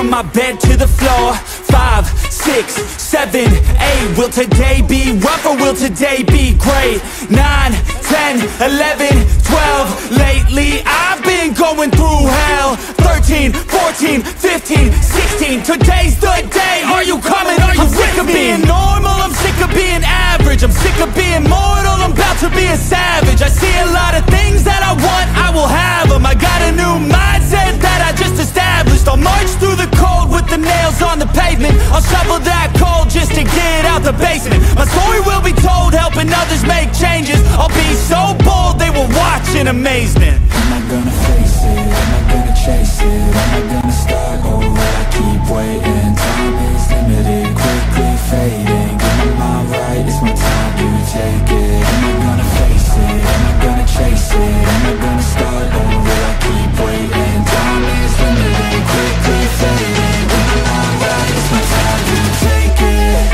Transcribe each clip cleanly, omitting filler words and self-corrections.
from my bed to the floor. 5, 6, 7, 8. Will today be rough or will today be great? 9, 10, 11, 12. Lately I've been going through hell. 13, 14, 15, 16. Today's the day. Are you coming? Are you sick of being normal? I'm sick of being average. I'm sick of being mortal. I'm about to be a savage. I see a lot of things that I want, I will have them. I got a new mindset that I just established. I'll march through the cold with the nails on the pavement. I'll shovel that coal just to get out the basement. My story will be told, helping others make changes. I'll be so bold, they will watch in amazement. Am I gonna face it? Am I gonna chase it? Am I gonna start or will I keep waiting? Time is limited, quickly fading. Get my mind right, it's my time to take it. Am I gonna face it? Am I gonna chase it? Am I gonna start or will I keep waiting? Time is limited, quickly fading. Get my mind right, it's my time to take it.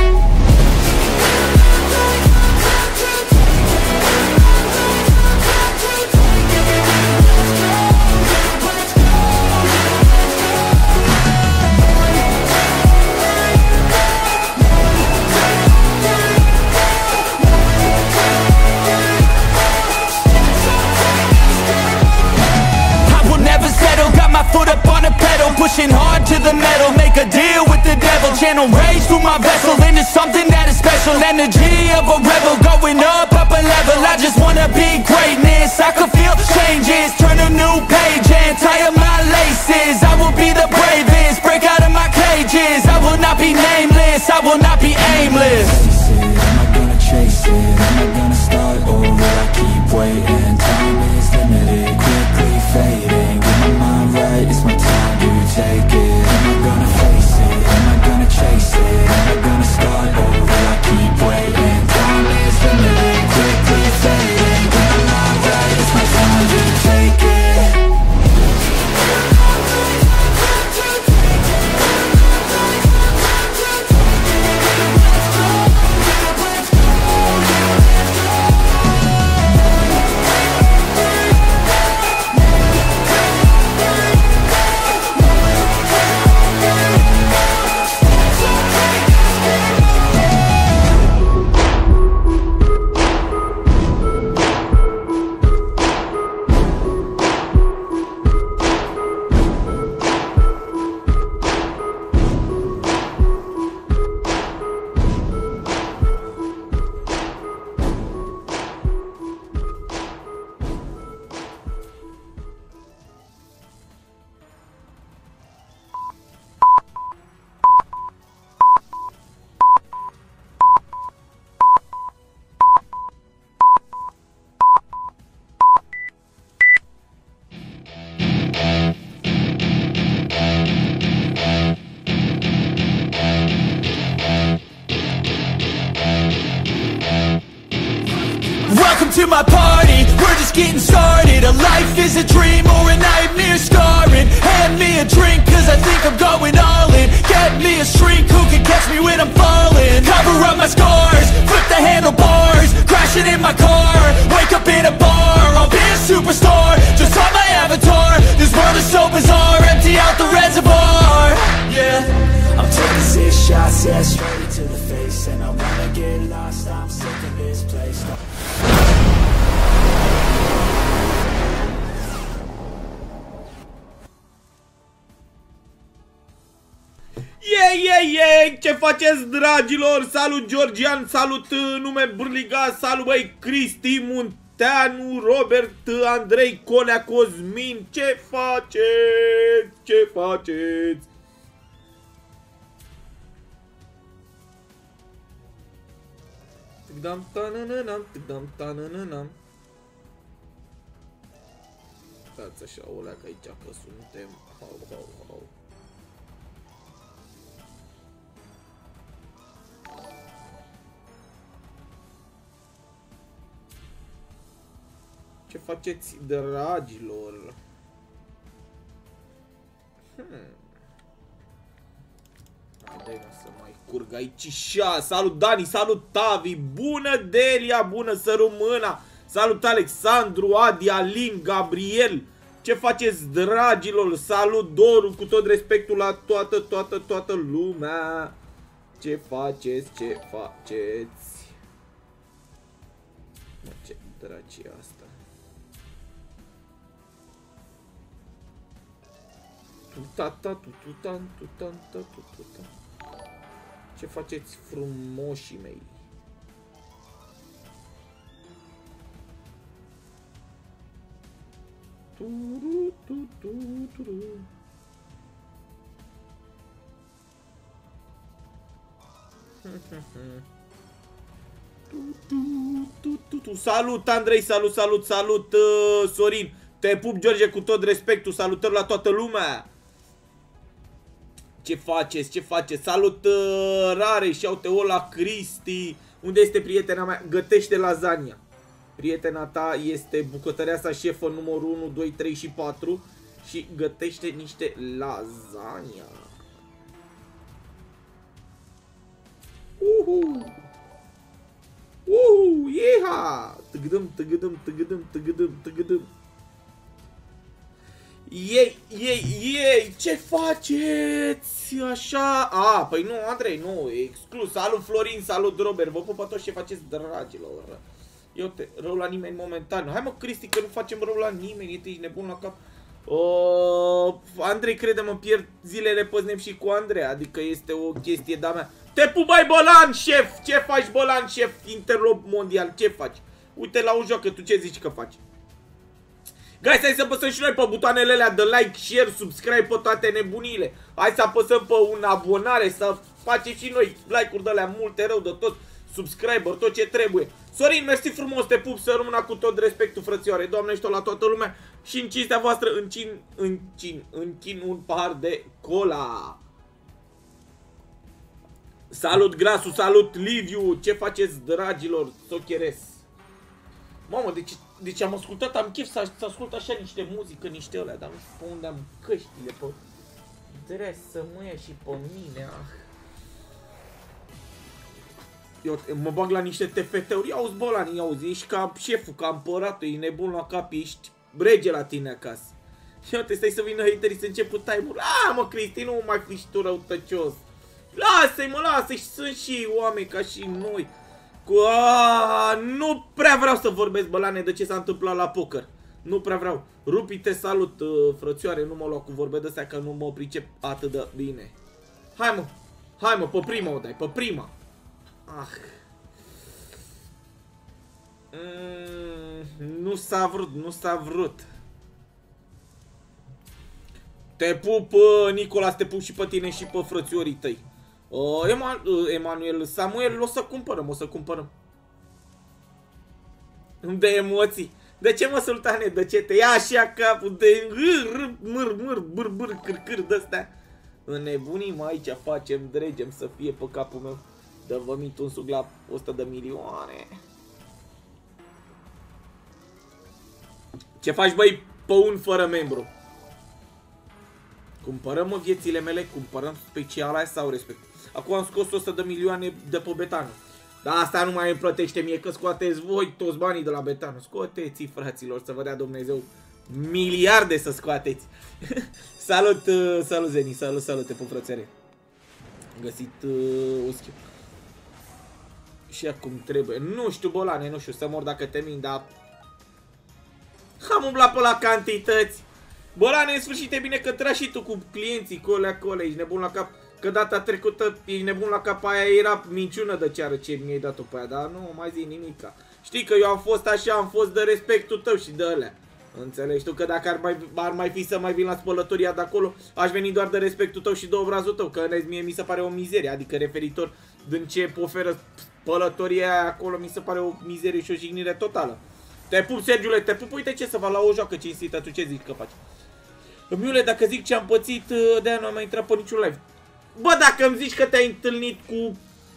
Foot up on the pedal, pushing hard to the metal. Make a deal with the devil. Channel rage through my vessel into something that is special. Energy of a rebel, going up a level. I just wanna be greatness. I could feel changes, turn a new page and tie up my laces. I will be the bravest, break out of my cages. I will not be nameless, I will not be aimless. Am I gonna chase it? Am I gonna start or will I keep waiting? Time is limited, quickly fading. Get my mind right, it's my time to take it. Am I gonna face it? Am I gonna chase it? Am I gonna start or will I keep waiting? Time is limited, quickly fading. Get my mind right, it's my time to take it. Welcome to my party, we're just getting started. A life is a dream or a nightmare scarring. Hand me a drink cause I think I'm going all in. Get me a shrink who can catch me when I'm falling. Cover up my scars, flip the handlebars. Crashing in my car, wake up in a bar. I'll be a superstar, just on my avatar. This world is so bizarre, empty out the reservoir. Yeah, I'm taking 6 shots, yeah, straight to the face. And I wanna get lost, I'm sick of this place. Ce faceți, dragilor? Salut Georgian, salut nume Burliga, salut băi Cristi Munteanu, Robert, Andrei, Colea, Cosmin. Ce faceți? Ce faceți? Stați așa, o leacă aici că suntem. Hau. Ce faceți, dragilor? Haide să mai curg aici. Salut Dani, salut Tavi, bună Delia, bună să rămâna. Salut Alexandru, Adi, Alin, Gabriel. Ce faceți, dragilor? Salut, Doru, cu tot respectul la toată lumea. Ce faceți? Mă, ce draci e asta? Ce faceți, frumoșii mei? Salut, Andrei, salut, Sorin. Te pup, George, cu tot respectul. Salutări la toată lumea. Ce faceți? Salut, Rare, shout-out la Cristi. Unde este prietena mea? Gătește lasagna. Prietena ta este bucătăreasa șefă numărul 1, 2, 3 și 4 și gătește niște lasagna. Ieha! Tăgădăm. Ei, ce faceți? Așa? A, păi nu, Andrei, nu, exclus. Salut, Florin, salut, Robert. Vă pupă toți, ce faceți, dragilor. Eu te rău la nimeni momentan. Hai mă, Cristi, că nu facem rău la nimeni. Ești nebun la cap. Andrei, crede-mă, pierd zilele pe Snap și cu Andrei. Adică este o chestie de-a mea. Te pupai, Bolan, șef! Ce faci, Bolan, șef? Interlop mondial, ce faci? Uite la o joacă, tu ce zici că faci? Guys, hai să apăsăm și noi pe butoanele alea de like, share, subscribe, pe toate nebunile. Hai să apăsăm pe un abonare, să facem și noi like-uri de alea multe, rău de tot. Subscriber, tot ce trebuie. Sorin, mersi frumos, te pup, să rămână cu tot respectul, frățioare. Doamne, ești la toată lumea și în cinstea voastră închin un pahar de cola. Salut, Grasu, salut, Liviu. Ce faceți, dragilor? Socheres. Mamă, deci am ascultat, am chef să ascult așa niște muzică, niște alea, dar nu știu pe unde am căștile, pe... Trebuie să mă ia și pe mine, Eu mă bag la niște TFT-uri, auzi, Bolani, auzi, ești ca șeful, ca împăratul, e nebun la cap, ești rege la tine acasă. Și eu te stai să vină haterii să începu time-ul. Mă, Cristi, nu mai fi și tu răutăcios. Lasă-i, mă, lasă-i, sunt și oameni ca și noi. Nu prea vreau să vorbesc, Bălane, de ce s-a întâmplat la poker. Nu prea vreau. Rupi, te salut, frățioare, nu mă lua cu vorbe de astea că nu mă pricep atât de bine. Hai mă, pe prima o dai, pe prima. Nu s-a vrut. Te pup, Nicolas, te pup și pe tine și pe frățiorii tăi. Emanuel, Samuel, o să cumpărăm. De emoții. De ce, mă, sultane, de ce te ia așa capul de mâr, câr de-astea? Înnebunim aici, facem, dregem să fie pe capul meu. Dă vămit un sug la 100 de milioane. Ce faci, băi, pe un fără membru? Cumpărăm viețile mele, cumpărăm special aia sau respect. Acum am scos 100 de milioane de pe Betano. Dar asta nu mai îmi plătește mie, că scoateți voi toți banii de la Betano. Scoateți-i, fraților, să vă dea Dumnezeu miliarde să scoateți. Salut, salut Zeni, salut, te pup, frățere. Am găsit o schimb. Și acum trebuie, nu știu, Bolane, nu știu, să mor dacă te mint, dar... Am umblat pe la cantități. Bolane, în sfârșit e bine că tragi și tu cu clienții, cole, ești nebun la cap. Că data trecută ești nebun la cap, aia era minciună de ceară ce mi-ai dat-o pe aia, dar nu mai zi nimica. Știi că eu am fost așa, am fost de respectul tău și de alea. Înțelegi tu că dacă ar mai fi să mai vin la spălătoria de acolo, aș veni doar de respectul tău și de obrazul tău, că mie mi se pare o mizerie, adică referitor din ce oferă spălătoria aia acolo, mi se pare o mizerie și o jignire totală. Te pup, Sergiule, te pup, uite ce să va la o joacă cinstită, tu ce zici că faci? Miule, dacă zic ce am pățit, de-aia nu am mai intrat pe niciun live. Bă, dacă îmi zici că te-ai întâlnit cu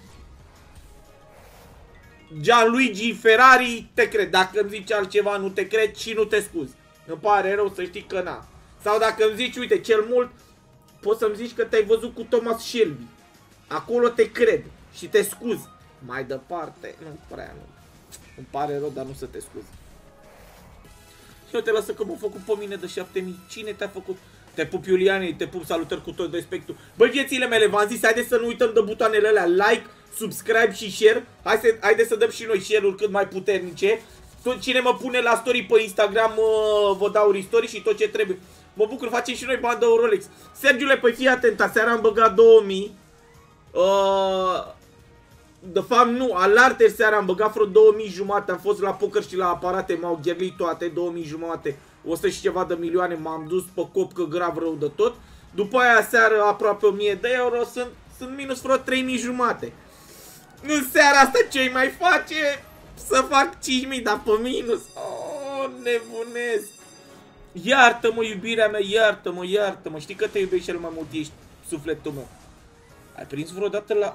Gianluigi Ferrari, te cred. Dacă îmi zici altceva, nu te cred și nu te scuzi. Îmi pare rău să știi că na. Sau dacă îmi zici, uite, cel mult, poți să-mi zici că te-ai văzut cu Thomas Shelby. Acolo te cred și te scuzi. Mai departe, nu prea, nu. Îmi pare rău, dar nu să te scuzi. Eu te lasă că m-a făcut pe mine de 7000. Cine te-a făcut? Te pup, Iuliane, te pup, salutări cu tot respectul. Băi, viețile mele, v-am zis, haideți să nu uităm de butoanele alea, like, subscribe și share. Haideți să dăm și noi share-uri cât mai puternice. Cine mă pune la story pe Instagram, vă dau restory și tot ce trebuie. Mă bucur, facem și noi bandă Rolex. Sergiule, păi fii atent, seara am băgat 2000. De fapt nu, alarteri seara am băgat vreo 2000 jumate. Am fost la poker și la aparate, m-au gherlit toate, 2000 jumate. 100 și ceva de milioane, m-am dus pe copcă grav rău de tot. După aia seară aproape 1000 de euro, sunt minus vreo 3000 jumate. În seara asta ce mai face? Să fac 5000, dar pe minus. Oh, nebunesc. Iartă-mă, iubirea mea, iartă-mă, iartă-mă. Știi că te iubești cel mai mult, ești sufletul meu. Ai prins vreodată la...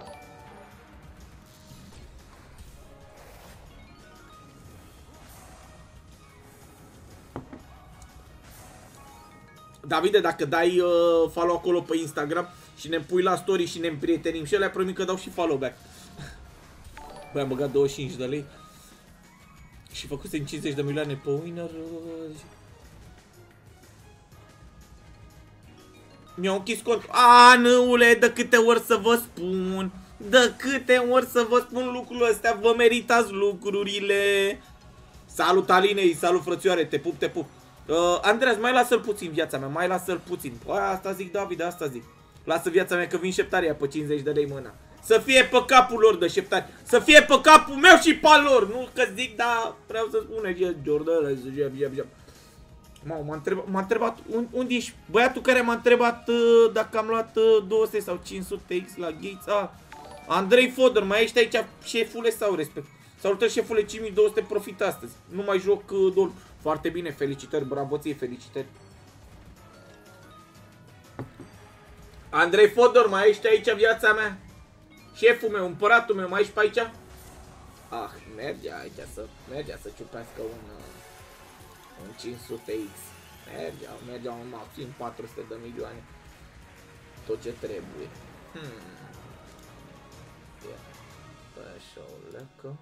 Davide, dacă dai follow acolo pe Instagram și ne pui la story și ne împrietenim și alea, promit că dau și follow back. Băi, am băgat 25 de lei și făcusem 50 de milioane pe winner. Mi-au închis contul. A, năule, de câte ori să vă spun. De câte ori să vă spun lucrurile astea. Vă meritați lucrurile. Salut, Alinei, salut, frățioare, te pup, te pup. Andreas, mai lasă-l puțin viața mea, mai lasă-l puțin. Asta zic, David, asta zic. Lasă viața mea că vin șeptaria pe 50 de lei mâna. Să fie pe capul lor de șeptari. Să fie pe capul meu și pe al lor. Nu că zic, dar vreau să spune Jordan, m-a întrebat unde ești băiatul care m-a întrebat dacă am luat 200 sau 500x la Gates. Andrei Fodor, mai ești aici, șefule, sau respect? Salutări, șefule, 5200 profit astăzi. Nu mai joc dol. Foarte bine, felicitări, bravo ție, felicitări. Andrei Fodor, mai ești aici, viața mea? Șeful meu, împăratul meu, mai ești pe aici? Mergea aici să ciupească un 500x. Mergea un maxim 400 de milioane. Tot ce trebuie. Așa o lecă.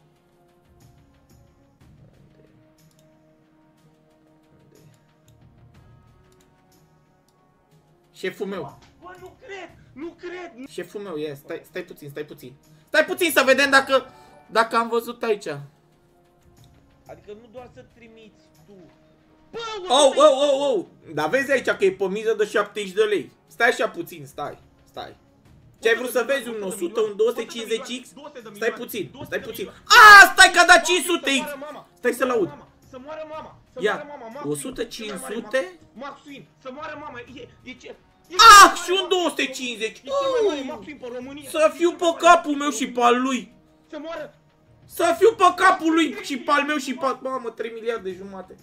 Șeful meu. Bă, nu cred. Șeful meu, stai puțin. Stai puțin să vedem dacă am văzut aici. Adică nu doar să trimiți tu. Bă, Oh. Dar vezi aici că e pe miză de 70 de lei. Stai așa puțin, stai. Ce ai vrut să vezi? Un 100, un 250x? Stai puțin. Stai că a dat 500x. Stai să-l aud. Să moară mama. Ia, 100, 500? Maxwin, să moară mama. Și un 250. E cel mai mare Maxwin pe România. Să fiu pe capul meu și pe al lui. Să moară. Să fiu pe capul lui și pe al meu și pe... Mamă, 3 miliarde jumate.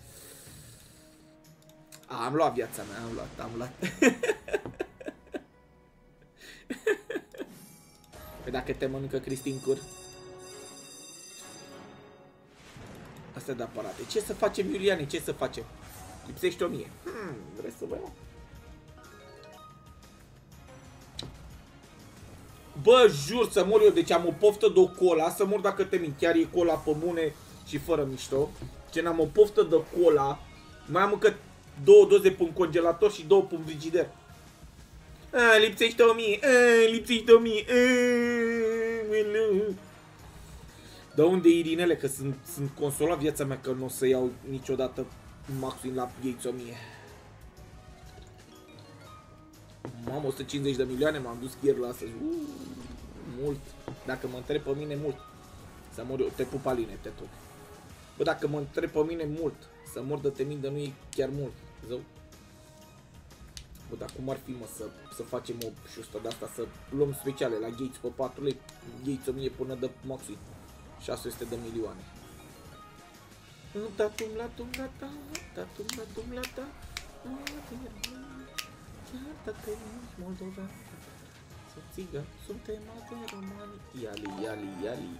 Am luat viața mea, am luat. Păi dacă te mănâncă Cristin Cur. Astea de aparate. Ce să facem, Iuliane? Ce să facem? Lipsește 1000. Vrei să vă iau? Bă, jur să mor eu, deci am o poftă de o cola, să mor dacă te mint, chiar e cola pe bune și fără mișto. Ce n-am o poftă de cola, mai am încă 2 doze pe un congelator și 2 pe un frigider. Lipsește 1000, lipsește 1000. De unde Irinele, că sunt consolat viața mea că nu o să iau niciodată Maxwin la Gates 1000. Mamă, 150 de milioane, m-am dus chiar la astăzi. Mult. Dacă mă întreb pe mine, mult. Să mor eu. Te pup, Aline, te tot. Bă, dacă mă întreb pe mine, mult. Să mor de temindă nu e chiar mult. Zău. Bă, dar cum ar fi, mă, să facem o șustă de asta, să luăm speciale la Gates pe 4 lei. Gates 1000 până de Maxwin. 600 de milioane. Dacă ești moldovean, să țigă, suntem azi romani. Iali.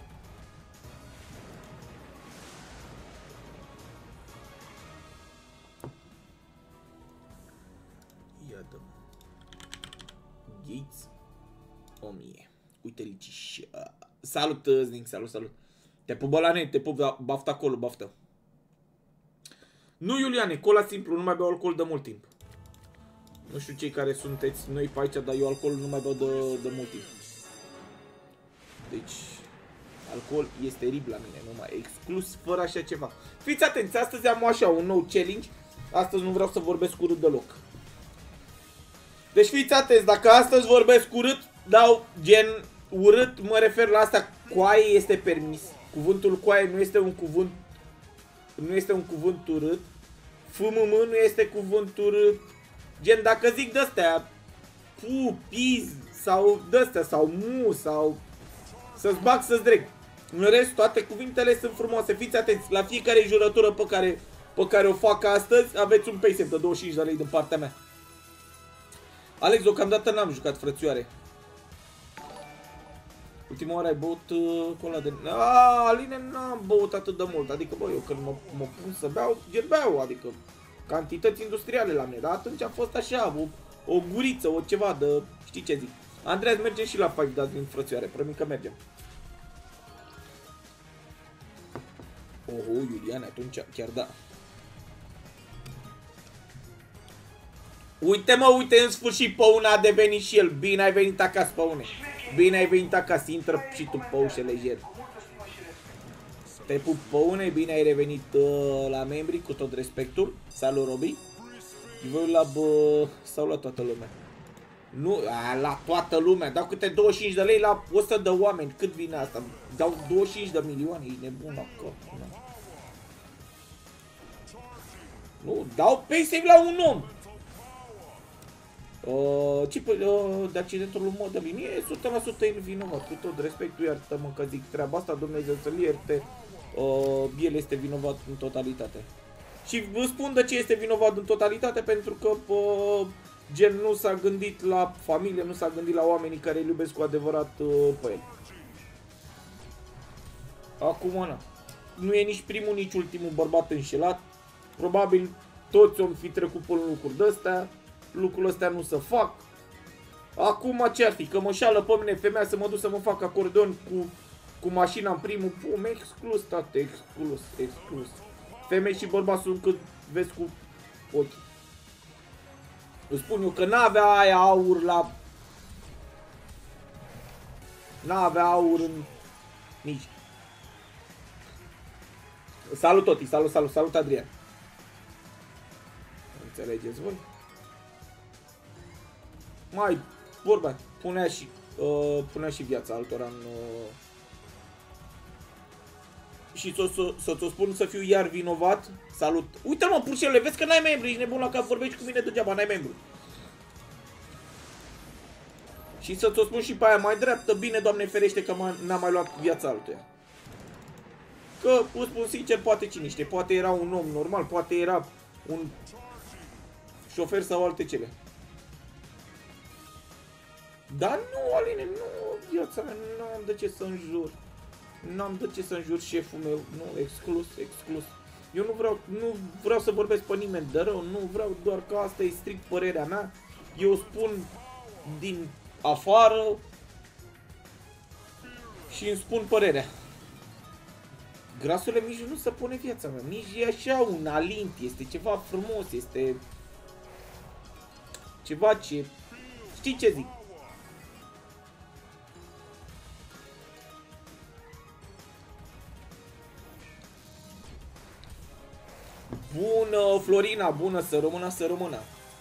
Iată. Gates 1000. Uite lici. Salut, Zning, salut. Te pup, Bălane, te pup, baftă acolo, baftă. Nu, Iuliane, cola simplu, nu mai beau alcool de mult timp. Nu știu cei care sunteți noi pe aici, dar eu alcool nu mai beau de mult timp. Deci, alcool este teribil la mine, numai exclus, fără așa ceva. Fiți atenți, astăzi am așa un nou challenge. Astăzi nu vreau să vorbesc urât deloc. Deci fiți atenți, dacă astăzi vorbesc urât, dau gen urât, mă refer la asta, coaie este permis. Cuvântul coaie nu este un cuvânt, nu este un cuvânt urât. FMM nu este cuvânt urât. Gen dacă zic de-astea, pu, piz, sau de-astea, sau mu, sau să-ți bag, să-ți dreg. În rest, toate cuvintele sunt frumoase. Fiți atenți, la fiecare jurătură pe care o fac astăzi, aveți un paysafe de 25 de lei din partea mea. Alex, deocamdată n-am jucat, frățioare. Ultima oară ai băut cola de... Aline, n-am băut atât de mult. Adică, bă, eu când mă pun să beau, gen beau, adică cantități industriale la mine. Dar atunci a fost așa, o guriță, o ceva de... Știi ce zic? Andreas, mergem și la 5 dați din frățioare, promit că mergem. Oho, Iuliane, atunci chiar da. Uite-mă, uite, în sfârșit Păune a devenit și el. Bine ai venit acasă, Păune. Bine ai venit acasă, intră și tu pe ușă lejer. Te pup, Păune, bine ai revenit la membri, cu tot respectul. Salut, Robi. Voi la sau la toată lumea? Nu, la toată lumea. Dau câte 25 de lei la 100 de oameni. Cât vine asta? Dau 25 de milioane, e nebun la cap. Nu, dau paysafe la un om. De accidentul lui Modălin e 100% vinovat, cu tot respectul, iartă-mă că zic treaba asta, Dumnezeu să-l ierte, el este vinovat în totalitate. Și vă spun de ce este vinovat în totalitate, pentru că gen nu s-a gândit la familie, nu s-a gândit la oamenii care îl iubesc cu adevărat pe el. Acum, na, nu e nici primul, nici ultimul bărbat înșelat, probabil toți om fi trecut pe lucruri de-astea. Lucrurile astea nu se fac. Acum ce ar fi? Că mă șală pe mine femeia să mă duc să mă fac acordeon cu mașina în primul pum. Exclus, tate, exclus. Femei și bărbați sunt cât vezi cu ochii. Îți spun eu că n-avea aia aur la... N-avea aur în... Nici. Salut, Toti, salut, Adrian. Înțelegeți voi? Mai vorba, punea și viața altora în... Și să-ți o spun să fiu iar vinovat. Salut. Uite-l, mă, purșelule, vezi că n-ai membru, ești nebun la cap, vorbești cu mine degeaba, n-ai membru. Și să-ți o spun și pe aia mai dreaptă, bine, Doamne ferește că n-am mai luat viața altuia. Că, îți spun sincer, poate cine știe, poate era un om normal, poate era un șofer sau alte cele. Dar nu, Aline, nu, viața mea, nu am de ce să înjur. Nu am de ce să înjur șeful meu, nu, exclus. Eu nu vreau să vorbesc pe nimeni de rău, nu vreau, doar că asta e strict părerea mea. Eu spun din afară și îmi spun părerea. Grasule, Miji nu se pune viața mea, Miji e așa un alint, este ceva frumos, este ceva ce... Știi ce zic? Bună, Florina, bună, să rămână.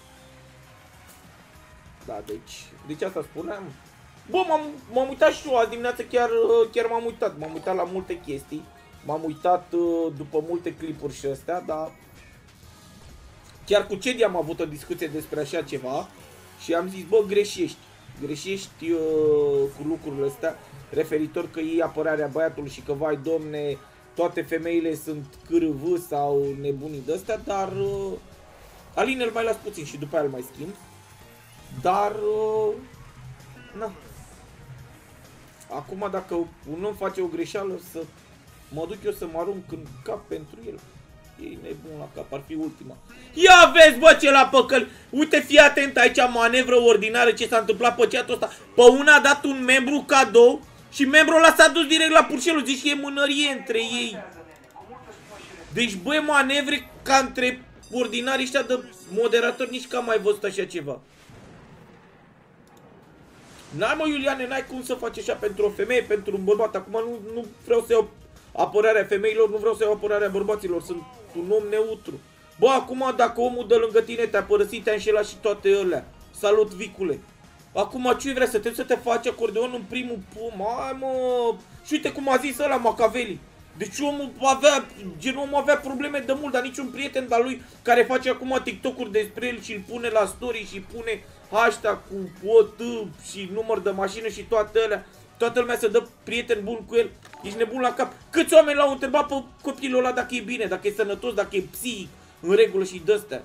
Da, deci asta spuneam. Bă, m-am uitat și eu azi dimineață, chiar m-am uitat la multe chestii. M-am uitat după multe clipuri și astea, dar chiar cu Cedi am avut o discuție despre așa ceva și am zis, bă, greșești cu lucrurile astea, referitor că iei apărarea băiatului și că, vai, domne, toate femeile sunt cârvă sau nebunii de astea, dar Aline îl mai las puțin și după aia îl mai schimb. Dar na. Acum dacă un om face o greșeală, să mă duc eu să mă arunc în cap pentru el. E nebun la cap, ar fi ultima. Ia vezi, bă, ce la păcăli. Uite, fii atent aici, manevră ordinară, ce s-a întâmplat pe chatul ăsta. Pe una a dat un membru cadou și membrul ăla s-a dus direct la purșelul. Zici că e mânărie între ei. Deci, băi, manevre ca între ordinarii ăștia de moderatori nici că am mai văzut așa ceva. N-ai mă, Iuliane, n-ai cum să faci așa pentru o femeie, pentru un bărbat. Acum nu vreau să iau apărarea femeilor, nu vreau să iau apărarea bărbaților. Sunt un om neutru. Bă, acum dacă omul de lângă tine te-a părăsit, te-a înșelat și toate alea. Salut, Vicule. Acum ce vrea să te faci acordeon în primul pum? Hai mă. Și uite cum a zis ăla Machiavelli. Deci omul avea probleme de mult, dar niciun prieten de-al lui care face acum TikTok-uri despre el și îl pune la story și pune hashtag cu OT și număr de mașină și toate alea. Toată lumea se dă prieten bun cu el. Ești nebun la cap. Câți oameni l-au întrebat pe copilul ăla dacă e bine, dacă e sănătos, dacă e psihic, în regulă și de-astea.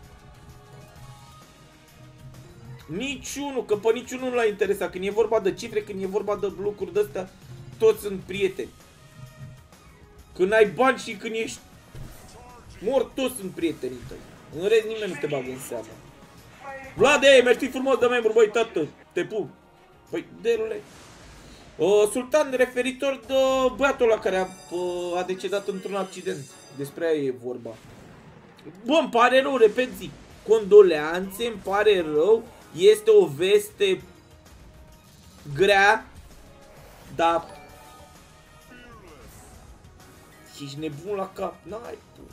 Niciunul, că pe niciunul nu l-a interesat. Când e vorba de cifre, când e vorba de lucruri de-astea, toți sunt prieteni. Când ai bani și când ești mort, toți sunt prietenii tăi. În rest, nimeni nu te bagă în seamă. Vlade, mersi frumos de membru, băi, tată, te pup. Băi, derule. Sultan, referitor de băiatul ăla care a decedat într-un accident. Despre aia e vorba. Bă, îmi pare rău, repet zic. Condoleanțe, îmi pare rău. Este o veste grea, dar ești nebun la cap, n-ai tu.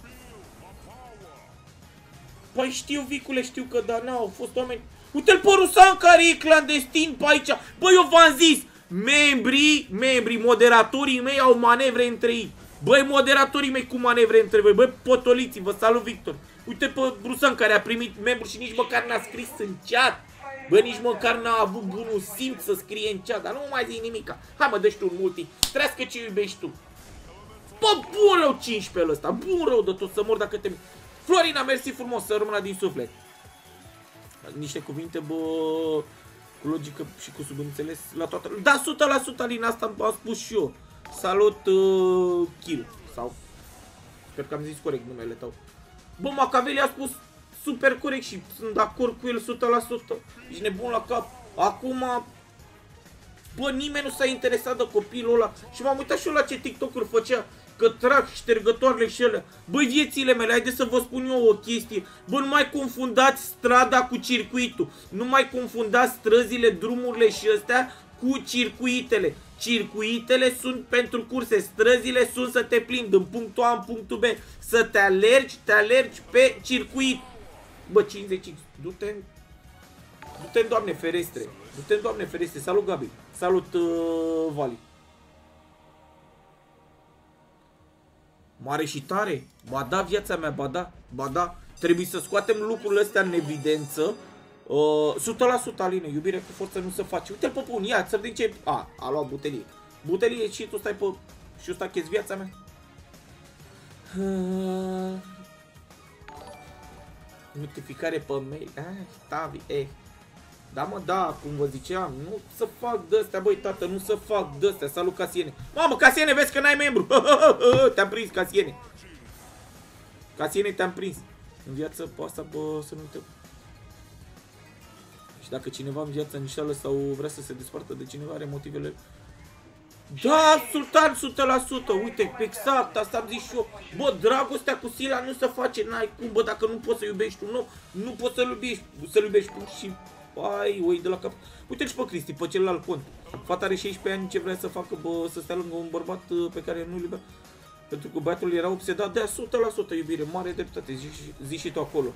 Păi știu, Vicule, știu că da, n-au fost oameni. Uite-l pe Rusan care e clandestin pe aici. Băi, eu v-am zis, membrii, moderatorii mei au manevre între ei. Băi, moderatorii mei cu manevre între voi. Băi, potoliții, vă salut, Victor. Uite pe Rusan care a primit membru și nici măcar n-a scris în chat. Bă, nici măcar n-a avut bunul simț să scrie în chat, dar nu mai zic nimica. Hai mă, dă-și tu un multi, trească ce iubești tu. Bă, bun rău 15 ăsta, bun rău de tot, să mor dacă te... Florina, mersi frumos, să rămână din suflet. Niște cuvinte, bă, cu logică și cu subînțeles la toată... Da, 100% Alina, asta am spus și eu. Salut, Kill, sau... Sper că am zis corect numele tău. Bă, Machiavelli a spus super corect și sunt de acord cu el 100%. Ești nebun la cap. Acum, bă, nimeni nu s-a interesat de copilul ăla. Și m-am uitat și eu la ce TikTok-uri făcea. Că trag ștergătoarele și alea. Băi, viețile mele, haideți să vă spun eu o chestie. Bă, nu mai confundați strada cu circuitul. Nu mai confundați străzile, drumurile și astea cu circuitele. Circuitele sunt pentru curse, străzile sunt să te plimbi din punctul A în punctul B. Să te alergi pe circuit. Bă, 50, du-te, Doamne ferestre. Du-te, Doamne ferestre. Salut, Gabi. Salut, Vali. Mare și tare. Ba da, viața mea, ba da. Trebuie să scoatem lucrurile astea în evidență. 100% Aline, iubire cu forță nu se face. Uite-l pe bun, ia, țăr din ce... A luat butelie. Butelie și tu stai pe... Și eu stachez viața mea. Notificare pe mail. Tavi, Da, mă, da, cum vă ziceam, nu să fac de-astea, băi, tată, nu să fac de-astea. Salut, Casiene. Mamă, Casiene, vezi că n-ai membru. Te-am prins, Casiene. Casiene, te-am prins. În viață, pe asta, bă, să nu te... Și dacă cineva în viață înșeală sau vrea să se despartă de cineva, are motivele... Da, Sultan, 100%, uite, exact, asta am zis și eu. Bă, dragostea cu sila nu se face, n-ai cum, bă, dacă nu poți să iubești tu, nu poți să-l iubești tu și... Ai, oi de la cap. Uite-l și pe Cristi, pe celălalt cont. Fata are 16 ani, ce vrea să facă, bă, să stea lângă un bărbat pe care nu-l iubea. Pentru că băiatul era obsedat, de 100% iubire, mare dreptate, zici și tu acolo.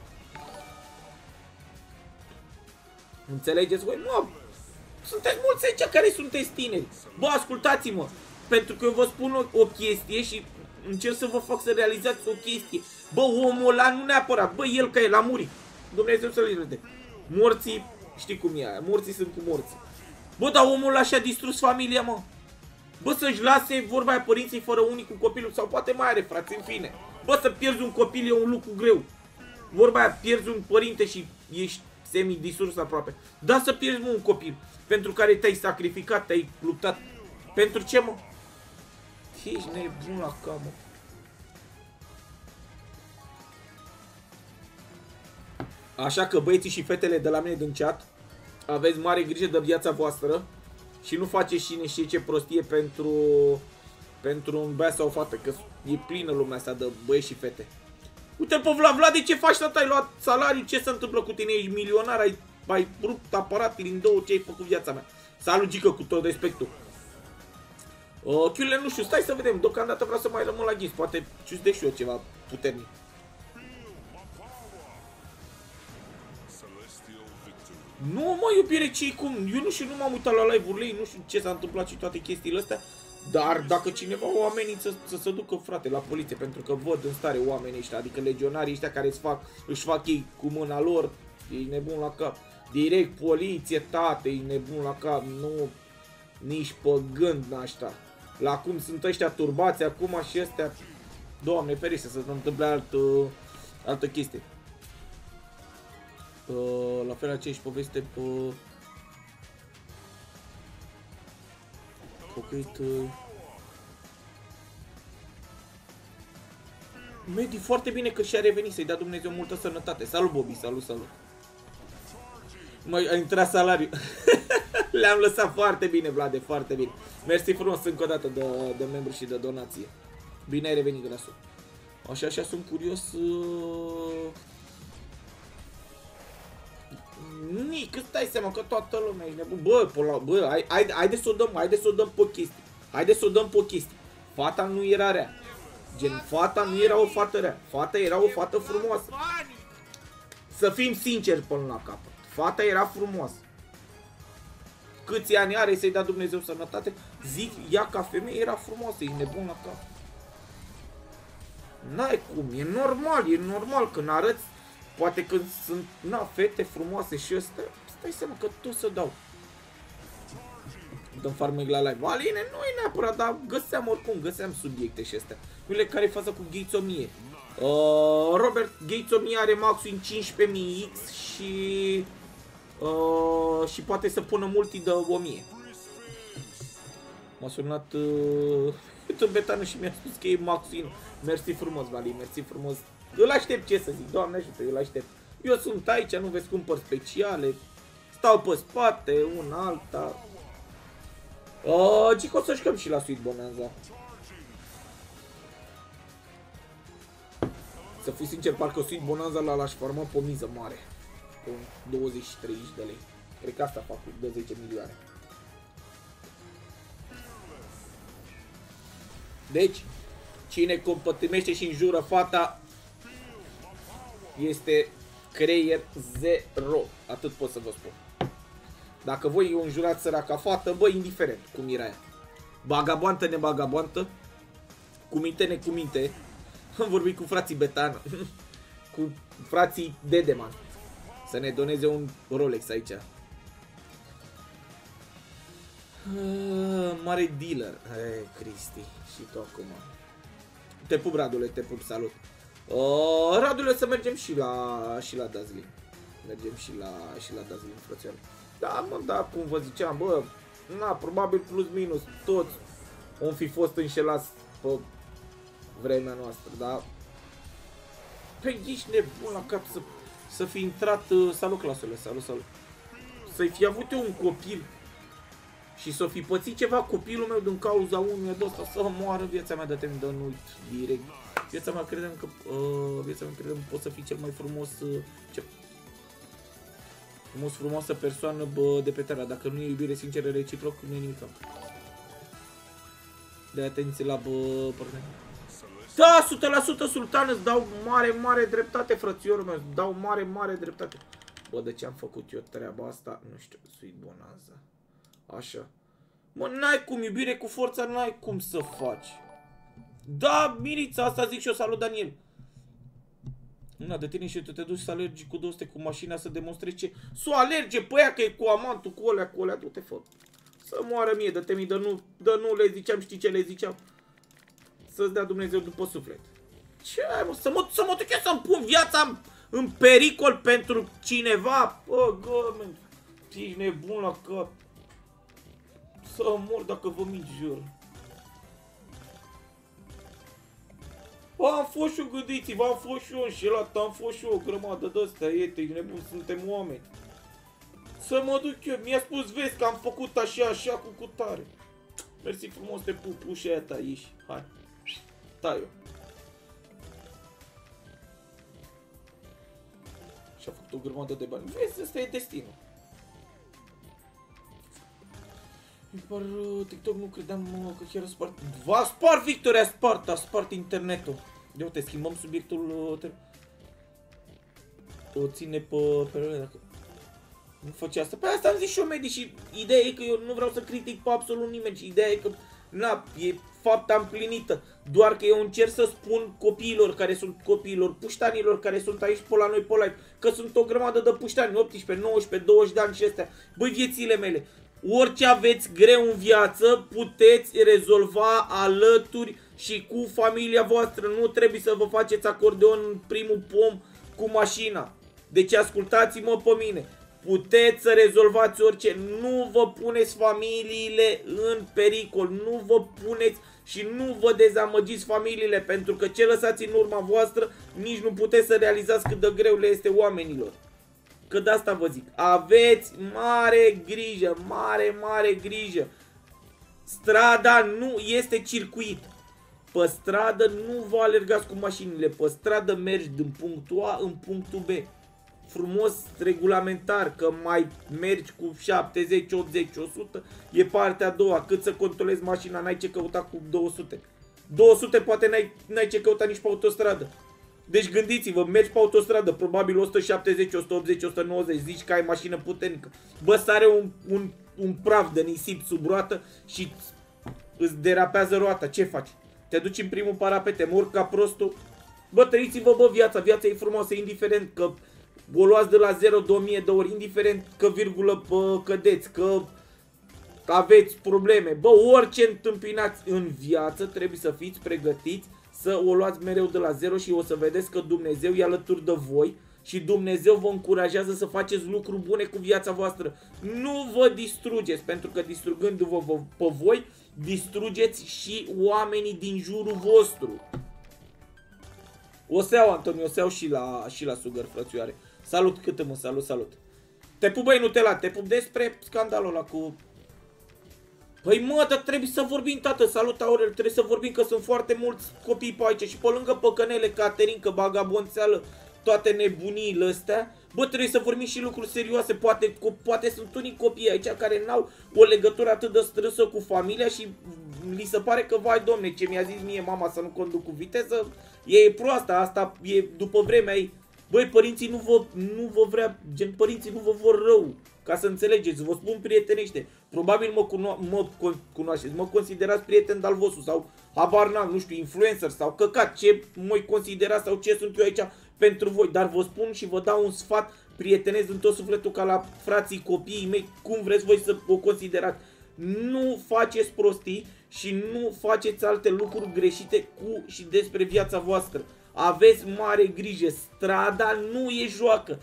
Înțelegeți voi? Nu, sunteți mulți aici care sunteți tineri. Bă, ascultați-mă, pentru că eu vă spun o chestie și încerc să vă fac să realizați o chestie. Bă, omul ăla nu neapărat, bă, el că el a murit. Dumnezeu să-l ierete. Morții, știi cum e aia, morții sunt cu morții. Bă, dar omul ăla și-a distrus familia, mă. Bă, să-și lase vorba aia părinții fără unii cu copilul, sau poate mai are frați, în fine. Bă, să pierzi un copil e un lucru greu. Vorba aia, pierzi un părinte și ești semi-distrus aproape. Da, să pierzi, mă, un copil pentru care te-ai sacrificat, te-ai luptat. Pentru ce, mă? Ești nebun la cap, mă. Așa că băieții și fetele de la mine din chat, aveți mare grijă de viața voastră și nu faceți cine știe ce prostie pentru un băiat sau o fată, că e plină lumea asta de băieți și fete. Uite-l pe Vlad, de ce faci, tata? Ai luat salariu? Ce se întâmplă cu tine? Ești milionar, ai rupt aparatul din două, ce ai făcut viața mea? Salut, Gică, cu tot respectul. Chiurile, nu știu, stai să vedem. Deocamdată vreau să mai rămân la ghis. Poate ciuzdec și eu ceva puternic. Nu, mă, iubire, ce-i cum? Eu nu știu, nu m-am uitat la live-urile ei, nu știu ce s-a întâmplat și toate chestiile astea. Dar dacă cineva o amenință să se ducă, frate, la poliție, pentru că văd în stare oamenii ăștia, adică legionarii ăștia care își fac ei cu mâna lor, e nebun la cap. Direct poliție, tate, e nebun la cap, nu, nici pe gând n-aștia. La cum sunt ăștia turbați acum și ăstea, Doamne ferește, să se întâmple altă chestie. La fel aceeași poveste pe... Medi, foarte bine că și-a revenit, să-i dea Dumnezeu multă sănătate. Salut, Bobby, salut, salut. Măi, a intrat salariu. Le-am lăsat foarte bine, Vlade, foarte bine. Mersi frumos încă o dată de membru și de donație. Bine ai revenit, grasul. Așa, sunt curios... Nici, îți dai seama că toată lumea e nebun. Bă, haide să o dăm pe chestii. Haide să o dăm pe chestii. Fata nu era rea. Gen, fata nu era o fată rea. Fata era o fată frumoasă. Să fim sinceri până la capăt. Fata era frumoasă. Câți ani are, să-i dea Dumnezeu sănătate. Zic, ea ca femeie era frumoasă. E nebun la cap. N-ai cum, e normal când arăți. Poate când sunt, fete frumoase și ăstea, stai seama că tot să dau. Dăm farmec la live. Aline, nu e neapărat, dar găseam subiecte și astea. Uite care e faza cu Gates 1000. Robert, Gates 1000 are maxul în 15.000x și poate să pună multi de 1000. M-a sunat Betanul și mi-a spus că e maxul. Mersi frumos, Vali, mersi frumos. Îl aștept, ce să zic, Doamne ajută, îl aștept. Eu sunt aici, nu vezi cumpăr speciale. Stau pe spate, una alta. Gico, o să jucăm și la Sweet Bonanza. Să fiu sincer, parcă Sweet Bonanza l-aș farma pe o miză mare. Cu 23 de lei. Cred că asta fac de 10 milioane. Deci, cine compătimește și înjură fata este creier 0. Atât pot să vă spun. Dacă voi o înjurați săraca fată, bă, indiferent cum era ea. Bagaboantă, nebagaboantă. Cu minte, necuminte. Am vorbit cu frații Betan. Cu frații Dedeman. Să ne doneze un Rolex aici. Mare dealer. Cristi. Și tu acum. Te pup, Radule, te pup, salut. Radule, să mergem și la Dazzling. Mergem și la Dazzling, frățioare. Da, mă, da, cum vă ziceam, bă, na, probabil plus minus toți om fi fost înșelați pe vremea noastră, da? Păi ești nebun la cap să fi intrat, salut clasele, salut. Să-i fi avut eu un copil și să fi pățit ceva copilul meu din cauza unuia de ăsta, să moară viața mea, dă-te-mi de nu direct. Viața mea credem că pot să fii cel mai frumos, frumoasă persoană, bă, de pe terra. Dacă nu e iubire sinceră reciproc, nu e nimic. De atenție la, bă, partener. Da, 100% Sultan, îți dau mare dreptate, frățiorul meu, îți dau mare dreptate. Bă, de ce am făcut eu treaba asta? Nu știu, Sweet Bonanza. Așa. Mă, n-ai cum, iubire cu forța, n-ai cum să faci. Da, Mirița, asta zic și eu, salut, Daniel. Una de tine și tu te duci să alergi cu 200 cu mașina să demonstrezi ce... Să o alerge pe ea că e cu amantul, cu alea, du-te, fă. Să moară mie, dă-te mii, dă nu le ziceam, știi ce le ziceam? Să-ți dea Dumnezeu după suflet. Ce ai, mă, să mă duc eu să-mi pun viața în pericol pentru cineva? Bă, gământ, ești nebun la cap. Să mor dacă vă mint, jur. Bă, am fost și eu, gândiți-vă, am fost și eu înșelat, am fost și eu o grămadă de-astea, iete, nebun, suntem oameni. Să mă duc eu, mi-a spus, vezi că am făcut așa cu cutare. Mersi frumos, te pup, ușa aia ta, ieși, hai. Tai eu. Și a făcut o grămadă de bani. Vezi, ăsta e destinul. Par TikTok nu credeam că chiar a spart. Va spart, Victor, a spart internetul. Ia uite, schimbăm subiectul. O ține pe perioade dacă nu face asta. Păi asta am zis și eu, Medi, și ideea e că eu nu vreau să critic pe absolut nimeni, și ideea e că na, e fapta împlinită. Doar că eu încerc să spun copiilor care sunt copiilor, puștanilor care sunt aici pe la noi pe live, că sunt o grămadă de puștani, 18, 19, 20 de ani și astea. Băi, viețile mele, orice aveți greu în viață, puteți rezolva alături și cu familia voastră. Nu trebuie să vă faceți acordeon în primul pom cu mașina. Deci ascultați-mă pe mine. Puteți să rezolvați orice. Nu vă puneți familiile în pericol. Nu vă puneți și nu vă dezamăgiți familiile, pentru că ce lăsați în urma voastră nici nu puteți să realizați cât de greu le este oamenilor. Că de asta vă zic. Aveți mare grijă, mare grijă. Strada nu este circuit. Pe stradă nu vă alergați cu mașinile. Pe stradă mergi din punctul A în punctul B. Frumos, regulamentar, că mai mergi cu 70, 80, 100, e partea a doua. Cât să controlezi mașina, n-ai ce căuta cu 200. 200 poate n-ai ce căuta nici pe autostradă. Deci gândiți-vă, mergi pe autostradă, probabil 170, 180, 190, zici că ai mașină puternică. Bă, sare un praf de nisip sub roată și îți derapează roata. Ce faci? Te duci în primul parapet, mor ca prostul. Bă, trăiți-vă, bă, viața e frumoasă, indiferent că o luați de la 0 de 1000 de ori, indiferent că virgulă cădeți, că aveți probleme. Bă, orice întâmpinați în viață, trebuie să fiți pregătiți să o luați mereu de la 0 și o să vedeți că Dumnezeu e alături de voi și Dumnezeu vă încurajează să faceți lucruri bune cu viața voastră. Nu vă distrugeți, pentru că distrugându-vă pe voi, distrugeți și oamenii din jurul vostru. O să iau, Antonio, o să iau și la Sugar, frățioare. Salut, câte mă, salut. Te pup, băi, Nutella, te pup despre scandalul ăla cu... Păi mă, dar trebuie să vorbim, tată, salut, Aurel, trebuie să vorbim că sunt foarte mulți copii pe aici și pe lângă păcănele, Caterinca, bagabonțeală, toate nebuniile astea. Bă, trebuie să vorbim și lucruri serioase, poate sunt unii copii aici care n-au o legătură atât de strânsă cu familia și li se pare că, vai, domne, ce mi-a zis mie mama să nu conduc cu viteză, e proastă, asta e după vremea ei. Băi, părinții nu vă vrea, gen, părinții nu vă vor rău, ca să înțelegeți, vă spun prietenește. Probabil mă cunoașteți, mă considerați prieten de-al vostru sau habar n-am, nu știu, influencer sau căcat, ce mă considerați sau ce sunt eu aici pentru voi. Dar vă spun și vă dau un sfat prietenesc din tot sufletul ca la frații, copiii mei, cum vreți voi să o considerați. Nu faceți prostii și nu faceți alte lucruri greșite cu și despre viața voastră. Aveți mare grijă, strada nu e joacă.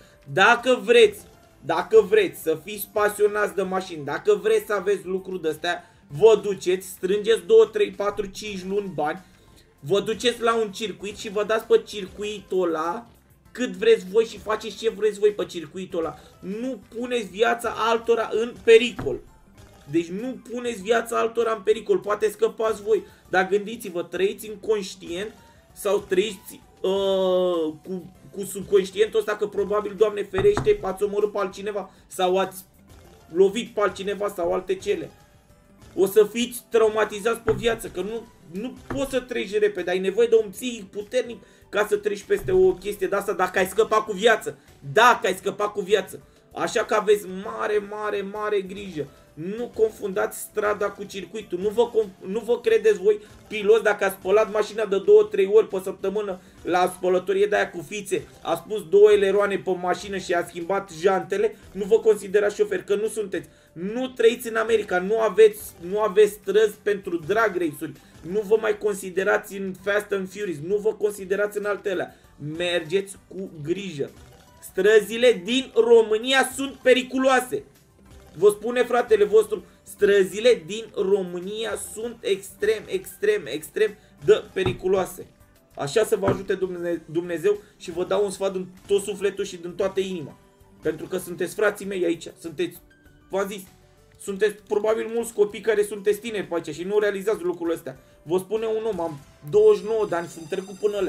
Dacă vreți să fiți pasionați de mașini, dacă vreți să aveți lucruri de-astea, vă duceți, strângeți 2, 3, 4, 5 luni bani, vă duceți la un circuit și vă dați pe circuitul ăla cât vreți voi și faceți ce vreți voi pe circuitul ăla. Nu puneți viața altora în pericol. Deci nu puneți viața altora în pericol, poate scăpați voi. Dar gândiți-vă, trăiți inconștient sau trăiți cu subconștientul ăsta că probabil, Doamne ferește, ați omorât pe altcineva sau ați lovit pe altcineva sau alte cele. O să fiți traumatizați pe viață, că nu poți să treci repede, ai nevoie de un psihic puternic ca să treci peste o chestie de asta dacă ai scăpat cu viață. Dacă ai scăpat cu viață. Așa că aveți mare grijă. Nu confundați strada cu circuitul. Nu vă credeți voi piloți dacă ați spălat mașina de 2-3 ori pe săptămână la spălătorie de aia cu fițe, ați pus 2 eleroane pe mașină și ați schimbat jantele, nu vă considerați șoferi, că nu sunteți. Nu trăiți în America, nu aveți străzi pentru drag race-uri, nu vă mai considerați în Fast and Furious, nu vă considerați în altele. Mergeți cu grijă. Străzile din România sunt periculoase. Vă spune fratele vostru, străzile din România sunt extrem de periculoase. Așa să vă ajute Dumnezeu și vă dau un sfat din tot sufletul și din toată inima. Pentru că sunteți frații mei aici, v-am zis, sunteți probabil mulți copii care sunteți tineri pe aici și nu realizați lucrurile astea. Vă spune un om, am 29 de ani, sunt trecut până alea.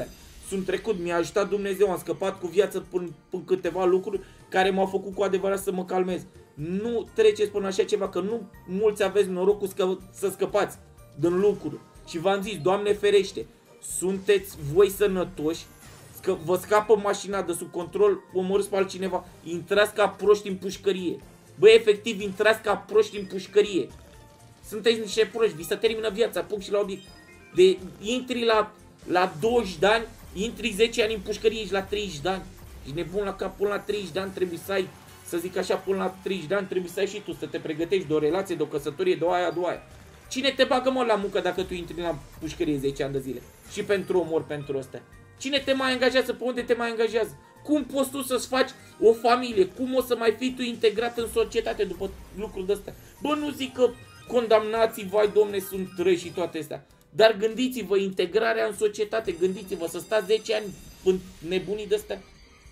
sunt trecut, mi-a ajutat Dumnezeu, am scăpat cu viață până câteva lucruri care m-au făcut cu adevărat să mă calmez. Nu treceți până așa ceva, că nu mulți aveți norocul să scăpați din lucruri. Și v-am zis, Doamne ferește, sunteți voi sănătoși, că vă scapă mașina de sub control, omorâți pe altcineva, intrați ca proști în pușcărie. Bă, efectiv, intrați ca proști în pușcărie. Sunteți niște proști, vi se termină viața, punct și la obiect. De intri la 20 de ani, intri 10 ani în pușcărie și la 30 de ani. Ești nebun la cap, până la 30 de ani trebuie să ai, să zic așa, până la 30 de ani trebuie să ai și tu, să te pregătești de o relație, de o căsătorie, de o aia, de o aia. Cine te bagă, mă, la muncă dacă tu intri la pușcărie 10 ani de zile? Și pentru omor, pentru ăsta. Cine te mai angajează? Pe unde te mai angajează? Cum poți tu să-ți faci o familie? Cum o să mai fii tu integrat în societate după lucrul de ăsta? Bă, nu zic că condamnații, vai, domne, sunt răi și toate astea. Dar gândiți-vă, integrarea în societate, gândiți-vă să stați 10 ani în nebunii de astea.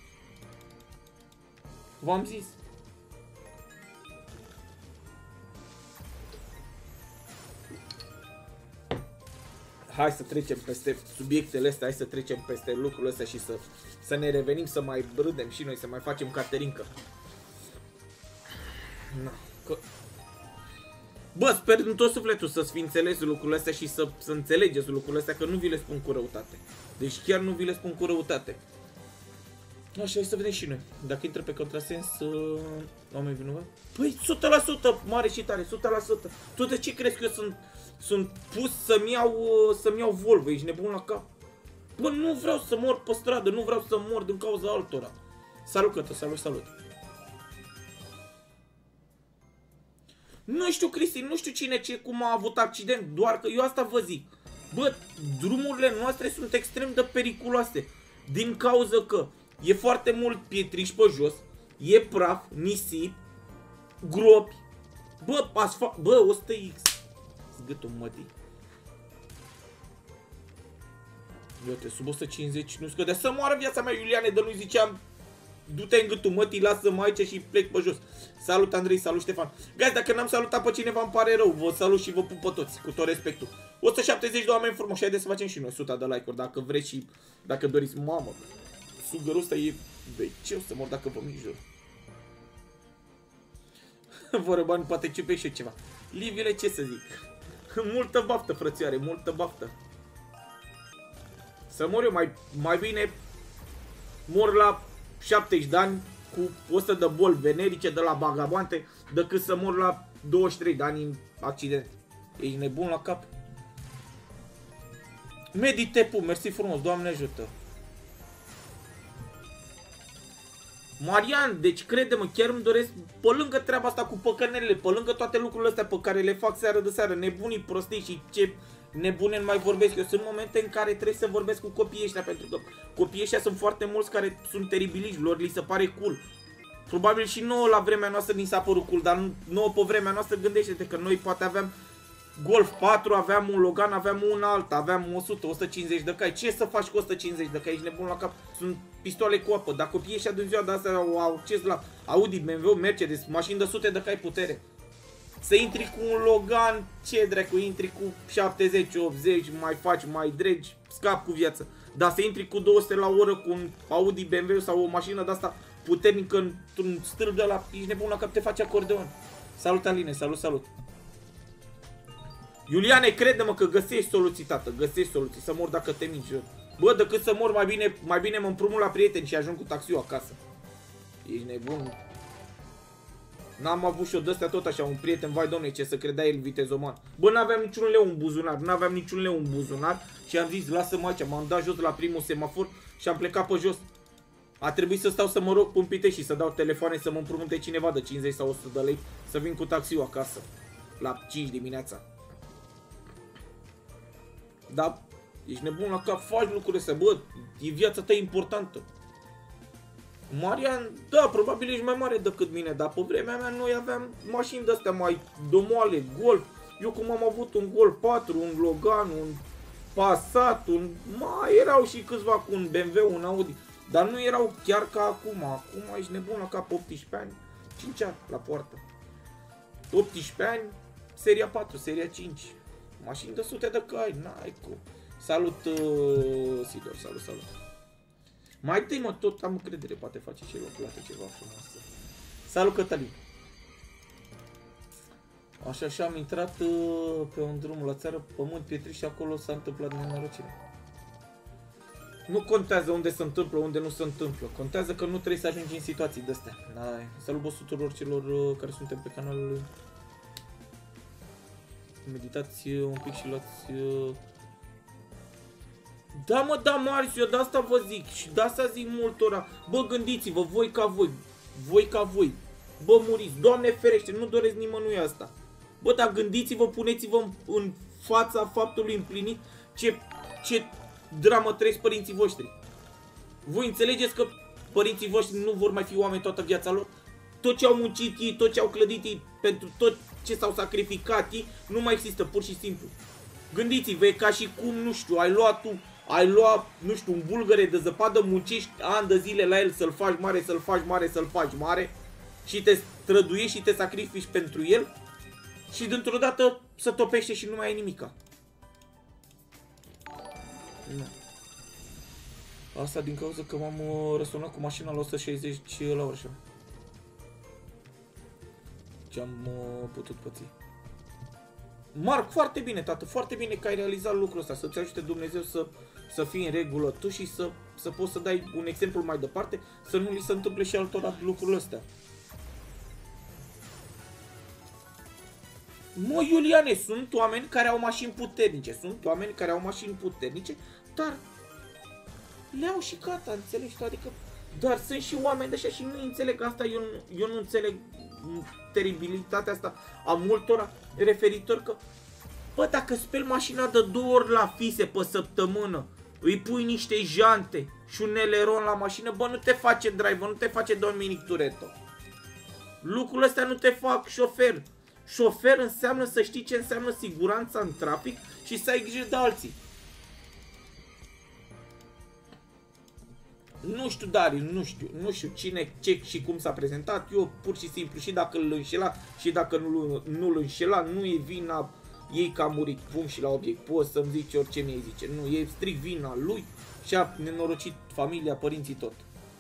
V-am zis. Hai să trecem peste subiectele astea, hai să trecem peste lucrurile astea și să ne revenim, să mai râdem și noi, să mai facem caterincă. Na, că... Bă, sper din tot sufletul să-ți fi înțeles lucrurile astea și să înțelegeți lucrurile astea, că nu vi le spun cu răutate. Deci chiar nu vi le spun cu răutate. Așa, să vedem și noi. Dacă intră pe contrasens, oameni vinovat? Păi, 100%, mare și tare, 100%. Tu de ce crezi că eu sunt pus să-mi iau Volvo? Ești nebun la cap? Bă, nu vreau să mor pe stradă, nu vreau să mor din cauza altora. Salut, Cătă, salut. Nu știu, Cristi, nu știu cum a avut accident, doar că eu asta vă zic. Bă, drumurile noastre sunt extrem de periculoase. Din cauza că e foarte mult pietriș pe jos, e praf, nisip, gropi. Bă, bă, 100x. Zgâtul mătii. Uite, sub 150 nu scădea. Să moară viața mea, Iuliane, de nu ziceam du-te în gâtul mătii, lasă-mă aici și plec pe jos. Salut, Andrei, salut, Ștefan. Guys, dacă n-am salutat pe cineva, îmi pare rău. Vă salut și vă pup pe toți, cu tot respectul. 170 de oameni frumoși, haideți să facem și noi 100 de like-uri, dacă vreți și dacă doriți. Mamă, sugărul ăsta e... Ce o să mor dacă vă mijor? Voră bani, poate ciupe și eu ceva. Livile, ce să zic? Multă baftă, frățioare, multă baftă. Să mor eu, mai bine mor la 70 de ani cu 100 de boli venerice de la bagabante decât să mor la 23 de ani în accident. Ești nebun la cap? Meditepu, mersi frumos, Doamne ajută. Marian, deci crede-mă, chiar îmi doresc, pe lângă treaba asta cu păcănelele, pe lângă toate lucrurile astea pe care le fac seară de seară, nebunii, prostii și ce nebune nu mai vorbesc. Eu sunt momente în care trebuie să vorbesc cu copiii ăștia, pentru că copiii ăștia sunt foarte mulți care sunt teribiliști, lor li se pare cool. Probabil și nouă la vremea noastră ni s-a părut cool, dar nouă pe vremea noastră, gândește-te că noi poate aveam Golf 4, aveam un Logan, aveam un alt, aveam 100, 150 de cai. Ce să faci cu 150 de cai? Ești nebun la cap? Sunt pistoale cu apă. Dacă copiii ăștia din ziua de astea au acces la Audi, BMW, Mercedes, mașini de sute de cai putere. Să intri cu un Logan, ce dracu, intri cu 70, 80, mai faci, mai dregi, scap cu viață. Dar să intri cu 200 la oră cu un Audi, BMW sau o mașină de asta puternică într-un stâlp de ăla, ești nebun la cap, te faci acordeon. Salut, Aline, salut. Iuliane, crede-mă că găsești soluții, tată, găsești soluții, să mor dacă te minți. Bă, decât să mor, mai bine mă împrumut la prieteni și ajung cu taxiul acasă. Ești nebun? N-am avut și eu de-astea tot așa, un prieten, vai domne, ce să credea el vitezoman. Bă, n-aveam niciun leu în buzunar, și am zis, lasă-mă aici, m-am dat jos la primul semafor și am plecat pe jos. A trebuit să stau să mă rog pâmpite și să dau telefoane să mă împrumute cineva de 50 sau 100 de lei să vin cu taxiul acasă, la 5 dimineața. Da, ești nebun la cap, faci lucrurile astea, bă, e viața ta importantă. Marian, da, probabil ești mai mare decât mine, dar pe vremea mea noi aveam mașini de-astea mai domoale, Golf. Eu cum am avut un Golf 4, un Logan, un Passat, mai erau și câțiva cu un BMW, un Audi. Dar nu erau chiar ca acum, acum ești nebun la cap, 18 ani, 5 ani la poartă. 18 ani, seria 4, seria 5. Mașini de sute de cai, n-ai cum. Salut, Sidor, salut. Mai dă-i, mă, tot am încredere, poate face și el o plată ceva frumos. Salut, Cătălin! Așa am intrat pe un drum la țară, pământ, pietri și acolo s-a întâmplat nenorocire. Nu contează unde se întâmplă, unde nu se întâmplă. Contează că nu trebuie să ajungi în situații de-astea. Salut, boss, tuturor celor care suntem pe canalul lui. Meditați un pic și luați... Da, mă, da, Marius, eu de asta vă zic și de asta zic multora. Bă, gândiți-vă, voi ca voi, voi ca voi. Bă, muriți, Doamne ferește, nu doresc nimănui asta. Bă, dar gândiți-vă, puneți-vă în fața faptului împlinit ce dramă trăiesc părinții voștri. Voi înțelegeți că părinții voștri nu vor mai fi oameni toată viața lor? Tot ce au muncit ei, tot ce au clădit ei, pentru tot ce s-au sacrificat ei, nu mai există, pur și simplu. Gândiți-vă, e ca și cum, nu știu, ai luat, nu știu, un bulgăre de zăpadă, muncești ani de zile la el să-l faci mare, să-l faci mare, să-l faci mare și te străduiești și te sacrifici pentru el și dintr-o dată se topește și nu mai ai nimica. Nu. Asta din cauza că m-am răsunat cu mașina la 160 la oră. Ce am putut păți. Marc, foarte bine, tată, foarte bine că ai realizat lucrul ăsta, să-ți ajute Dumnezeu să fii în regulă tu și să poți să dai un exemplu mai departe, să nu li se întâmple și altora lucrurile astea. Mă, Iuliane, sunt oameni care au mașini puternice, dar le au și gata, înțelegi tu? Adică, dar sunt și oameni de așa și nu înțeleg asta, eu nu înțeleg teribilitatea asta a multora referitor că, bă, dacă speli mașina de 2 ori la fise pe săptămână, îi pui niște jante și un eleron la mașină, bă, nu te face driver, nu te face Dominic Toretto. Lucrurile astea nu te fac șofer. Șofer înseamnă să știi ce înseamnă siguranța în trafic și să ai grijă de alții. Nu știu, Darius, nu știu cine, ce și cum s-a prezentat. Eu pur și simplu, și dacă îl înșela și dacă nu îl înșela, nu e vina ei că a murit, punct și la obiect. Poți să-mi zici orice mi-ai zice. Nu, e strict vina lui și a nenorocit familia, părinții, tot.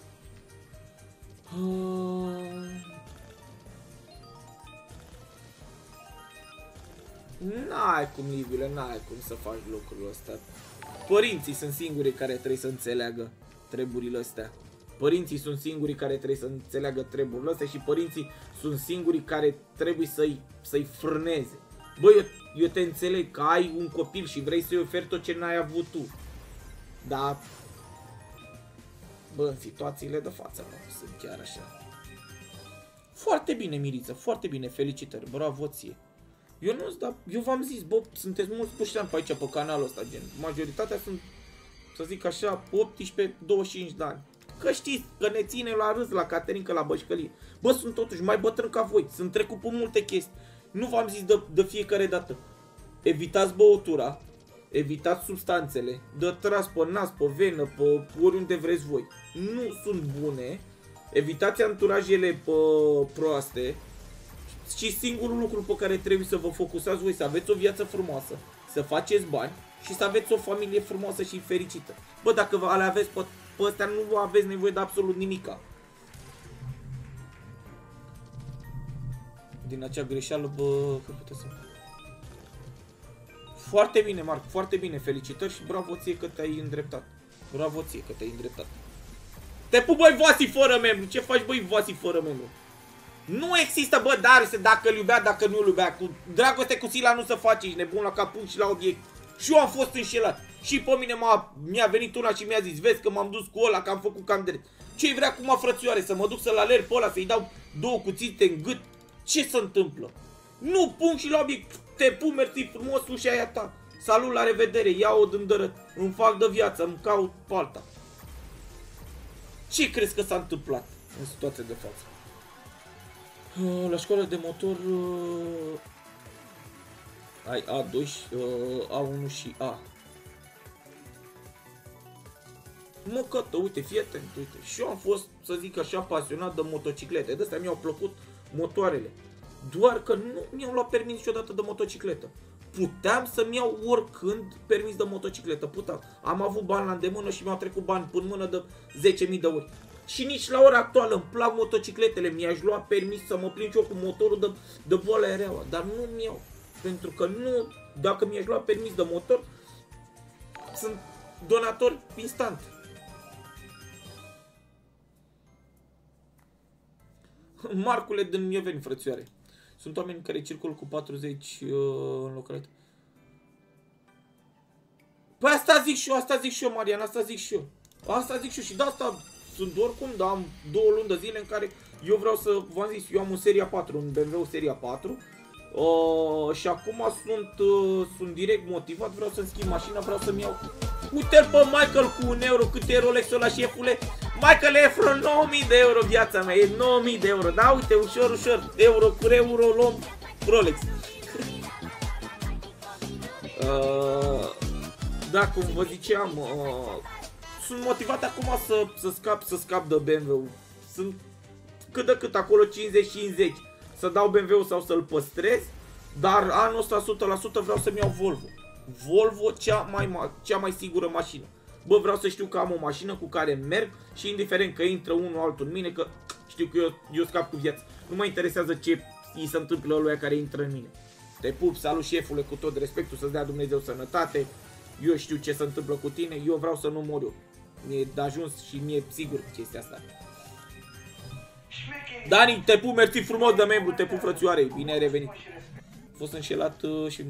N-ai cum, Liviule, n-ai cum să faci lucrul ăsta. Părinții sunt singurii care trebuie să înțeleagă treburile astea. Părinții sunt singurii care trebuie să înțeleagă treburile astea și părinții sunt singurii care trebuie să-i frâneze. Bă, eu te înțeleg că ai un copil și vrei să-i oferi tot ce n-ai avut tu. Dar, bă, în situațiile de față nu sunt chiar așa. Foarte bine, Mirița, foarte bine, felicitări, bravo ție. Eu nu, dar eu v-am zis, bă, sunteți mulți pușteani pe aici, pe canalul ăsta, gen. Majoritatea sunt, să zic așa, 18-25 de ani. Că știți, că ne ține la râs, la Caterinca, la bășcălie. Bă, sunt totuși mai bătrân ca voi, sunt trecut pe multe chestii. Nu v-am zis de fiecare dată. Evitați băutura, evitați substanțele, dă tras pe nas, pe venă, pe oriunde vreți voi. Nu sunt bune. Evitați anturajele proaste. Și singurul lucru pe care trebuie să vă focusați voi, să aveți o viață frumoasă, să faceți bani și să aveți o familie frumoasă și fericită. Bă, dacă le aveți pe astea, nu aveți nevoie de absolut nimica. Din acea greșeală, bă, că puteți să... Foarte bine, Marc, foarte bine, felicitări și bravo ție că te-ai îndreptat. Bravo ție că te-ai îndreptat. Te pup, băi, Vasi fără membru. Ce faci, băi, Vasi fără membru? Nu există, bă, Darius, dacă îl iubea, dacă nu îl iubea. Cu dragoste cu Sila nu se face, ești nebun la cap și la obiect. Și eu am fost înșelat. Și pe mine mi-a venit una și mi-a zis, vezi că m-am dus cu ăla, că am făcut cam drept. Ce-i vrea cu frățioare, să mă duc să-l alerg pe ăla, să-i dau 2 cuțite în gât? Ce se întâmplă? Nu, punct și la obiect. Te pup, mersi frumos, ușa aia ta. Salut, la revedere, ia-o dândără. Îmi fac de viață, îmi caut pe alta. Ce crezi că s-a întâmplat în situația de față? La școala de motor ai A2, A1 și A. Mă, cătă, uite, fii atent, uite. Și eu am fost, să zic așa, pasionat de motociclete. De astea mi-au plăcut motoarele. Doar că nu mi-am luat permis niciodată de motocicletă. Puteam să-mi iau oricând permis de motocicletă, puteam. Am avut bani la îndemână și mi-au trecut bani în mână de 10.000 de ori. Și nici la ora actuală îmi plac motocicletele, mi-aș lua permis să mă plimb și eu cu motorul de boală aereaua, dar nu-mi iau. Pentru că nu, dacă mi-aș lua permis de motor, sunt donator instant. Marcule din Ioveni, frățioare. Sunt oameni care circulă cu 40 în localitate. Păi asta zic și eu, Marian, asta zic și eu. Asta zic și eu și de asta sunt oricum, dar am 2 luni de zile în care eu vreau să, v-am zis, eu am un Seria 4, un BMW Seria 4. Și acum sunt direct motivat, vreau să-mi schimb mașina, vreau să-mi iau. Uite-l pe Michael cu 1 euro, cât e Rolex-ul ăla, șefule? Michael, e vreo 9.000 de euro viața mea, e 9.000 de euro, da? Uite, ușor, ușor, euro cu euro luăm Rolex. Da, cum vă ziceam, sunt motivat acum să scap de BMW. Sunt cât de cât acolo 50-50. Să dau BMW-ul sau să-l păstrez. Dar anul ăsta 100% vreau să-mi iau Volvo. Volvo, cea mai sigură mașină. Bă, vreau să știu că am o mașină cu care merg și indiferent că intră unul altul în mine, că știu că eu scap cu viață. Nu mă interesează ce îi se întâmplă lui care intră în mine. Te pup, salut șefule, cu tot respectul, să-ți dea Dumnezeu sănătate. Eu știu ce se întâmplă cu tine, eu vreau să nu mor eu. Mi-e de ajuns și mi-e sigur chestia asta. Dani, te pup, mersi frumos de membru, te pup, frățioare, bine ai revenit. A fost înșelat și...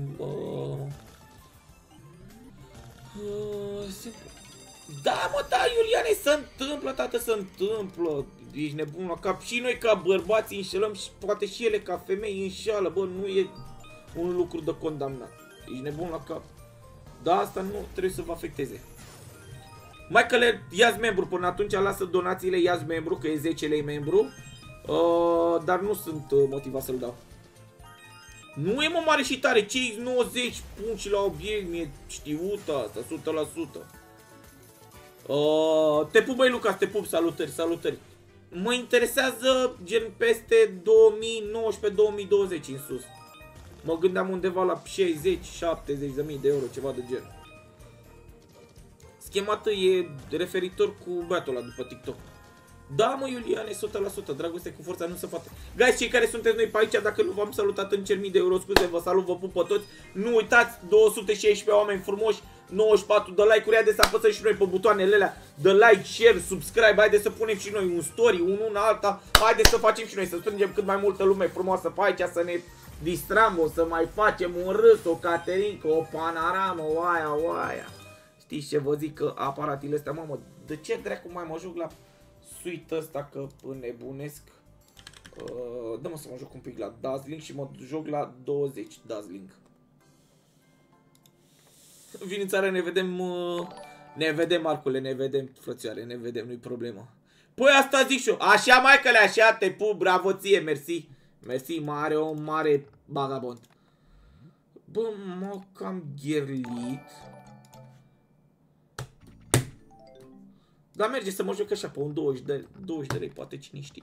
Da, mă, da, Iuliane, se întâmplă, tată, se întâmplă. Ești nebun la cap. Și noi ca bărbați înșelăm și poate și ele ca femei înșeală. Bă, nu e un lucru de condamnat. Ești nebun la cap. Da, asta nu trebuie să vă afecteze. Michael, ia-ți membru, până atunci lasă donațiile, ia-ți membru, că e 10 lei membru. Dar nu sunt motivat să-l dau. Nu e mă mare și tare, cei 90 punct și la obiect, mi-e știută asta, 100%. Te pup, băi Lucas, te pup, salutări, salutări. Mă interesează gen peste 2019-2020 în sus. Mă gândeam undeva la 60-70.000 de euro, ceva de gen. Schemată e referitor cu băiatul ăla după TikTok. Da, mă, Iuliane, 100%, dragoste cu forța, nu se poate. Guys, cei care sunteți noi pe aici, dacă nu v-am salutat în cer mii de euro, scuze, vă salut, vă pup pe toți. Nu uitați, 216 oameni frumoși, 94 de like-uri, haideți să apăsăm și noi pe butoanele alea de like, share, subscribe, haideți să punem și noi un story, una alta, haideți să facem și noi, să strângem cât mai multă lume frumoasă pe aici, să ne distram, o să mai facem un râs, o caterincă, o panoramă, oaia. Știți ce vă zic, că aparatele astea, mamă, de ce dracu mai mă joc la suite ăsta, că înnebunesc? Dă-mă să mă joc un pic la Dazzling și mă joc la 20 Dazzling. Vin în țară, ne vedem, Marcule, ne vedem, frățioare, ne vedem, nu-i problemă. Păi asta zic și eu, așa, Michael, așa, te pup, bravo ție, mersi. Mersi, mare om, mare vagabond. Bă, m-au cam gherlit. Dar merge să mă joc așa pe un 20 de lei, poate cine știe.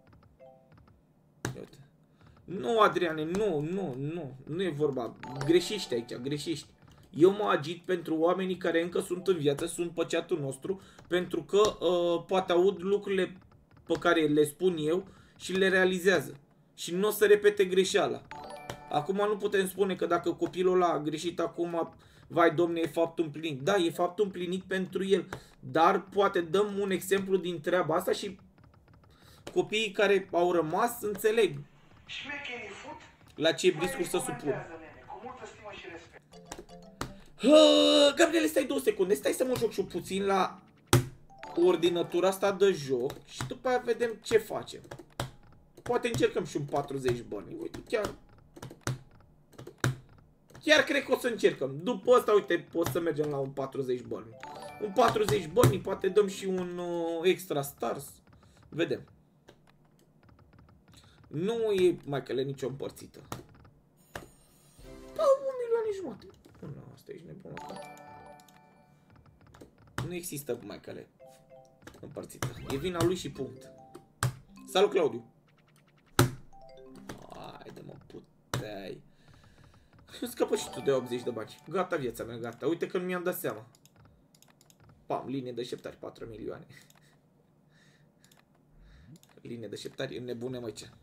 Uite. Nu, Adriane, nu e vorba. Greșești aici, greșești. Eu mă agit pentru oamenii care încă sunt în viață, sunt pe chat-ul nostru, pentru că poate aud lucrurile pe care le spun eu și le realizează. Și nu o să repete greșeala. Acum nu putem spune că dacă copilul ăla a greșit acum, vai domne, e faptul împlinit. Da, e faptul împlinit pentru el. Dar poate dăm un exemplu din treaba asta și copiii care au rămas înțeleg la ce discurs să supun. Gabriele, stai 2 secunde. Stai să mă joc și puțin la ordinatura asta de joc și după aia vedem ce facem. Poate încercăm și un 40 bani. Uite, chiar cred că o să încercăm. După asta, uite, pot să mergem la un 40 bani. Un 40 bani, poate dăm și un extra stars. Vedem. Nu e, Michael, nicio împărțită. Da, 1.500.000. Nu, asta ești nebun la cap. Nu există, Michael, împărțită. E vina lui și punct. Salut, Claudiu. Haide mă, puteai. Scapă și tu de 80 de bani. Gata viața mea, gata. Uite că nu mi-am dat seama. Pam, linie de șeptari, 4 milioane. Linie de șeptari, nebune mă ce.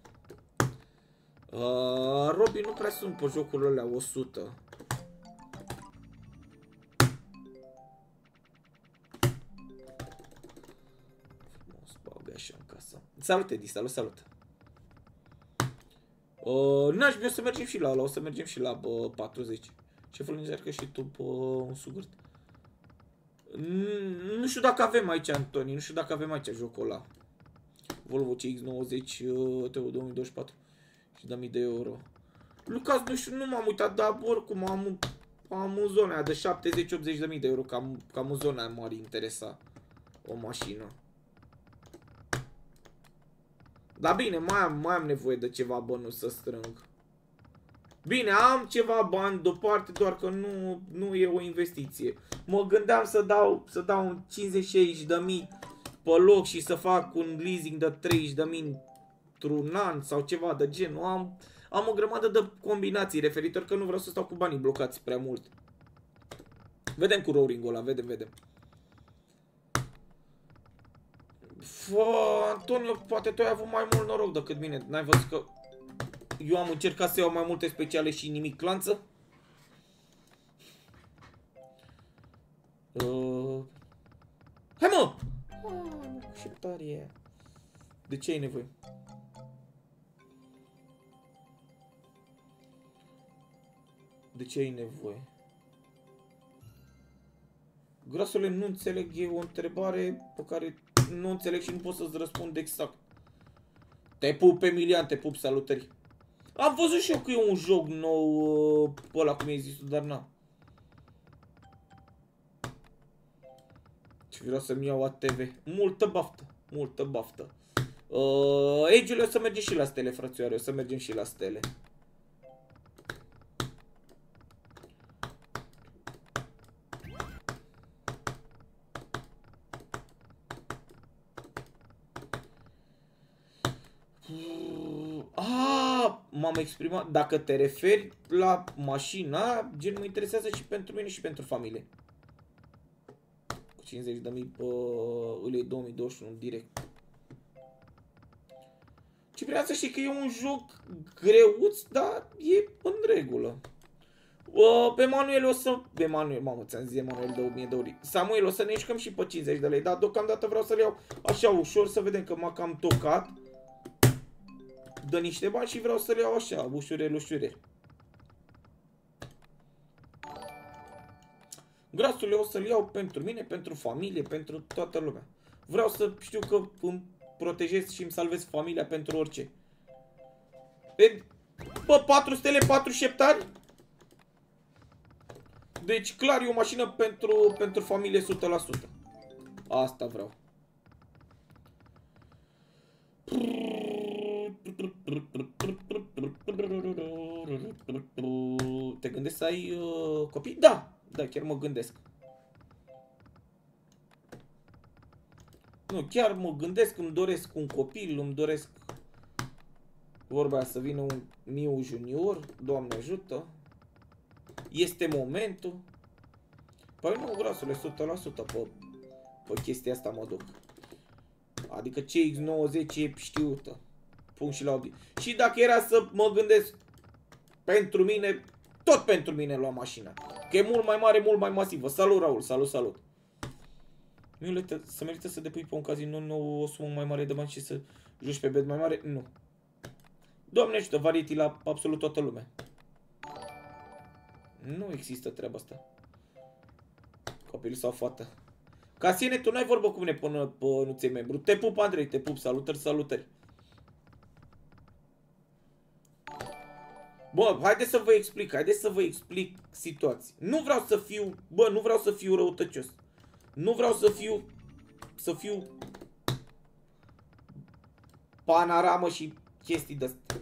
Robii nu prea sunt pe jocurile alea 100. Frumos, bag așa în casă. Salut, Edi, salut. N-aș vrea să mergem și la ăla, o să mergem și la 40. Șeful încearcă și tu pe un sugărt. Nu știu dacă avem aici, Antoni, nu știu dacă avem aici jocul ăla. Volvo CX-90 TO 2024 și dă 1000 de euro. Lucas, nu știu, nu m-am uitat, dar oricum am în zona aia de 70-80 de mii de euro, cam în zona aia m-ar interesa o mașină. Dar bine, mai am nevoie de ceva bănuți să strâng. Bine, am ceva bani deoparte, doar că nu e o investiție. Mă gândeam să dau un 50-60 de mii pe loc și să fac un leasing de 30 de mii într-un an sau ceva de genul. Am o grămadă de combinații referitor că nu vreau să stau cu banii blocați prea mult. Vedem cu roaring-ul ăla, vedem. Antonio, poate tu ai avut mai mult noroc decât mine. N-ai văzut că eu am încercat să iau mai multe speciale și nimic clanță? Hai mă! Ce tare e. De ce ai nevoie? De ce ai nevoie? Grasule, nu înțeleg, e o întrebare pe care nu înțeleg și nu pot să-ți răspund exact. Te pup, Emilian, te pup, salutări. Am văzut și eu că e un joc nou, ăla cum ai zis, dar n-am. Și vreau să-mi iau ATV. Multă baftă. Age-ul, o să mergem și la stele, frățioare, o să mergem și la stele. M-am exprimat. Dacă te referi la mașina, gen mă interesează și pentru mine și pentru familie. Cu 50.000 pe îi 2021 direct. Ce vreau să știi că e un joc greuț, dar e în regulă. Pe Manuel o să... Mamă, ți-am zis Manuel de 1000 de ori. Samuel, o să ne jucăm și pe 50 de lei, dar deocamdată vreau să le iau așa ușor, să vedem că m-a cam tocat. Dă niște bani și vreau să le iau așa, ușurel. Grasule o să le iau pentru mine, pentru familie, pentru toată lumea. Vreau să știu că îmi protejez și îmi salvez familia pentru orice. Pe 4 stele, 4 șeptari? Deci clar e o mașină pentru familie 100%. Asta vreau. Te gândești să ai copii? Da, chiar mă gândesc. Nu, chiar mă gândesc, îmi doresc un copil, îmi doresc vorba aia să vină un Miu Junior, Doamne ajută. Este momentul. Păi nu, grasule, 100% pe chestia asta mă duc. Adică CX-90 e știută. Pun și la obiect. Și dacă era să mă gândesc pentru mine, tot pentru mine lua mașina. Că e mult mai mare, mult mai masivă. Salut, Raul, salut. Să merită să depui pe un casino nou o sumă mai mare de bani și să joci pe bet mai mare? Nu. Doamne ajută, variety la absolut toată lumea. Nu există treaba asta. Copil sau fată. Casine, tu n-ai vorbă cu mine până nu ți-ai membru. Te pup, Andrei, te pup, salutări. Bă, haideți să vă explic situații. Nu vreau să fiu răutăcios. Nu vreau să fiu panoramă și chestii de-astea.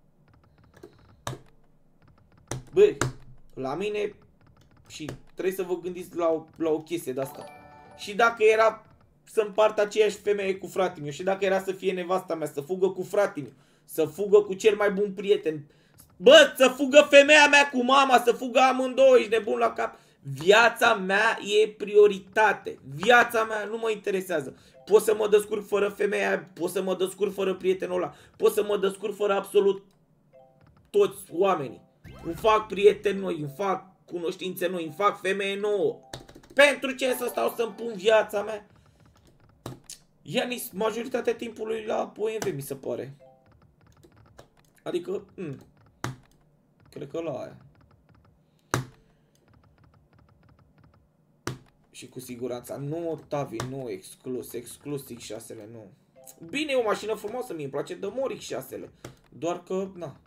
Băi, la mine și trebuie să vă gândiți la o chestie de-asta. Și dacă era să împart aceeași femeie cu fratele meu, și dacă era să fie nevasta mea, să fugă cu fratele meu, Să fugă cu cel mai bun prieten. Bă, să fugă femeia mea cu mama, să fugă amândouă, ești nebun la cap. Viața mea e prioritate. Viața mea nu mă interesează. Pot să mă descurc fără femeia, pot să mă descurc fără prietenul ăla, pot să mă descurc fără absolut toți oamenii. Îmi fac prieteni noi, îmi fac cunoștințe noi, îmi fac femeie nouă. Pentru ce să stau să-mi pun viața mea? Ianis, majoritatea timpului la OMV, mi se pare. Adică, cred că la aia. Și cu siguranță, nu, Tavi, nu, exclus X6-le, nu. Bine, e o mașină frumoasă, mie îmi place de mor X6-le. Doar că, na.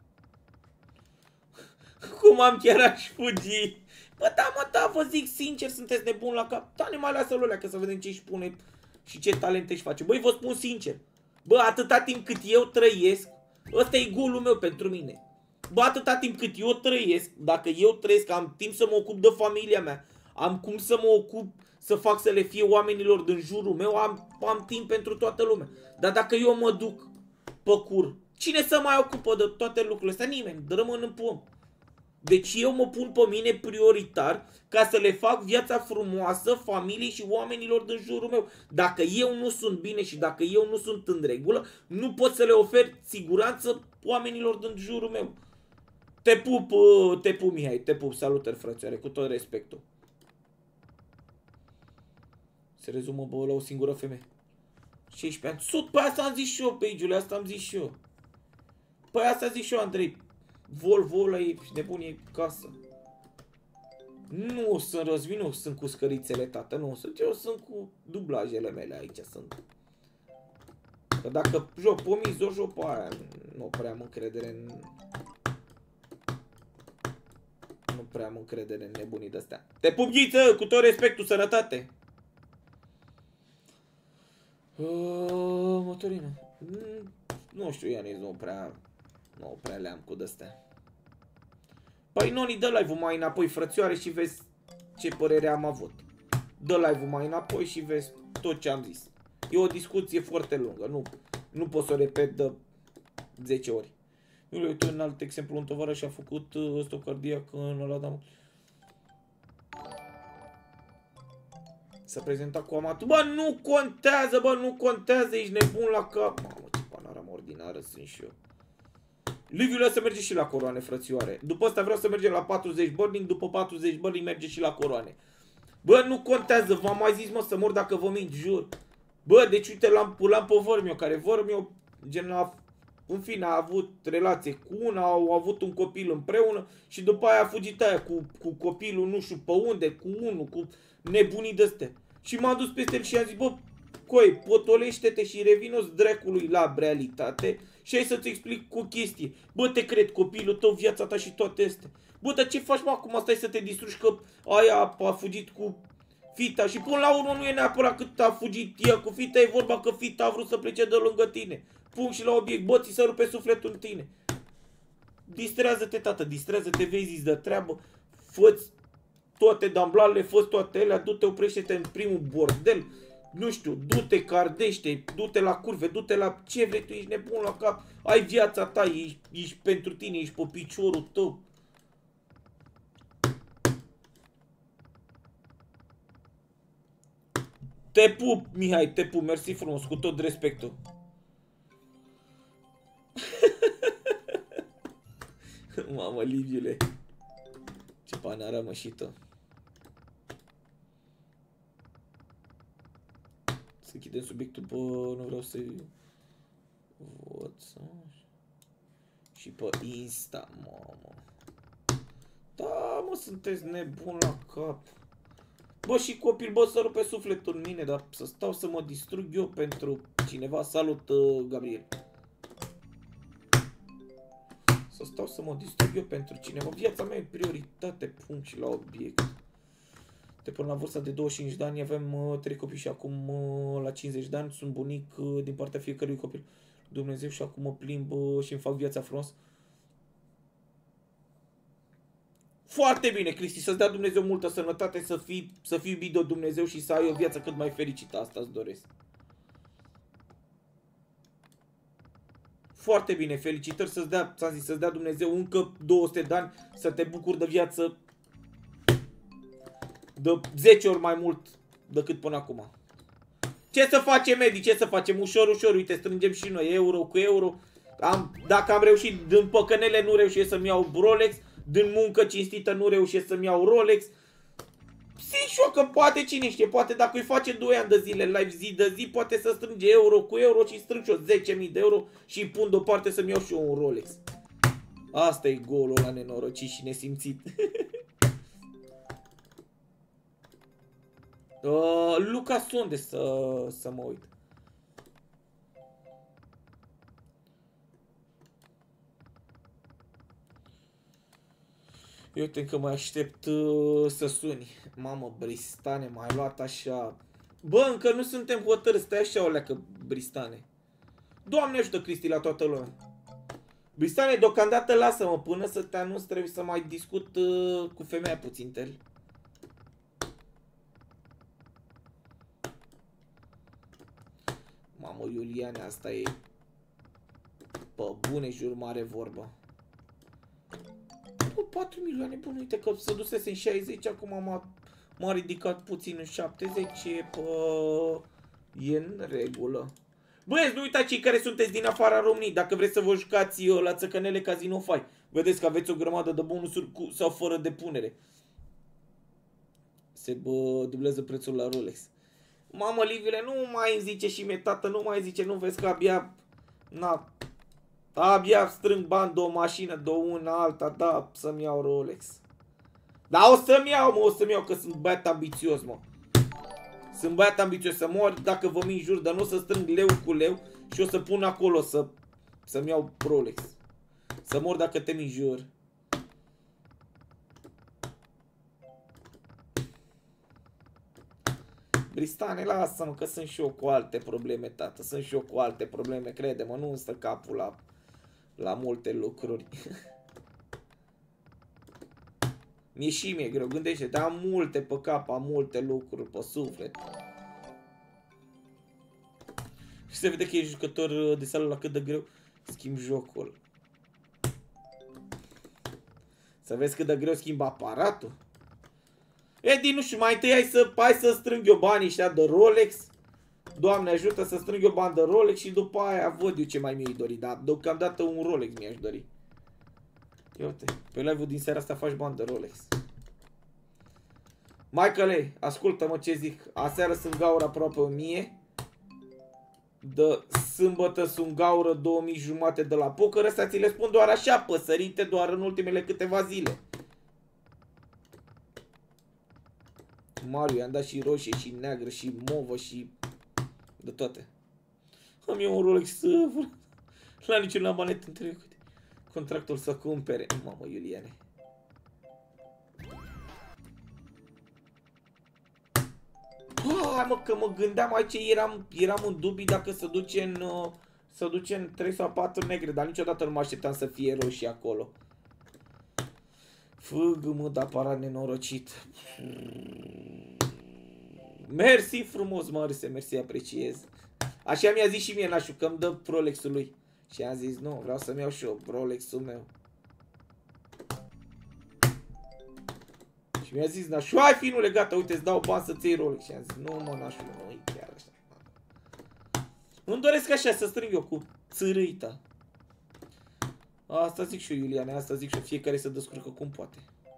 Cum am chiar aș fugi? Bă, da, vă zic sincer, sunteți nebuni la cap. Da, ne mai lasă-l ălea, că să vedem ce își pune și ce talente își face. Băi, vă spun sincer. Bă, atâta timp cât eu trăiesc, ăsta e golul meu pentru mine. Bă, atâta timp cât eu trăiesc, dacă eu trăiesc, am timp să mă ocup de familia mea, am cum să mă ocup, să fac să le fie oamenilor din jurul meu, am timp pentru toată lumea. Dar dacă eu mă duc pe cur, cine să mai ocupă de toate lucrurile astea? Nimeni, rămân în pom. Deci eu mă pun pe mine prioritar ca să le fac viața frumoasă familiei și oamenilor din jurul meu. Dacă eu nu sunt bine și dacă eu nu sunt în regulă, nu pot să le ofer siguranță oamenilor din jurul meu. Te pup, Mihai, te pup, salutări, frățioare, cu tot respectul. Se rezumă, bă, la o singură femeie. 16 ani. Sut, pe asta am zis și eu, pe Igiule, asta am zis și eu. Păi asta zic și eu, Andrei. Volvo ăla e nebun, e casă. Nu sunt răzvin, nu sunt cu scărițele, tată, nu sunt. Eu sunt cu dublajele mele, aici sunt. Că dacă joc pe miz, o joc pe aia. Nu prea am încredere în... Nu prea am încredere în nebunii de-astea. Te pup, Ghiță, cu tot respectul, sănătate! Motorină. Nu știu, Ianis, nu prea le-am cu de-astea. Păi, Noni, dă live-ul mai înapoi, frățioare, și vezi ce părere am avut. Dă live-ul mai înapoi și vezi tot ce am zis. E o discuție foarte lungă, nu pot să o repet de 10 ori. Uite, un alt exemplu, un tovarăș a făcut stop cardiac în ăla, da. S-a prezentat cu amatul. Bă, nu contează, ești nebun la cap. Mamă, ce panoramă ordinară sunt și eu. Liviul să merge și la coroane, frățioare. După asta vreau să mergem la 40 burning, după 40 burning merge și la coroane. Bă, nu contează, v-am mai zis, mă, să mor dacă vă mint, jur. Bă, deci uite, l-am pe Vărmiu, care Vărmiu, gen, în fine, a avut relație cu una, au avut un copil împreună și după aia a fugit aia cu copilul, nu știu pe unde, cu unul, cu nebunii de-astea. Și m-am dus peste el și am zis, bă, coi, potolește-te și revino-ți dracului la realitate și hai să-ți explic o chestie. Bă, te cred, copilul tău, viața ta și toate astea. Bă, dar ce faci, mă, acum stai să te distrugi că aia a fugit cu fita și până la urmă nu e neapărat cât a fugit ea cu fita, e vorba că fita a vrut să plece de lângă tine. Punct și la obiect, bă, ți se rupe sufletul în tine. Distrează-te, tată, distrează-te, vei zis de treabă, fă-ți toate damblalele, fă-ți toate alea, du-te, oprește-te în primul bordel, nu știu, du-te, cardește, du-te la curve, du-te la ce vrei, tu ești nebun la cap, ai viața ta, ești pentru tine, ești pe piciorul tău. Te pup, Mihai, te pup, mersi frumos, cu tot respectul. Mamă, Liviule, ce panoramă și tu. Să închidem subiectul pe... nu vreau să-i... văd să... și pe Insta, mamă. Da, mă, sunteți nebun la cap. Bă, și copil, bă, să rupe sufletul în mine, dar să stau să mă distrug eu pentru cineva. Salut, Gabriel. Să stau să mă distrug eu pentru cineva. Viața mea e prioritate, punct și la obiect. De până la vârsta de 25 de ani avem 3 copii și acum la 50 de ani sunt bunic din partea fiecărui copil. Dumnezeu, și acum mă plimb și îmi fac viața frumos. Foarte bine, Cristi, să-ți dea Dumnezeu multă sănătate, să fii iubit de Dumnezeu și să ai o viață cât mai fericită. Asta îți doresc. Foarte bine, felicitări să-ți dea, ți-am zis, să-ți dea Dumnezeu încă 200 de ani, să te bucuri de viață de 10 ori mai mult decât până acum. Ce să facem, Edi? Ce să facem? Ușor, ușor, uite, strângem și noi euro cu euro. Dacă am reușit din păcănele, nu reușesc să-mi iau Rolex, din muncă cinstită nu reușesc să-mi iau Rolex. Zic și eu că poate, cine știe, poate dacă îi face 2 ani de zile live zi de zi, poate să strânge euro cu euro și strâng și eu 10.000 de euro și îi pun deoparte să-mi iau și eu un Rolex. Asta e golul ăla nenorocit și nesimțit. Lucas, unde să mă uit? Eu uite că mai aștept să suni. Mamă, Bristane, m-ai luat așa. Bă, încă nu suntem hotărâți, stai așa o leacă, Bristane. Doamne ajută, Cristi, la toată lumea. Bristane, deocamdată lasă-mă până să te anunț, trebuie să mai discut cu femeia puțin tel. Mamă, Iuliane, asta e pe bune jur mare vorba. 4 milioane, bun, uite că se dusese în 60, acum m-a ridicat puțin în 70, e în regulă. Băieți, nu uitați cei care sunteți din afara României, dacă vreți să vă jucați la țăcănele Casino Fai, vedeți că aveți o grămadă de bonusuri cu sau fără depunere. Se dublează prețul la Rolex. Mamă, Livile, nu mai îmi zice și mie, tată, nu mai zice, nu vezi că abia, abia strâng bani de o mașină, de una alta, da, să-mi iau Rolex. Da, o să-mi iau, mă, o să-mi iau, că sunt băiat ambițios, mă. Sunt băiat ambițios, să mor dacă vă minjur, dar nu o să strâng leu cu leu și o să pun acolo să-mi iau Rolex. Să mor dacă te minjur. Bristane, lasă-mă că sunt și eu cu alte probleme, tată. Sunt și eu cu alte probleme, crede-mă, nu îmi stă capul la multe lucruri. Mie și mie greu, gândește-te, am multe pe cap, am multe lucruri pe suflet. Și se vede că e jucător de sală la cât de greu schimb jocul. Să vezi cât de greu schimb aparatul. Edi, nu știu, mai întâi hai să strâng eu banii ăștia de Rolex. Doamne ajută să strâng eu bani de Rolex și după aia văd eu ce mai mi-ai dori. Dar deocamdată un Rolex mi-aș dori. Ia uite, pe live-ul din seara asta faci bani de Rolex. Michael, ascultă-mă ce zic. Aseară sunt gaură aproape 1000. De sâmbătă sunt gaură 2500 de la poker. Astea ți le spun doar așa, păsărite, doar în ultimele câteva zile. Mario, i-am dat și roșie, și neagră, și movă, și de toate. Am eu un Rolex la niciun la manet între contractul să cumpere. Mamă, Iuliane. Hai, mă, că mă gândeam aici, eram în dubii dacă să duce în 3 sau 4 negre, dar niciodată nu mă așteptam să fie roșii acolo. Făgă, mă, de aparat nenorocit. Mersi frumos, Mărse, mersi, apreciez. Așa mi-a zis și mie nașul, că îmi dă Rolex-ul lui. Și am zis, nu, vreau să-mi iau și eu Rolex-ul meu. Și mi-a zis nașul, hai finule, gata, uite, îți dau bani să-ți iei Rolex. Și am zis, nu, mă, nașul, nu, e chiar așa. Îmi doresc așa, să strâng eu cu țărâita. Asta zic și eu, Iuliane, asta zic și eu, fiecare să descurcă cum poate.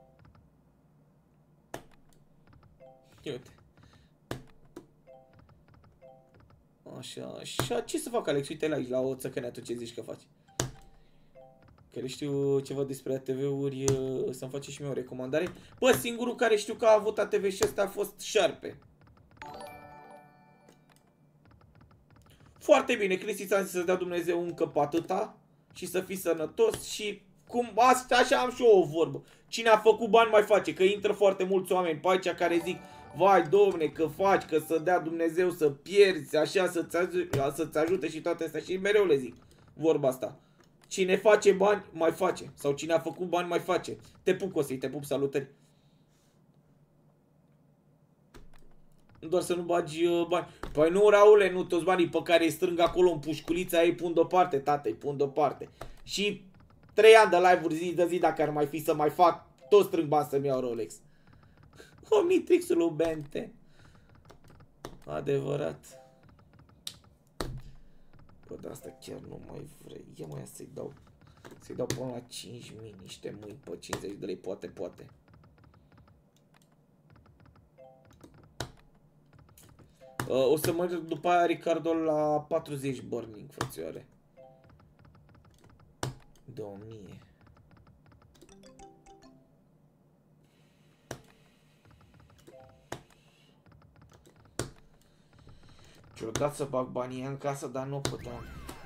Ia uite. Așa, așa, ce să fac, Alex? Uite la aici, la o țăcănea, tu ce zici că faci? Că le știu ceva despre ATV-uri, să-mi face și mie o recomandare. Bă, singurul care știu că a avut ATV și ăsta a fost Șarpe. Foarte bine, Cristi, ți-am zis să dea Dumnezeu încă pe atâta și să fii sănătos și cum, așa am și eu o vorbă. Cine a făcut bani mai face, că intră foarte mulți oameni pe aici care zic, vai, domne, că faci, că să dea Dumnezeu să pierzi, așa, să-ți ajute și toate astea. Și mereu le zic vorba asta. Cine face bani, mai face. Sau cine a făcut bani, mai face. Te pup, Cosei, te pup, salutări. Doar să nu bagi bani. Păi nu, Raule, nu toți banii pe care îi strâng acolo în pușculița ei pun deoparte, tată, îi pun deoparte. Și 3 ani de live-uri zi de zi, dacă ar mai fi să mai fac, toți strâng bani să-mi iau Rolex. Omnitrix-ul lui Bente. Adevărat. Bă, de asta chiar nu mai vrei. Ia mai să-i dau. Să-i dau până la 5.000 niște mâini pe 50 de lei, poate. O să merg după aia, Ricardo, la 40 burning, frățioare. 2000. Și-o dat să bag banii în casă, dar nu puteam.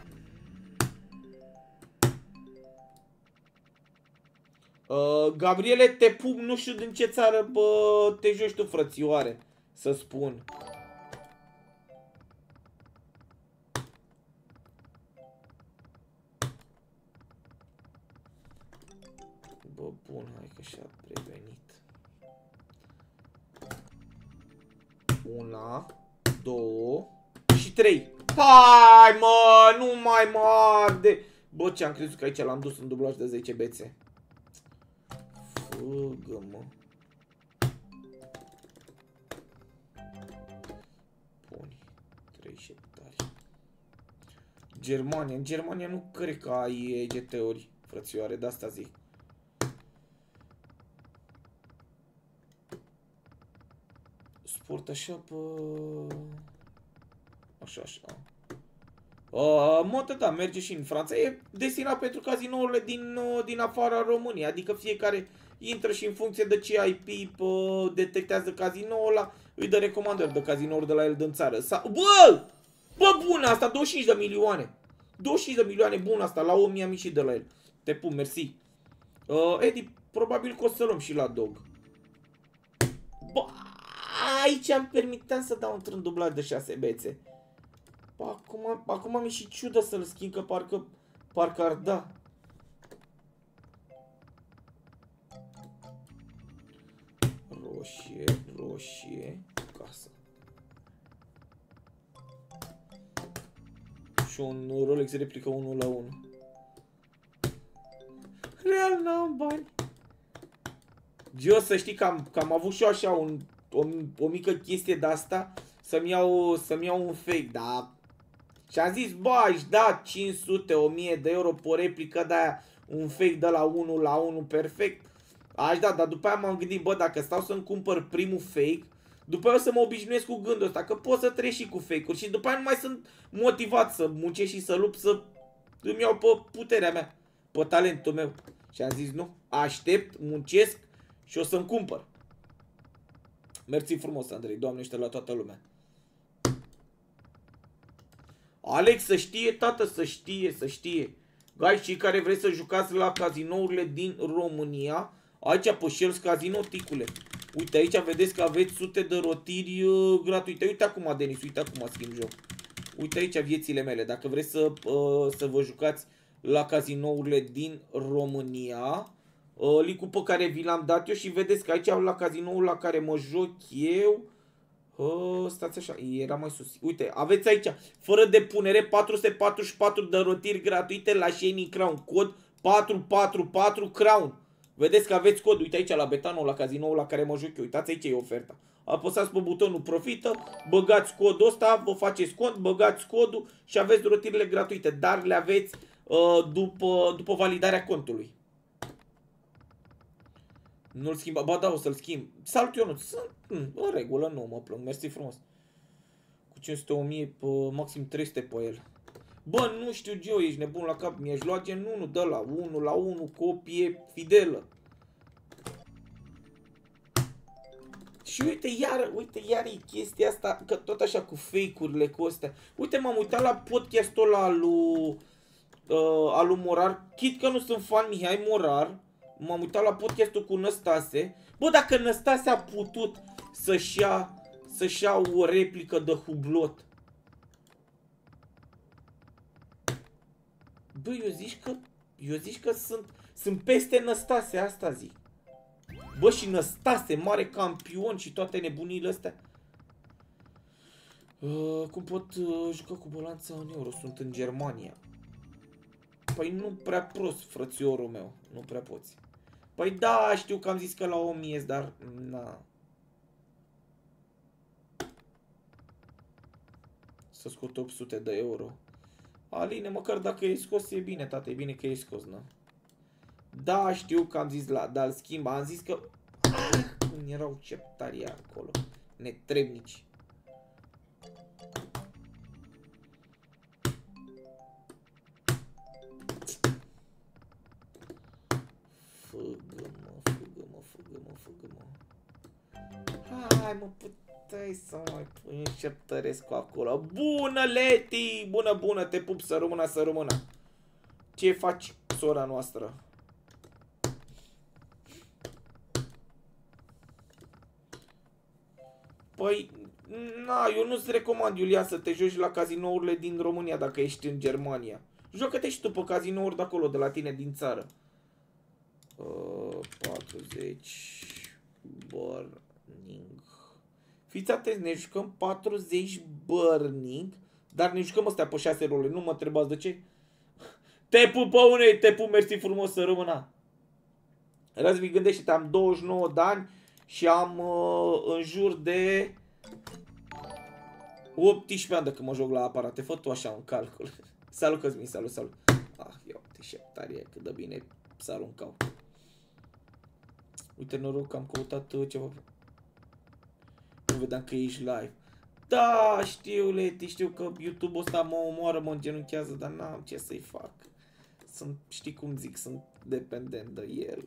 Gabriele, te pup, nu știu din ce țară te joci tu, frățioare, să spun. Bă, bun, hai că și-a prevenit. 1, 2 și 3. Hai, mă, nu mai mă arde. Bă, ce am crezut că aici l-am dus în dublaj de 10 bețe. Fugă, mă. Buni, 3 șeptari. Germania. În Germania nu cred că ai EGT-uri, frățioare, de asta zic. Sport așa, bă... Așa. Modă, da, merge și în Franța. E destinat pentru cazinourile din afara României. Adică fiecare intră și în funcție de ce IP detectează cazinoul ăla, îi dă recomandări de cazinouri de la el din țară. Bă! Bă, bună asta, 25 de milioane. 25 de milioane, bun asta, la 1000 am ieșit de la el. Te pun, mersi. Edi, probabil că o să luăm și la dog. Bă, aici îmi permiteam să dau într-un dublaj de 6 bețe. Acum mi-e și ciudă să-l schimb, că parcă ar da. Roșie, casă. Și un Rolex replică 1 la 1. Real n-am bani. Eu să știi că am avut și eu așa o mică chestie de asta, să-mi iau un fake, dar... Și am zis, bă, aș da 500, 1000 de euro pe replică de aia, un fake de la 1 la 1 perfect. Aș da, dar după aia m-am gândit, bă, dacă stau să-mi cumpăr primul fake, după aia o să mă obișnuiesc cu gândul ăsta, că pot să treci și cu fake-uri și după aia nu mai sunt motivat să muncesc și să lupt, să îmi iau pe puterea mea, pe talentul meu. Și am zis, nu, aștept, muncesc și o să-mi cumpăr. Mersi frumos, Andrei, Doamne, ăștia la toată lumea. Alex, să știe, tată, să știe. Guys, cei care vreți să jucați la cazinourile din România, aici pe Shells Casino, ticule. Uite, aici vedeți că aveți sute de rotiri gratuite. Uite acum, Denis, uite acum schimb joc. Uite aici viețile mele. Dacă vreți să vă jucați la cazinourile din România, link-ul pe care vi l-am dat eu și vedeți că aici la cazinoul la care mă joc eu, stați așa, era mai sus. Uite, aveți aici, fără depunere, 444 de rotiri gratuite la Shiny Crown. Cod 444 Crown. Vedeți că aveți cod, uite aici la Betano, la cazinoul la care mă joc eu. Uitați, aici e oferta. Apăsați pe butonul profită, băgați codul ăsta, vă faceți cont, băgați codul și aveți rotirile gratuite. Dar le aveți după validarea contului. Nu-l schimba, ba da, o să-l schimb. Salut, Ionuț, sunt în regulă, nu mă plâng, mersi frumos. Cu 500, 1000, maxim 300 pe el. Bă, nu știu, Gio, ești nebun la cap, mi-aș lua gen 1 de la 1 la 1, copie fidelă. Și uite iar e chestia asta, că tot așa cu fake-urile, cu astea. Uite, m-am uitat la podcastul ăla al lui Morar, chit că nu sunt fan Mihai Morar. M-am uitat la podcastul cu Năstase. Bă, dacă Năstase a putut să-și ia o replică de Hublot. Bă, eu zic că sunt peste Năstase, asta zic. Bă, și Năstase, mare campion și toate nebunile astea. Cum pot juca cu balanța în euro? Sunt în Germania. Păi nu prea prost, frățiorul meu. Nu prea poți. Păi da, știu că am zis că la 1000, dar na. Să scot 800 de euro. Aline, măcar dacă e scos e bine, tată, e bine că e scos, na. Da, știu că am zis la, dar schimb, am zis că... Cum erau ceptarii acolo. Netrebnici. Fugă-mă. Hai, mă, puteai să mai pui un șeptărescu acolo. Bună, Leti! Bună, te pup, să rămână. Ce faci, sora noastră? Păi, na, eu nu-ți recomand, Iulian, să te joci la cazinourile din România dacă ești în Germania. Joacă-te și tu pe cazinouri de acolo, de la tine, din țară. 40 burning. Fiți atenți, ne jucăm 40 burning, dar ne jucăm astea pe 6 role. Nu mă întrebați de ce. Te pupă unei, te pup, mersi frumos, să rămână. Răzvi, gândește-te, am 29 de ani și am în jur de 18 ani de când mă joc la aparate. Fă tu așa un calcul. Salut, Cosmin, salut. Ah, eu, te șeptarie, cât de bine să aruncau. Uite, noroc că am căutat ceva. Nu vedeam că ești live. Da, știu, Leti, știu că YouTube-ul ăsta mă omoară, mă îngenunchează, dar n-am ce să-i fac. Sunt, știi cum zic, sunt dependent de el.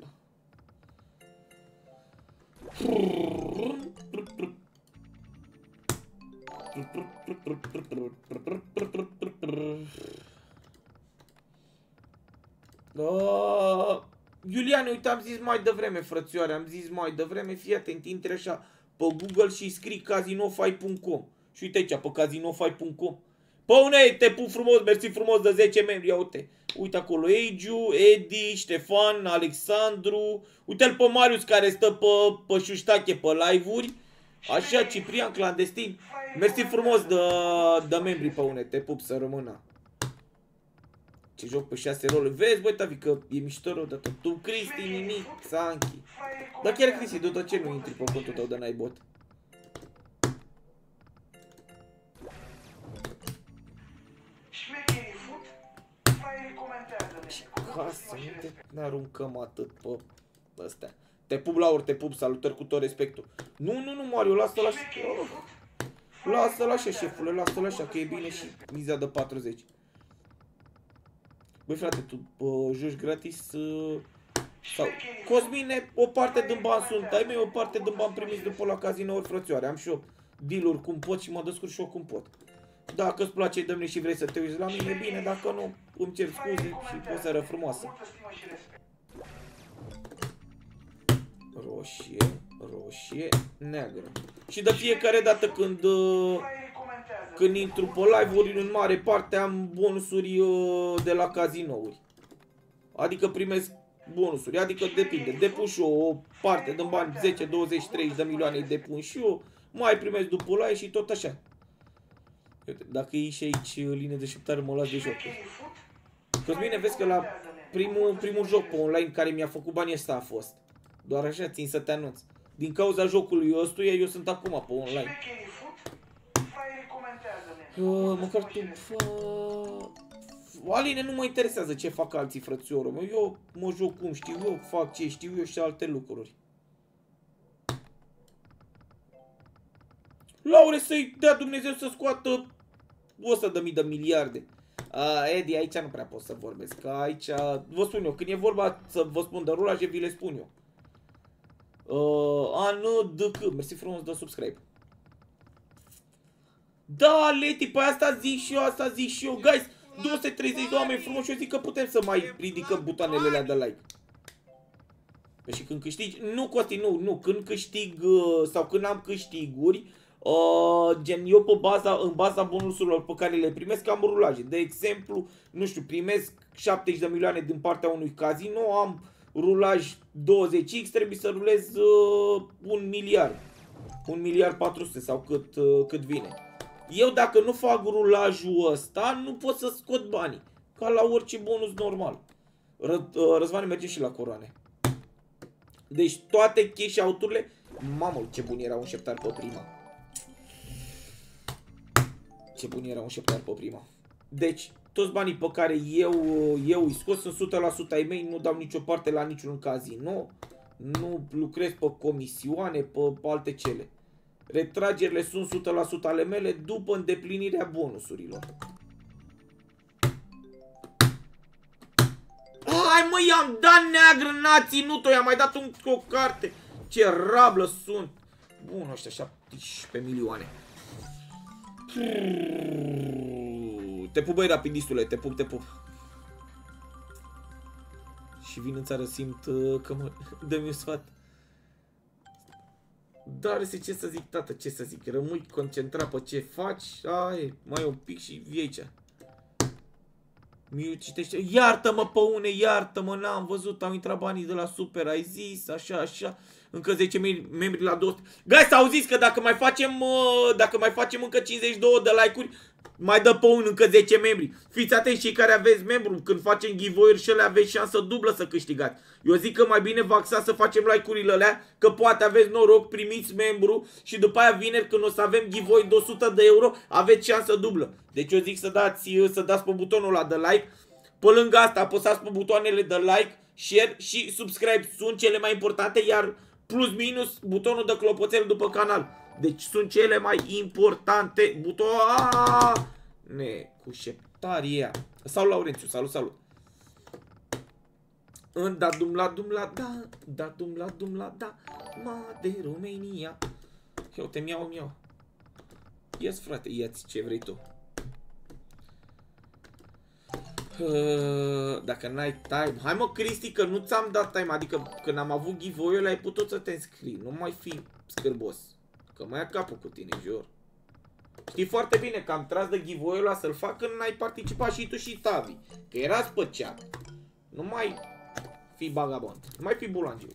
Iulian, uite, am zis mai devreme, frățioare, fii atent, intri așa pe Google și scrii casinofai.com. Și uite aici, pe casinofai.com. Păune, te pup frumos, mersi frumos de 10 membri, ia uite. Uite acolo, Egiu, Edi, Ștefan, Alexandru. Uite-l pe Marius care stă pe șuștache, pe live-uri. Așa, Ciprian, clandestin. Mersi frumos de membri, Păune, te pup, să rămână. Ce joc pe 6 role. Vezi, băi, Tavi, că e mișto rău de tot. Tu, Cristi, nimic, Sanchi. Dar chiar, Cristi, de ce nu intri pe contul tău de n-ai bot? Ca să nu te aruncăm atât pe astea. Te pup, Laur, te pup, salutări cu tot respectul. Nu, Mario, lasă-l așa. Lasă-l așa, șefule, lasă-l așa, că e bine și miza de 40. Băi, frate, tu joci gratis sau... Cosmine, o parte din bani sunt ai mei, o parte din bani primiți după la cazinouri, frățioare. Am și eu deal-uri cum pot și mă descurc și eu cum pot. Dacă îți place, dă-mi și vrei să te uiți la mine, bine, dacă nu, îmi cer scuze și o seară frumoasă. Roșie, neagră. Și de fiecare dată când intru pe live-uri, în mare parte am bonusuri de la cazinouri. Adică primesc bonusuri, adică depinde. Depun și eu o parte din bani, 10, 20, 30 de milioane depun și eu, mai primesc după live și tot așa. Dacă e și aici linie de șeptare, mă las de joc. Cosmine, vezi că la primul joc pe online care mi-a făcut banii ăsta a fost. Doar așa, țin să te anunț. Din cauza jocului ăstuia, eu sunt acum pe online. Măcar tu... Aline, nu mă interesează ce fac alții, frățiorul meu. Eu mă joc cum știu eu, fac ce știu eu și alte lucruri. Laure, să-i dea Dumnezeu să scoată 100.000 de miliarde. Edi, aici nu prea pot să vorbesc. Că aici, vă spun eu, când e vorba să vă spun de rulaje, vi le spun eu. ANDC, mersi frumos de subscribe. Da, Leti, pe asta zic și eu, guys. 230 de oameni frumos și eu zic că putem să mai ridicăm butoanele alea de like. Păi și când câștigi, nu, Costi, nu, când câștig sau când am câștiguri, gen eu în baza bonusurilor pe care le primesc am rulaje. De exemplu, nu știu, primesc 70 de milioane din partea unui casino, am rulaj 20x, trebuie să rulez 1 miliard. 1 miliard 400 sau cât vine. Eu dacă nu fac rulajul ăsta, nu pot să scot banii. Ca la orice bonus normal. Răzvane, mergem și la coroane. Deci toate cash out-urile. Mamă, ce bun era un șeptar pe prima. Ce bun era un șeptar pe prima. Deci, toți banii pe care eu îi scot sunt 100% ai mei, nu dau nicio parte la niciun casino. Nu lucrez pe comisioane, pe alte cele. Retragerile sunt 100% ale mele după îndeplinirea bonusurilor. Hai mă, i-am dat neagră, n-a ținut-o, i-am mai dat o carte. Ce rablă sunt. Bun, ăștia 17 milioane. Te pup, băi, rapidistule, te pup, te pup. Și vin în țară, simt că mă dă-mi un sfat. Dar ce să zic, tată, ce să zic, rămâi concentrat pe ce faci, ai, mai un pic și vii aici. Miu citește, iartă-mă pe une, iartă-mă, n-am văzut, am intrat banii de la Super, ai zis, așa, așa, încă 10 membri la 200. Guys, auziți că dacă mai facem încă 52 de like-uri, mai dă pe un încă 10 membri. Fiți atenți cei care aveți membru, când facem giveaway-uri și ele aveți șansă dublă să câștigați. Eu zic că mai bine vă axați să facem like-urile alea, că poate aveți noroc, primiți membru și după aia vineri când o să avem giveaway de 100 de euro, aveți șansă dublă. Deci eu zic să dați pe butonul ăla de like. Pe lângă asta apăsați pe butoanele de like, share și subscribe. Sunt cele mai importante, iar plus minus butonul de clopoțel după canal. Deci sunt cele mai importante butoane cu șeptaria. Salut Laurențiu, salut, salut. Da dum la dum la da, da dum la da, ma de România. Eu te miau. Ia-ți frate, ia-ți ce vrei tu. Dacă n-ai time. Hai mă Cristi, că nu ți-am dat time. Adică când am avut giveaway-ul ai putut să te înscrii. Nu mai fi scârbos, că mai ia capul cu tine, jur. Știi foarte bine că am tras de giveaway-ul ăla să-l fac când n-ai participat și tu și Tavi. Că erați pe chat. Nu mai fi bagabond. Nu mai fi bulangiu.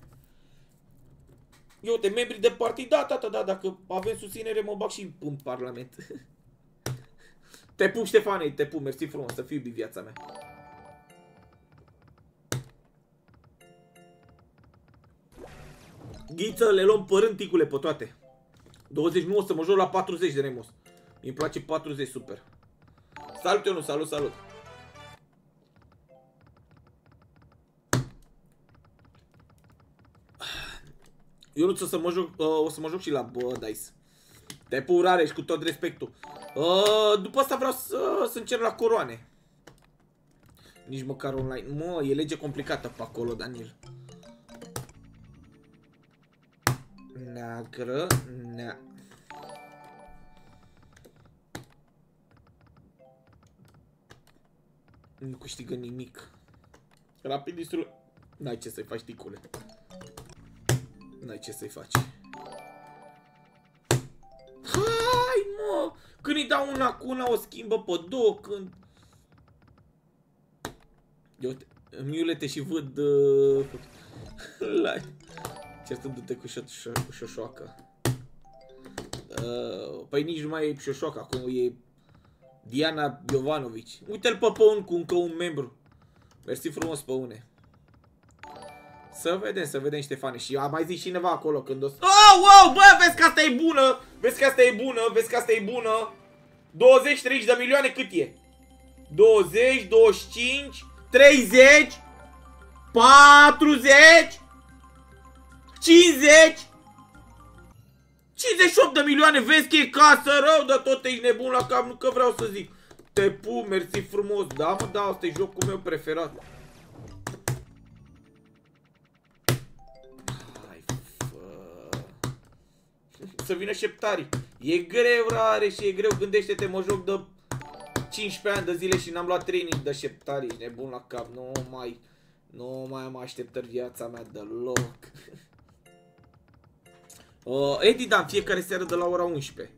Eu te membri de partid, da, tata, da, dacă avem susținere mă bag și în parlament. Te pup, Ștefane, te pup, mersi frumos, să fiu iubit viața mea. Ghiță, le luăm părânticule pe toate. 20, nu o să mă joc la 40 de Remos. Mi-mi place 40, super. Salut, Ionu, salut, salut. Eu nu o să mă joc și la Dice. Te pup, Rareș, cu tot respectul. După asta vreau să încerc la coroane. Nici măcar online. Mă, e lege complicată pe acolo, Daniel. Neagră, nu câștigă nimic. Rapid distrug. N-ai ce să-i faci, ticule. N-ai ce să-i faci. Hai, mă! Când îi dau una cu una, o schimbă pe două, când... Eu miule, te și văd... Certându-te cu șoșoacă. Păi nici nu mai e șoșoacă, acum e Diana Jovanovici. Uite-l pe Păun cu încă un membru. Mersi frumos, Păune. Să vedem, Ștefane. Și a mai zis cineva acolo când o să... Oh, wow, bă, vezi că asta e bună! Vezi că asta e bună! 20-30 de milioane cât e? 20, 25, 30, 40, 50, 58 de milioane, vezi că e casă rău, dar tot ești nebun la cap, nu că vreau să zic. Te pup, mersi frumos, da mă, da, asta e jocul meu preferat. Hai, fă. Să vină șeptarii. E greu, Rare, și e greu, gândește-te, mă joc de 15 ani de zile și n-am luat training de șeptarii, ești nebun la cap, nu mai am așteptări viața mea deloc. Edi, da, în fiecare seară de la ora 11.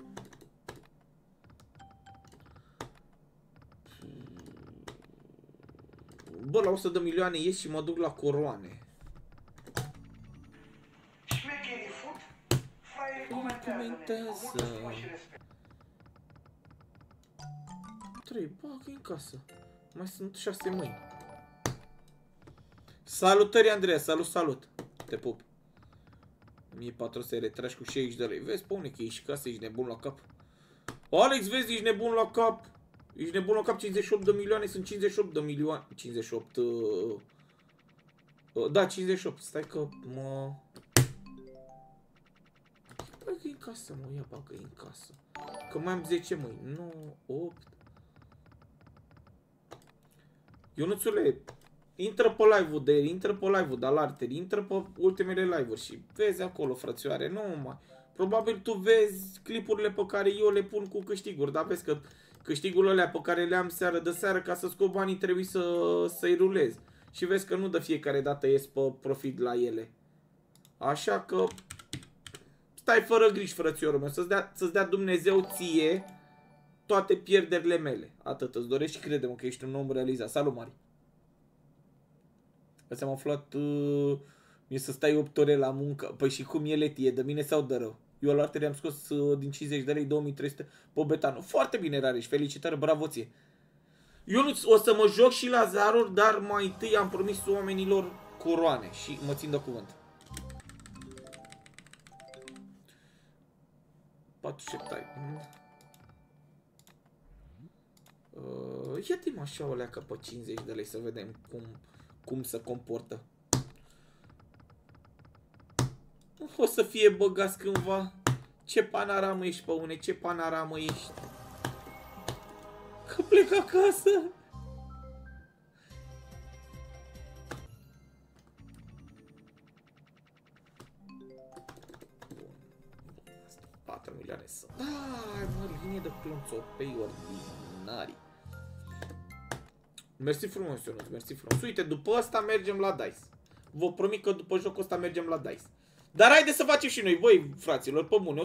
Bă, la 100 de milioane ies și mă duc la coroane. Șmecherii fut, fraierii comentează. 3, bagă în casă. Mai sunt 6 mâini. Salutări, Andreea, salut. Te pup. 1400 retragi cu 60 de lei. Vezi, pune că ești casă, ești nebun la cap. Alex, vezi, ești nebun la cap. Ești nebun la cap, 58 de milioane, sunt 58 de milioane. 58... Da, 58. Stai că mă... Bagă în casă, mă, ia bagă în casă. Că mai am 10 mâini. 9, 8... Ionuțule, intră pe live-ul de ieri, intră pe live-ul de alarteri, intră pe ultimele live-uri și vezi acolo, frățioare, nu mai. Probabil tu vezi clipurile pe care eu le pun cu câștiguri, dar vezi că câștigurile alea pe care le am seară de seară, ca să scot banii, trebuie să-i rulez. Și vezi că nu de fiecare dată ies pe profit la ele. Așa că stai fără griji, frățiorul meu, să-ți dea Dumnezeu ție toate pierderile mele. Atât îți dorești și crede-mă că ești un om realizat. Salut, Mari! Ați am aflat mie să stai 8 ore la muncă. Păi și cum e, Leti? E de mine sau de rău? Eu la artere am scos din 50 de lei 2300 pe betanul. Foarte bine, Rareș. Felicitări, bravo ție. Eu nu o să mă joc și la zaruri, dar mai întâi am promis oamenilor coroane și mă țin de cuvânt. 47 tai. Ia-te-mă așa o leacă pe 50 de lei să vedem cum se comportă. O să fie băgați cândva. Ce panoramă ești, păune, ce panoramă ești. Că plec acasă. Asta 4 milioane sunt. Ai, mă, linie de plonțopei ordinari. Mersi frumos, Ionuț, mersi frumos. Uite, după asta mergem la DICE. Vă promit că după jocul ăsta mergem la DICE. Dar haide să facem și noi, băi, fraților, pe bune,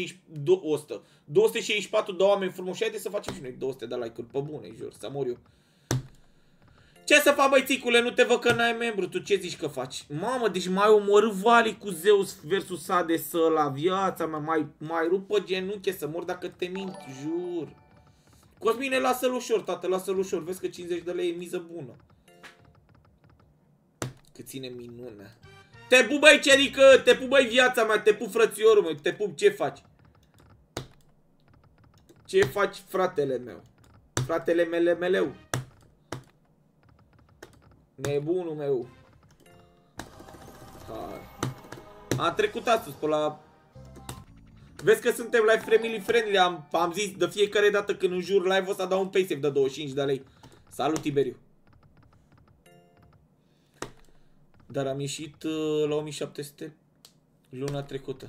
264 de oameni frumoși, haide să facem și noi 200 de like-uri, pe bune, jur, să mor eu. Ce să fac, băi, țicule, nu te văd că n-ai membru, tu ce zici că faci? Mamă, deci mai omorât Vali cu Zeus versus Hades la viața mea, mai rup pe genunche să mor dacă te mint, jur. Cosmine, lasă-l ușor, tată, lasă-l ușor, vezi că 50 de lei e miză bună. Că ține minune. Te pup, băi, Cerică, te pup, băi, viața mea, te pup, frățiorul meu, te pup, ce faci? Ce faci, fratele meu? Fratele meleu. Nebunul meu. Hai. Am trecut astăzi pe la... Vezi că suntem live family friendly, am zis de fiecare dată când înjur live-ul ăsta dau un paysave de 25 de lei. Salut, Tiberiu. Dar am ieșit la 1700 luna trecută.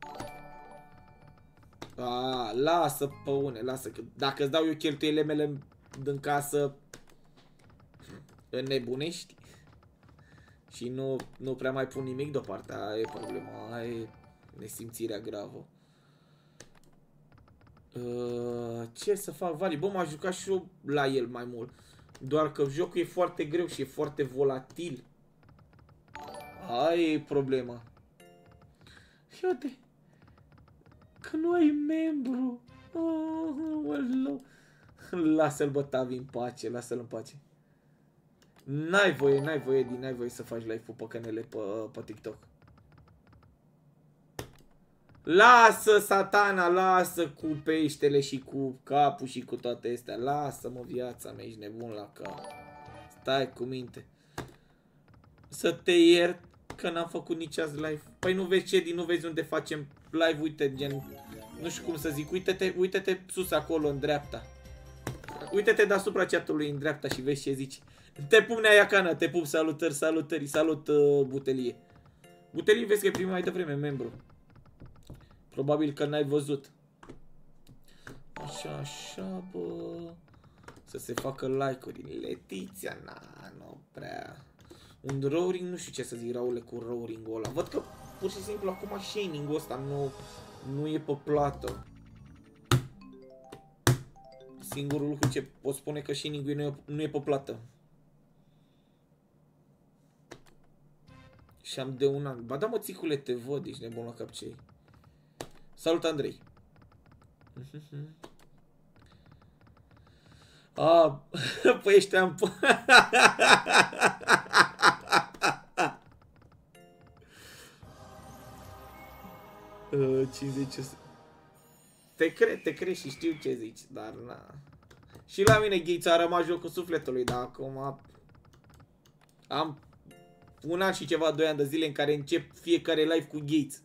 Lasă, păune, lasă, că dacă îți dau eu cheltuielile mele din casă, înnebunești. Și nu prea mai pun nimic deoparte, aia e problema, aia e nesimțirea gravă. Ce să fac, Vali? Bă, m-a jucat și eu la el mai mult. Doar că jocul e foarte greu și e foarte volatil. Aia e problema. Iute, că nu ai membru. Lasă-l, bă, Tavi, în pace, lasă-l în pace. N-ai voie să faci live-ul pe canele pe TikTok. Lasă, satana, lasă cu peștele și cu capul și cu toate astea. Lasă-mă, viața mea, ești nebun la cap. Stai cu minte. Să te iert că n-am făcut nici azi live. Păi nu vezi, Cedi, nu vezi unde facem live, uite, gen, nu știu cum să zic, uite-te sus acolo în dreapta. Uite-te deasupra chatului în dreapta și vezi ce zici. Te pup, Nea Iacana, te pup, salutări, salut, Butelie. Butelie, vezi că e prima mai devreme membru. Probabil că n-ai văzut. Așa, bă. Să se facă like-uri. Letiția, nu prea. Un roaring, nu știu ce să zic, Raule, cu roaring-ul ăla. Văd că pur și simplu acum shining-ul ăsta nu e pe plată. Singurul lucru ce pot spune că shining-ul nu e pe plată. Și am de un an. Ba da, mă, țicule, te văd, ești nebun la cap, ce-i. Salut, Andrei. A, păi ăștia am... 50. Te cred și știu ce zici, dar na. Și la mine Gheț a rămas jocul sufletului, dar acum am un an și ceva, 2 ani de zile în care încep fiecare live cu Gheț.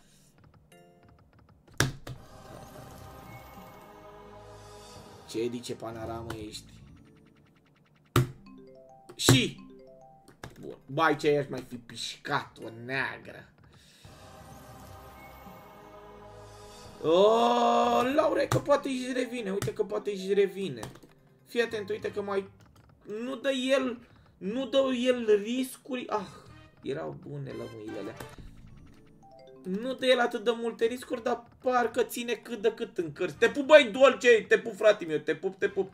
Ce dice panoramă ești? Și bun, bai ce aș mai fi pișcat o neagră. Oh, Laura, că poate își revine, uite că poate își revine. Fii atent, uite că mai... Nu dă el riscuri... Ah, erau bune lămâile alea. Nu dă el atât de multe riscuri, dar parcă ține cât de cât în cărți. Te pup, băi, Dolce, te pup, frate meu, te pup, te pup.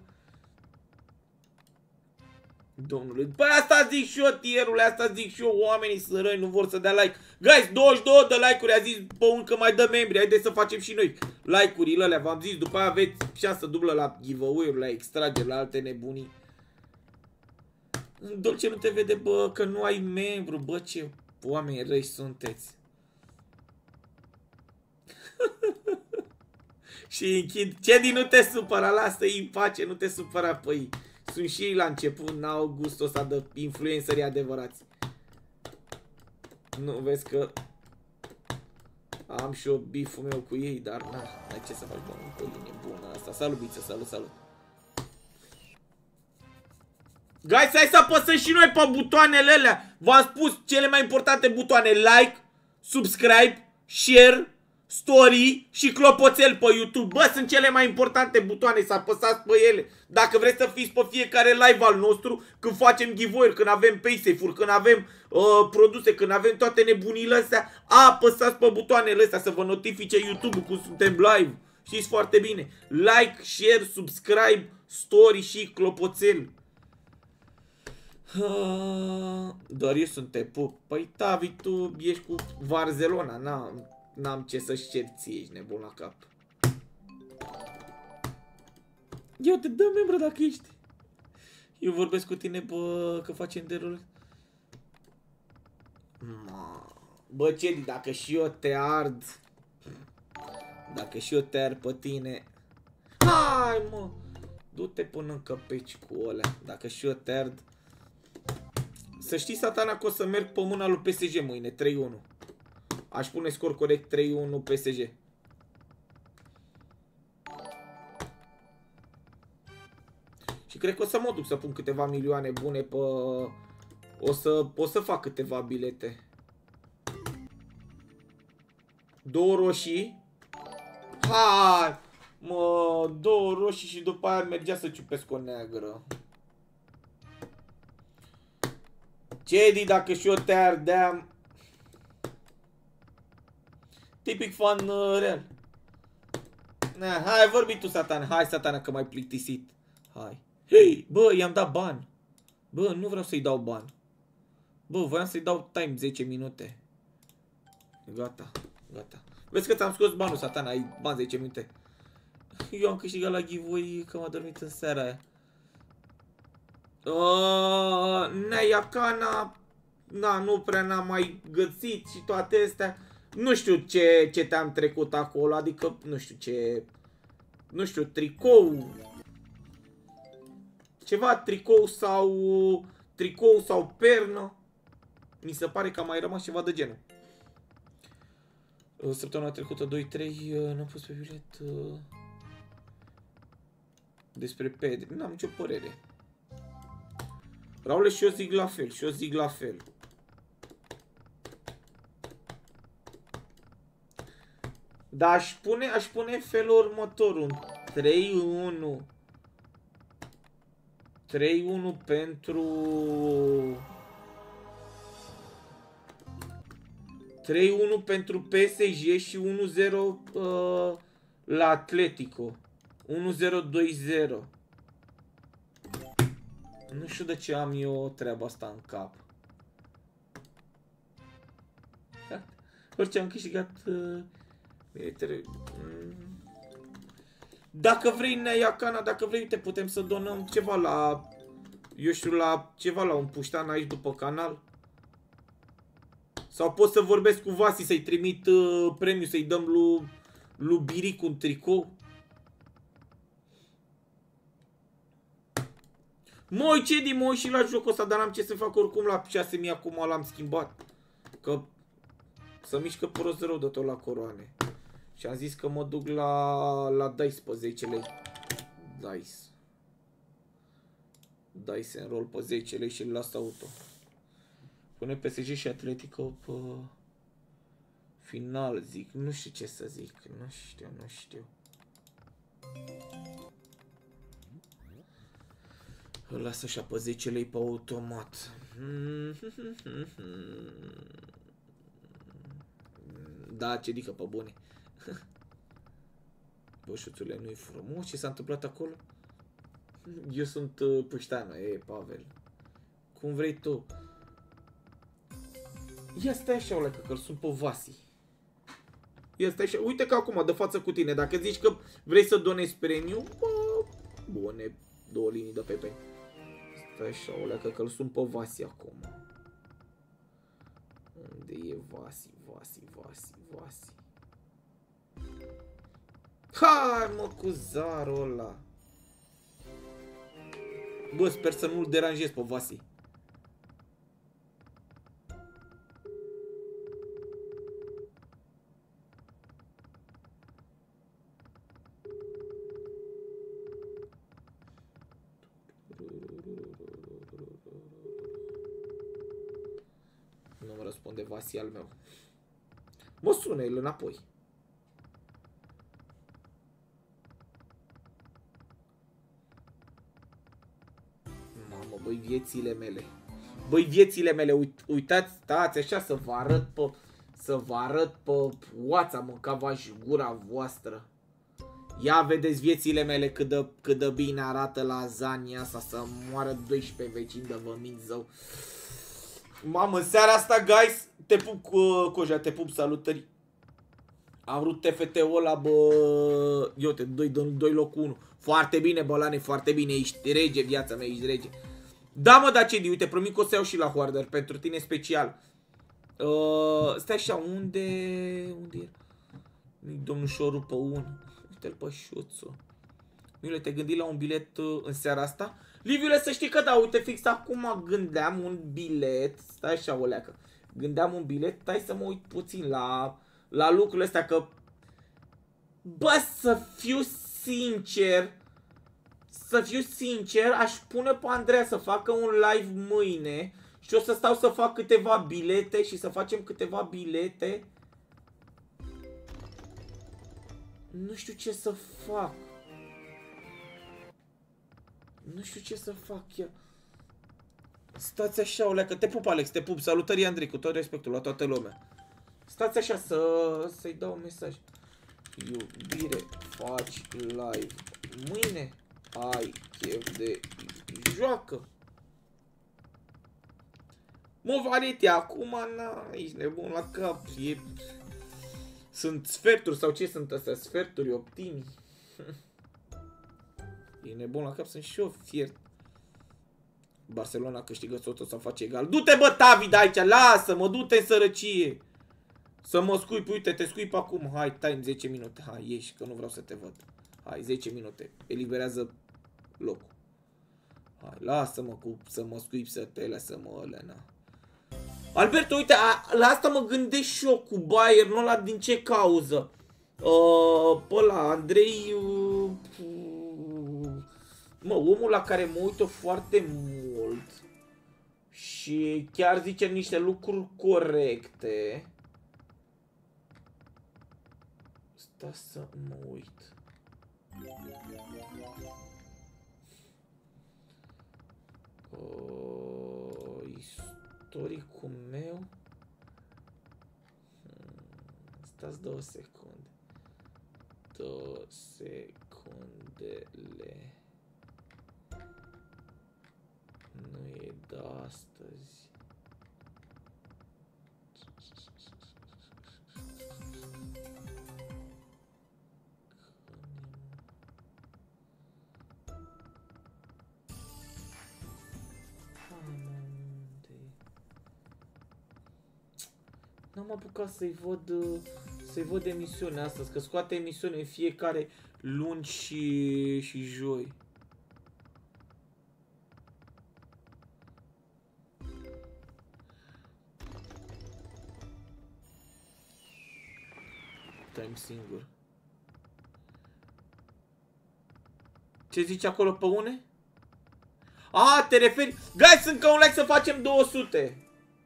Domnule, băi, asta zic și eu, tierule, asta zic și eu, oamenii sărăi nu vor să dea like. Guys, 22 de like-uri, a zis, bă, încă mai dă membri, haideți să facem și noi like-urile alea, v-am zis, după aia aveți șansă dublă la giveaway-uri, la extrageri, la alte nebunii. Dolce nu te vede, bă, că nu ai membru, bă, ce oameni răi sunteți. Și închid, Cedi, nu te supăra, lasă-i în pace, nu te supăra, păi. Sunt și ei la început, n-au gustul ăsta de influencerii adevărați. Nu vezi că am și eu biful meu cu ei, dar na, ai ce să faci, bă, o linie bună asta. Salut, Biță, salut, salut. Guys, hai să apăsăm și noi pe butoanele alea. V-am spus cele mai importante butoane: like, subscribe, share, story și clopoțel pe YouTube. Bă, sunt cele mai importante butoane, să apăsați pe ele. Dacă vreți să fiți pe fiecare live al nostru, când facem giveaway-uri, când avem paysafe-uri, când avem produse, când avem toate nebunile astea, apăsați pe butoanele astea să vă notifice YouTube cum suntem live. Știți foarte bine. Like, share, subscribe, story și clopoțel. Doar eu sunt te pup. Păi, Tavi, tu ești cu Barcelona, n-am ce să-și cer ție, ești nebun la cap. Eu te dăm membru dacă ești. Eu vorbesc cu tine, bă, că facem derul. Bă, Cedi, dacă și eu te ard, dacă și eu te ard pe tine, hai, mă, du-te până în căpeci cu alea. Dacă și eu te ard. Să știi, Satana, că o să merg pe mâna lui PSG mâine, 3-1. Aș pune scor corect 3-1 PSG. Și cred că o să mă duc să pun câteva milioane bune pe... O să fac câteva bilete. 2 roșii. Hai! Mă, 2 roșii și după aia mergea să ciupesc o neagră. Cedi, dacă și eu te ardeam. Tipic fan real. Na, hai, vorbi tu, Satana. Hai, Satana, că m-ai plictisit. Hai. Hei, bă, i-am dat bani. Bă, nu vreau să-i dau bani. Bă, voiam să-i dau time 10 minute. Gata, gata. Vezi că ți-am scos banul, Satana, ai bani 10 minute. Eu am câștigat la giveaway că m-a dormit în seara aia. Neiacana, na, nu prea n-am mai găsit și toate astea. Nu știu ce te-am trecut acolo, adică nu știu ce, nu știu, tricou, ceva tricou sau pernă. Mi se pare că a mai rămas ceva de genul. Săptămâna trecută 2-3 n-am pus pe bilet despre Pedri, n-am nicio părere. Raule, și eu zic la fel, și eu zic la fel. Dar aș pune în felul următor, un 3-1. 3-1 pentru... 3-1 pentru PSG și 1-0 la Atletico. 1-0-2-0. Nu știu de ce am eu treaba asta în cap. Orice am câștigat... Dacă vrei, Nea Cana, dacă vrei, uite, putem să donăm ceva la... Eu știu, la ceva, la un puștan aici după canal. Sau pot să vorbesc cu Vasi să-i trimit premiu, să-i dăm lui Biric un tricou. Moi, ce din moi și la jocul ăsta, dar n-am ce să fac oricum la 6000 acum l-am schimbat. Că să mișcă prost rău de tot la coroane. Și am zis că mă duc la Dice pe 10 lei. Dice în rol pe 10 lei și îl las auto. Pune PSG și Atletico pe final, zic. Nu știu ce să zic. Nu știu. Îl las așa pe 10 lei pe automat. Da, ce dică pe bune. Bă, șuțule, nu-i frumos? Ce s-a întâmplat acolo? Eu sunt pușteană, Pavel. Cum vrei tu. Ia stai așa, ole, că sunt pe Vasi. Ia stai așa, uite că acum, de față cu tine. Dacă zici că vrei să donezi premiu, bă, bune, 2 linii de pepe. Stai așa, ole, că sunt pe Vasi acum. Unde e Vasi? Hai, mă, cu zarul ăla. Bă, sper să nu-l deranjez pe Vasi. Nu mă răspunde Vasi al meu. Mă sună el înapoi. Mamă, băi, viețile mele. Băi, viețile mele, uitați, stați așa să vă arăt pe oața, mâncava-și gura voastră. Ia vedeți viețile mele cât de bine arată lasagna asta, să moară 12 vecini de vămit zău. Mamă, în seara asta, guys, te pup, Coja, te pup, salutări. Am vrut TFT-ul ăla, bă, eu te 2 locul 1. Foarte bine, Bălane, foarte bine, ești rege, viața mea, ești rege. Da, mă, da, ce uite, promit că o să iau și la Hoarder, pentru tine special. Stai așa, unde e? Domnușorul pe 1. Uite-l pe șuțul. Miule, te gândi la un bilet în seara asta? Liviule, să știi că da, uite, fix acum gândeam un bilet. Stai așa, oleacă. Gândeam un bilet, stai să mă uit puțin la lucrurile astea, că... Bă, să fiu sincer, aș pune pe Andreea să facă un live mâine și o să stau să fac câteva bilete și să facem câteva bilete. Nu știu ce să fac. Ia. Stați așa, oleacă, te pup, Alex, te pup, salutări, Andrei, cu tot respectul la toată lumea. Stați așa să-i dau un mesaj. Iubire, faci live mâine? Ai chef de joacă? Mă, Valete, acum, na, ești nebun la cap. Sunt sferturi sau ce sunt astea? Sferturi optimi. E nebun la cap, sunt și eu fiert. Barcelona câștigă totul sau face egal. Du-te, bă, Tavi, de aici, lasă-mă, du-te în sărăcie. Să mă scuip, uite, te scuip acum. Hai, time 10 minute. Hai, ieși, că nu vreau să te văd. Hai, 10 minute. Eliberează locul. Hai, lasă-mă să mă scuip, să te lasă-mă, Elena. Alberto, uite, la asta mă gândesc și eu cu Bayern, nu la din ce cauză. Pe la Andrei... Mă, omul la care mă uită foarte mult și chiar zice niște lucruri corecte. Stai să mă uit. Istoricul meu. Stați 2 secunde. 2 secundele. Nu e de astăzi. N-am apucat să-i văd emisiunea astăzi, că scoate emisiune în fiecare luni și joi. Time singur. Ce zici acolo pe une? A, te referi? Guys, încă un like să facem 200.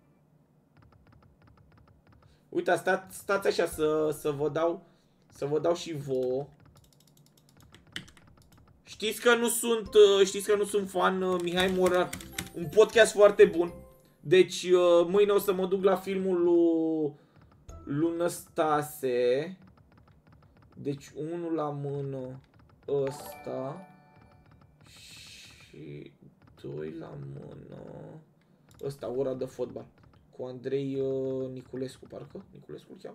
Uite, stați așa să vă dau și vouă. Știți că nu sunt fan Mihai Morar, un podcast foarte bun. Deci mâine o să mă duc la filmul lui Năstase. Deci unul la mână ăsta și doi la mână ăsta, ora de fotbal. Cu Andrei Niculescu, parcă? Niculescu îl cheamă?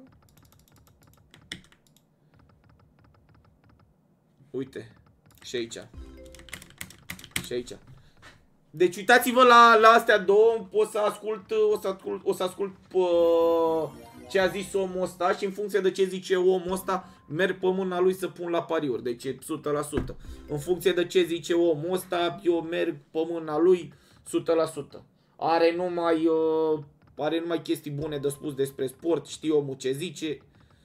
Uite. Și aici. Și aici. Deci uitați-vă la astea două. O să ascult ce a zis omul ăsta și în funcție de ce zice omul ăsta merg pe mâna lui să pun la pariuri. Deci e 100%. În funcție de ce zice omul ăsta eu merg pe mâna lui 100%. Are numai chestii bune de spus despre sport. Știe omul ce zice.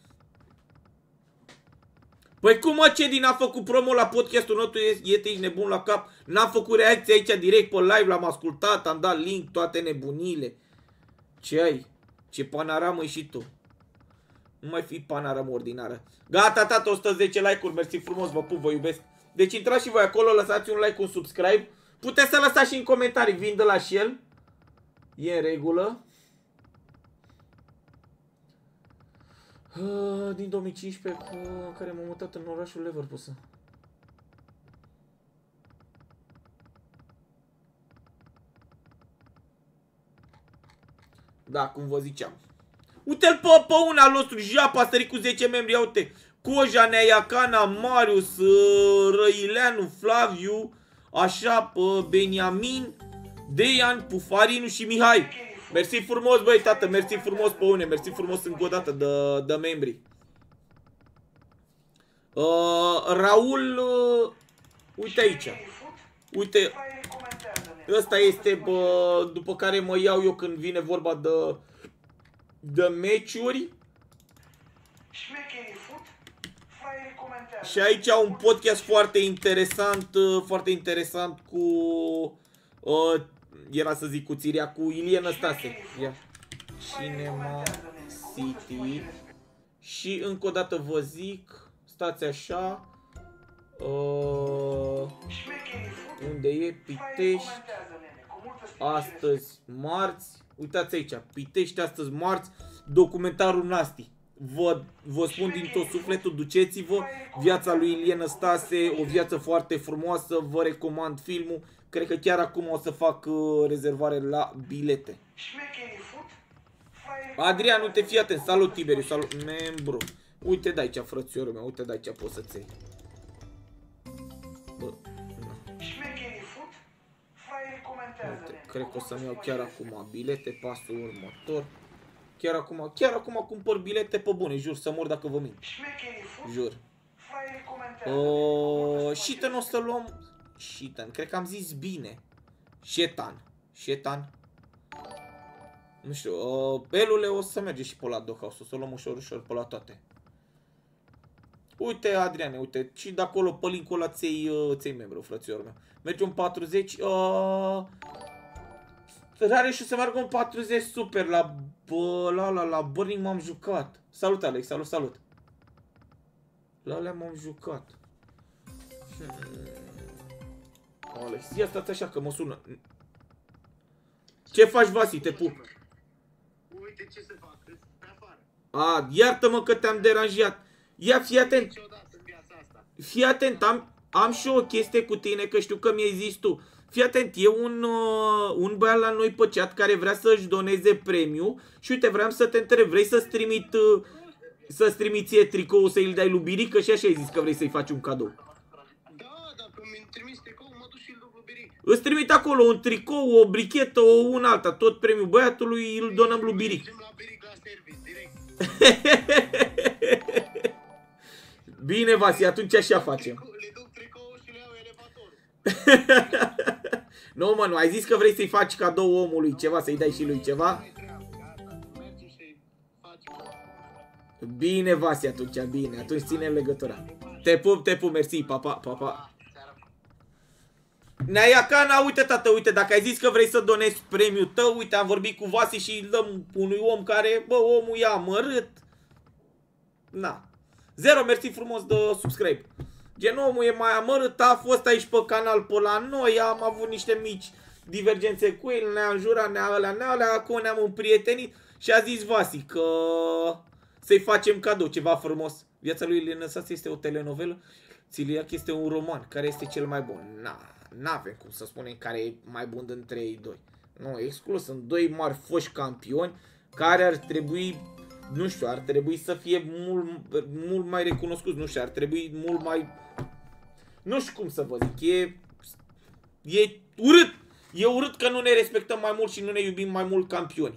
Păi cum mă, Cedi n-a făcut promo la podcastul nostru, ești nebun la cap? N-am făcut reacție aici direct pe live, l-am ascultat, am dat link, toate nebunile. Ce ai? Ce panoramă și tu? Nu mai fi panoramă ordinară. Gata, tata, 110 like-uri, mersi frumos, vă pup, vă iubesc. Deci intrați și voi acolo, lăsați un like, un subscribe. Puteți să lăsați și în comentarii, vin de la și el. E în regulă. Din 2015, în care m-am mutat în orașul Leverkusen. Da, cum vă ziceam. Uite-l pe un al nostru, Japa, a sărit cu 10 membri, ia uite. Coja, Neaiacana, Marius, Răileanu, Flaviu, așa, pe Beniamin, Deian, Pufarinu și Mihai. Mersi frumos, băi, tată, mersi frumos pe une, mersi frumos încă o dată de membri. Raul, uite aici. Uite, ăsta este, după care mă iau eu când vine vorba de meciuri. Și aici un podcast foarte interesant cu... era să zic cu Țiria, cu Ilie Năstase. Ia. Cinema City. Și încă o dată vă zic, stați așa. Unde e? Pitești. Astăzi marți. Uitați aici, Pitești astăzi marți. Documentarul Nasti. Vă spun din tot sufletul, duceți-vă. Viața lui Ilie Năstase, o viață foarte frumoasă. Vă recomand filmul. Cred că chiar acum o să fac rezervare la bilete. Adrian, uite, fii atent. Salut, Tiberiu, salut, membru. Uite de aici, frățiorul meu, uite de aici poți să-ți iei. Bă, uite, cred că o să-mi iau chiar acum bilete, pasul următor. Chiar acum cumpăr bilete pe bune, jur, să mor dacă vă mint. Jur. Șitan o să luăm... Șitan, cred că am zis bine. Șetan. Nu știu, Elule o să merge și pe la Dockhouse, o să o luăm ușor pe la toate. Uite, Adriane, uite, și de acolo pe link-ul ăla ți-ai membru, frățiorul meu. Merge un 40, Rare și să meargă un 40 super, la Burning m-am jucat. Salut, Alex, salut. La alea m-am jucat. Alex, ia stați așa că mă sună. Ce faci, Vasi? Te pup. Uite ce să fac, pe afară. A, iartă-mă că te-am deranjat. Ia, fii atent. Fii atent, am și o chestie cu tine, că știu că mi-ai zis tu. Fii atent, e un băiat la noi pe chat care vrea să-și doneze premiu. Și uite, vreau să te întreb, vrei să-ți trimit ție tricoul, să îl dai lui Birică? Și așa ai zis că vrei să-i faci un cadou. Da, dacă mi trimis tricoul, mă duc și îl duc lui Birică. Îți trimit acolo un tricou, o brichetă, un alta, tot premiul băiatului îl donăm lui Birică. Mergem la Birică la service. Bine, Vasi, atunci așa facem. Le duc tricoul și le iau elevatorul. Nu, mă, nu, ai zis că vrei să-i faci cadou omului ceva, să-i dai și lui ceva? Nu-i treabă, gata. Mergi și faci. Bine, Vasi, atunci, bine, atunci ținem legătura. Te pup, mersi, papa, papa. Neaiacana, uite, tată, uite, dacă ai zis că vrei să donezi premiul tău, uite, am vorbit cu Vasi și îl dăm unui om care, bă, omul e amărât. Na. 0, mersi frumos de subscribe. Gen, omul e mai amărât, a fost aici pe canal pe la noi, am avut niște mici divergențe cu el, ne-a înjurat, ne-a alea, acum ne-am împrietenit și a zis Vasi că să-i facem cadou, ceva frumos. Viața lui Ilie Năstase este o telenovelă, Țiliac este un roman, care este cel mai bun? N-avem cum să spunem care e mai bun dintre ei doi. Nu, exclus, sunt doi mari foști campioni care ar trebui, nu știu, ar trebui să fie mult mai recunoscuți, nu știu, ar trebui mult mai... Nu știu cum să vă zic, e urât! E urât că nu ne respectăm mai mult și nu ne iubim mai mult campioni.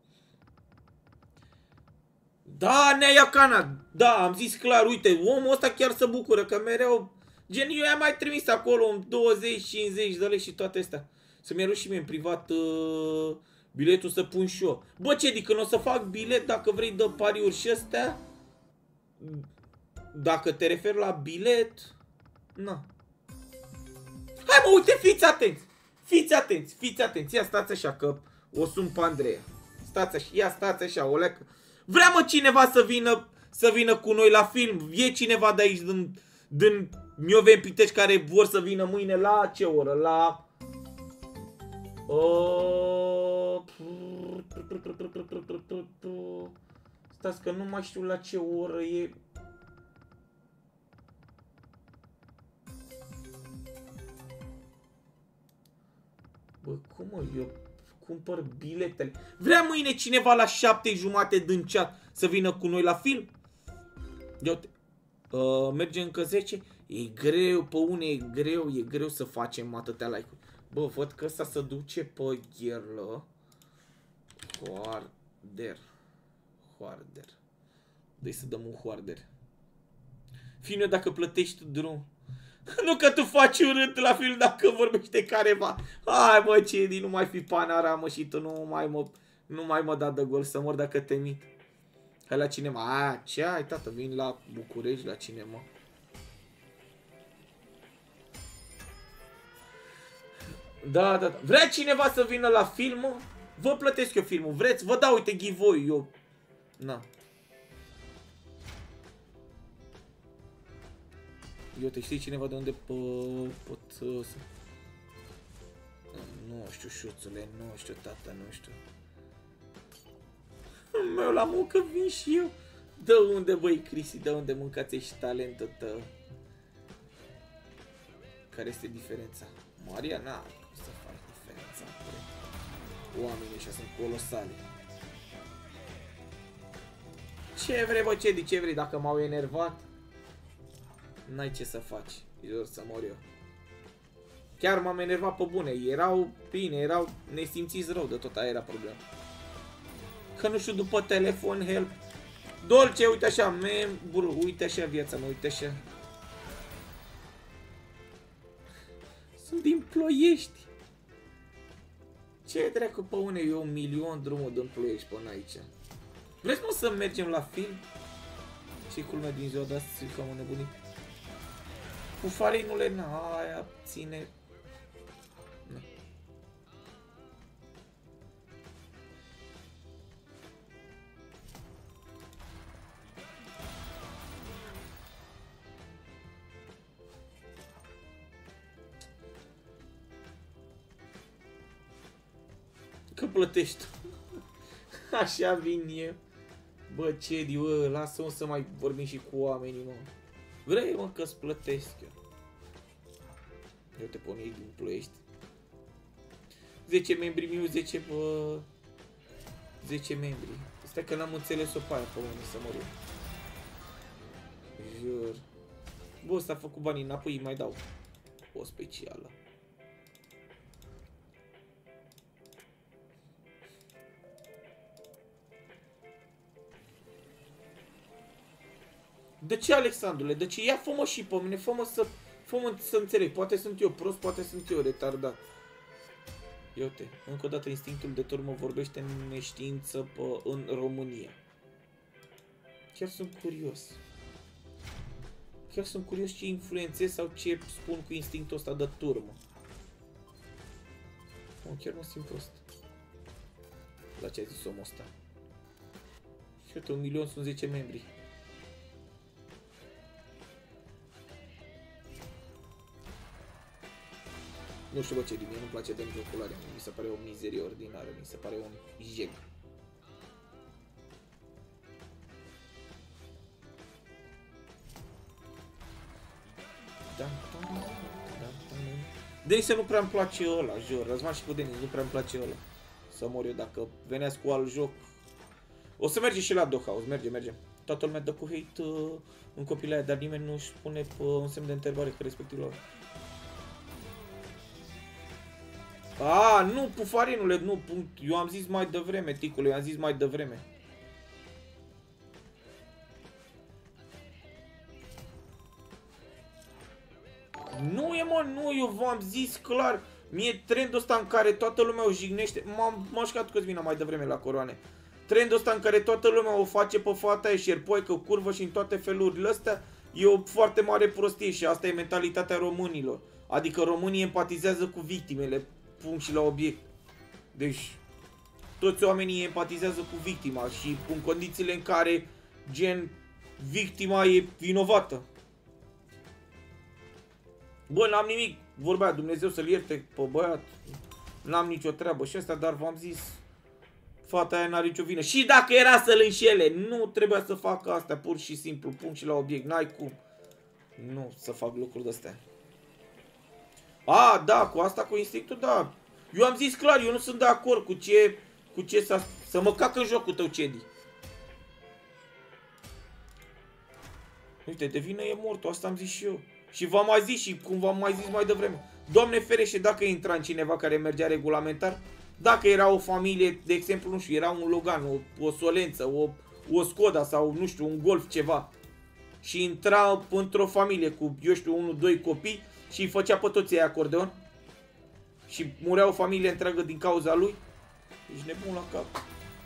Da, Neaiacana, da, am zis clar, uite, omul ăsta chiar se bucură că mereu... Gen, eu i-am mai trimis acolo 20-50 de lei și toate astea. Să-mi arăt și mie în privat biletul să pun și eu. Bă, ce, când o să fac bilet, dacă vrei de pariuri și astea, dacă te referi la bilet, na. Hai mă, uite, fiți atenți, fiți atenți, ia stați așa că o sun pe Andreea. Stați așa, ia stați așa, o leacă. Vrea mă cineva să vină cu noi la film? E cineva de aici din Mioveni Pitești care vor să vină mâine la ce oră? La... Stați că nu mai știu la ce oră e. Bă, cum mă, eu cumpăr biletele. Vrea mâine cineva la 7:30 din chat să vină cu noi la film? Merge încă 10? E greu, pe une e greu să facem atâtea like-uri. Bă, văd că ăsta se duce pe gherlă. Hoarder. Dă-i să dăm un hoarder. Fine, dacă plătești drum. Nu că tu faci urât la film dacă vorbește careva. Hai mă, Cedi, nu mai fi panara, mă, și tu nu mai mă da de gol să mor dacă te mit. Hai la cinema. Ce ai, tată? Vin la București, la cinema. Da. Vrea cineva să vină la film? Vă plătesc eu filmul. Vreți? Vă dau, uite, give-voi eu. Na. Eu te știi cineva de unde pot să... Nu știu, șuțule, nu știu, tata, nu știu. Meu, la muncă vin și eu. De unde, băi, Crisi, de unde mâncați și talentul tău? Care este diferența? Maria, n-a cum să faci diferența. Oamenii ăștia sunt colosali. Ce vrei, bă, ce vrei? Dacă m-au enervat, n-ai ce să faci. Jur să mor eu. Chiar m-am enervat pe bune. Erau bine, erau nesimțiți rău, de tot aia era problema. Că nu știu, după telefon, help. Dolce, uite așa, membru, uite așa viața mă, uite așa. Sunt din Ploiești. Ce dracu pe une, eu 1.000.000 drumul din Ploiești până aici. Vreți mă să mergem la film? Ce culmea din ziua de astăzi, că am nebunit. Cu farinule, na, aia ține. Na. Că plătești. Așa vin eu. Bă, Cedi, bă, lasă-mă să mai vorbim și cu oamenii, mă. Vrei, mă, că-ți plătesc eu. Eu te pun ei din Ploiești. 10 membri, miu 10, bă... 10 membri. Stai că n-am înțeles-o pe aia, pe unde să mă rog. Jur. Bă, ăsta a făcut banii înapoi, îi mai dau o specială. De ce, Alexandrule? De ce? Ia fă-mă și pe mine, fă-mă să înțeleg. Poate sunt eu prost, poate sunt eu retardat. Ia uite, încă o dată instinctul de turmă vorbește în neștiință în România. Chiar sunt curios. Chiar sunt curios ce influențez sau ce spun cu instinctul ăsta de turmă. Chiar mă simt prost la ce a zis omul ăsta. Și uite, 1 milion sunt 10 membri. Nu știu, bă, ce din mie nu-mi place de jocularea. Mi se pare o mizerie ordinară, mi se pare un jeg. Denis nu prea îmi place ăla, jur. Răzvan și cu Denis, nu prea îmi place ăla. Să mor eu dacă veneați cu alt joc. O să merge și la Doghouse, merge. Toată lumea dă cu hate în copilul aia, dar nimeni nu își pune un semn de întrebare că respectiv lor. A, nu, pufarinule, nu, punct. Eu am zis mai devreme, ticule, eu am zis mai devreme. Nu e, mă, nu, eu v-am zis clar. Mie trendul ăsta în care toată lumea o jignește. M-am șcat Cosmina mai devreme la coroane. Trendul ăsta în care toată lumea o face pe fata aia șerpoică, curvă și în toate felurile astea, e o foarte mare prostie și asta e mentalitatea românilor. Adică românii empatizează cu victimele, punct și la obiect. Deci, toți oamenii empatizează cu victima și în condițiile în care, gen, victima e vinovată. Bă, n-am nimic, vorbea Dumnezeu să-l ierte pe băiat, n-am nicio treabă și asta, dar v-am zis, fata aia n-are nicio vină. Și dacă era să-l înșele, nu trebuia să facă asta, pur și simplu, punct și la obiect, n-ai cum. Nu să fac lucruri de-astea. A, da, cu asta, cu instinctul, da. Eu am zis clar, eu nu sunt de acord cu ce să mă cac în jocul tău, Cedi. Uite, de vină e mortul, asta am zis și eu. Și v-am mai zis și cum v-am mai zis mai devreme. Doamne ferește, dacă intra în cineva care mergea regulamentar, dacă era o familie, de exemplu, nu știu, era un Logan, o Solență, o Skoda sau, nu știu, un Golf, ceva. Și intra într-o familie cu, eu știu, 1-2 copii și îi făcea pe toți ei acordeon. Și murea o familie întreagă din cauza lui. Ești nebun la cap.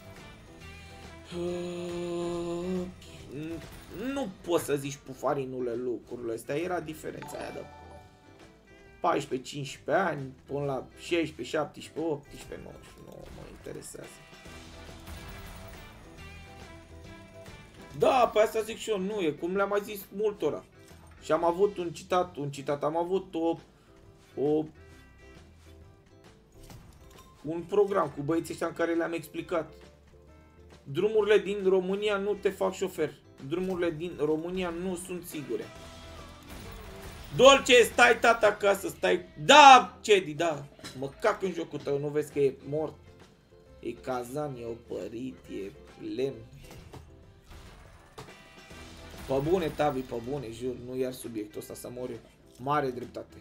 Nu poți să zici pufarinule lucrurile astea. Era diferența aia de 14-15 ani până la 16, 17, 18, 19. Nu mă interesează. Da, pe asta zic și eu, nu e, cum le-am mai zis multora. Și am avut un citat, am avut un program cu băieții ăștia în care le-am explicat. Drumurile din România nu te fac șofer. Drumurile din România nu sunt sigure. Dolce, stai tata acasă, stai... Da, Cedi, da. Mă cac în jocul tău, nu vezi că e mort? E cazan, e opărit, e lemn. Pe bune, Tavi, pe bune, jur, nu iar subiectul ăsta să mor eu. Mare dreptate.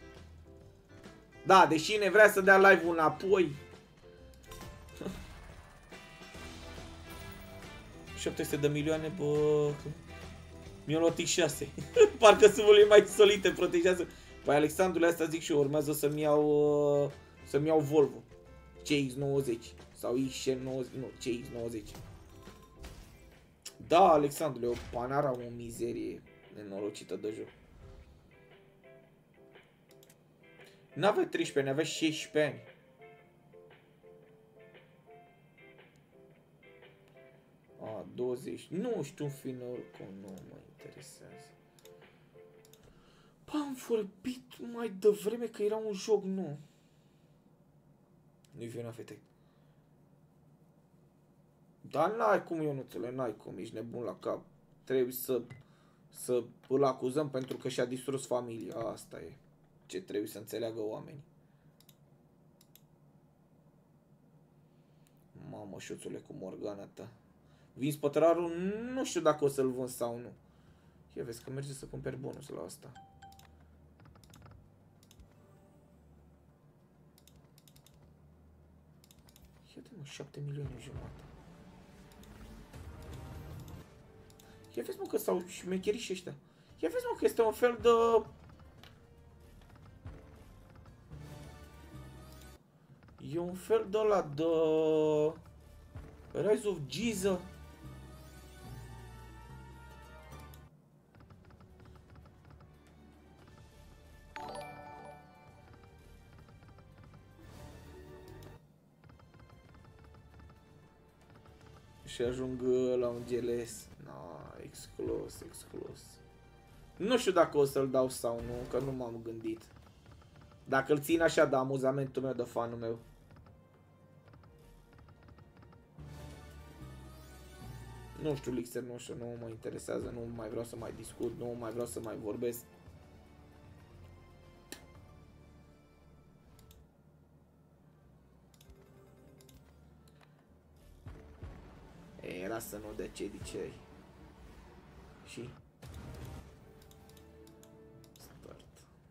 Da, deși ne vrea să dea live-ul înapoi. 700 de milioane, bă... Mi-au luat X6. Parcă sunt mai solide, protejează. Păi, Alexandrule, asta zic și eu, urmează să-mi iau Volvo CX-90 sau X90, nu, CX-90. Da, Alexandrule, o Panara, o mizerie nenorocită de joc. N-avea 13 ani, avea 16 ani. A, 20. Nu știu, în fine, oricum nu mă interesează. Bă, am vorbit mai devreme că era un joc, nu. Nu-i vina, fete. Dar n-ai cum, Ionuțule, n-ai cum, ești nebun la cap. Trebuie să îl acuzăm pentru că și-a distrus familia. Asta e ce trebuie să înțeleagă oamenii. Mamă, șuțule, cu Morgana ta. Vinzi pătrarul, nu știu dacă o să-l vând sau nu. Ia vezi că merge să cumperi bonus la asta. Ia de mă, 7 milioane jumate. Ia vezi, mă, că s-au șmecherit și ăștia. Ia vezi, mă, că este un fel de... E un fel de ăla de... Rise of Jesus. Și ajung la un GLS. Exclus. Nu știu dacă o să-l dau sau nu, că nu m-am gândit. Dacă îl țin așa de amuzamentul meu, de fanul meu. Nu știu, Lixer, nu știu, nu mă interesează, nu mai vreau să mai discut, nu mai vreau să mai vorbesc. Era să nu de ce dicei. Și start.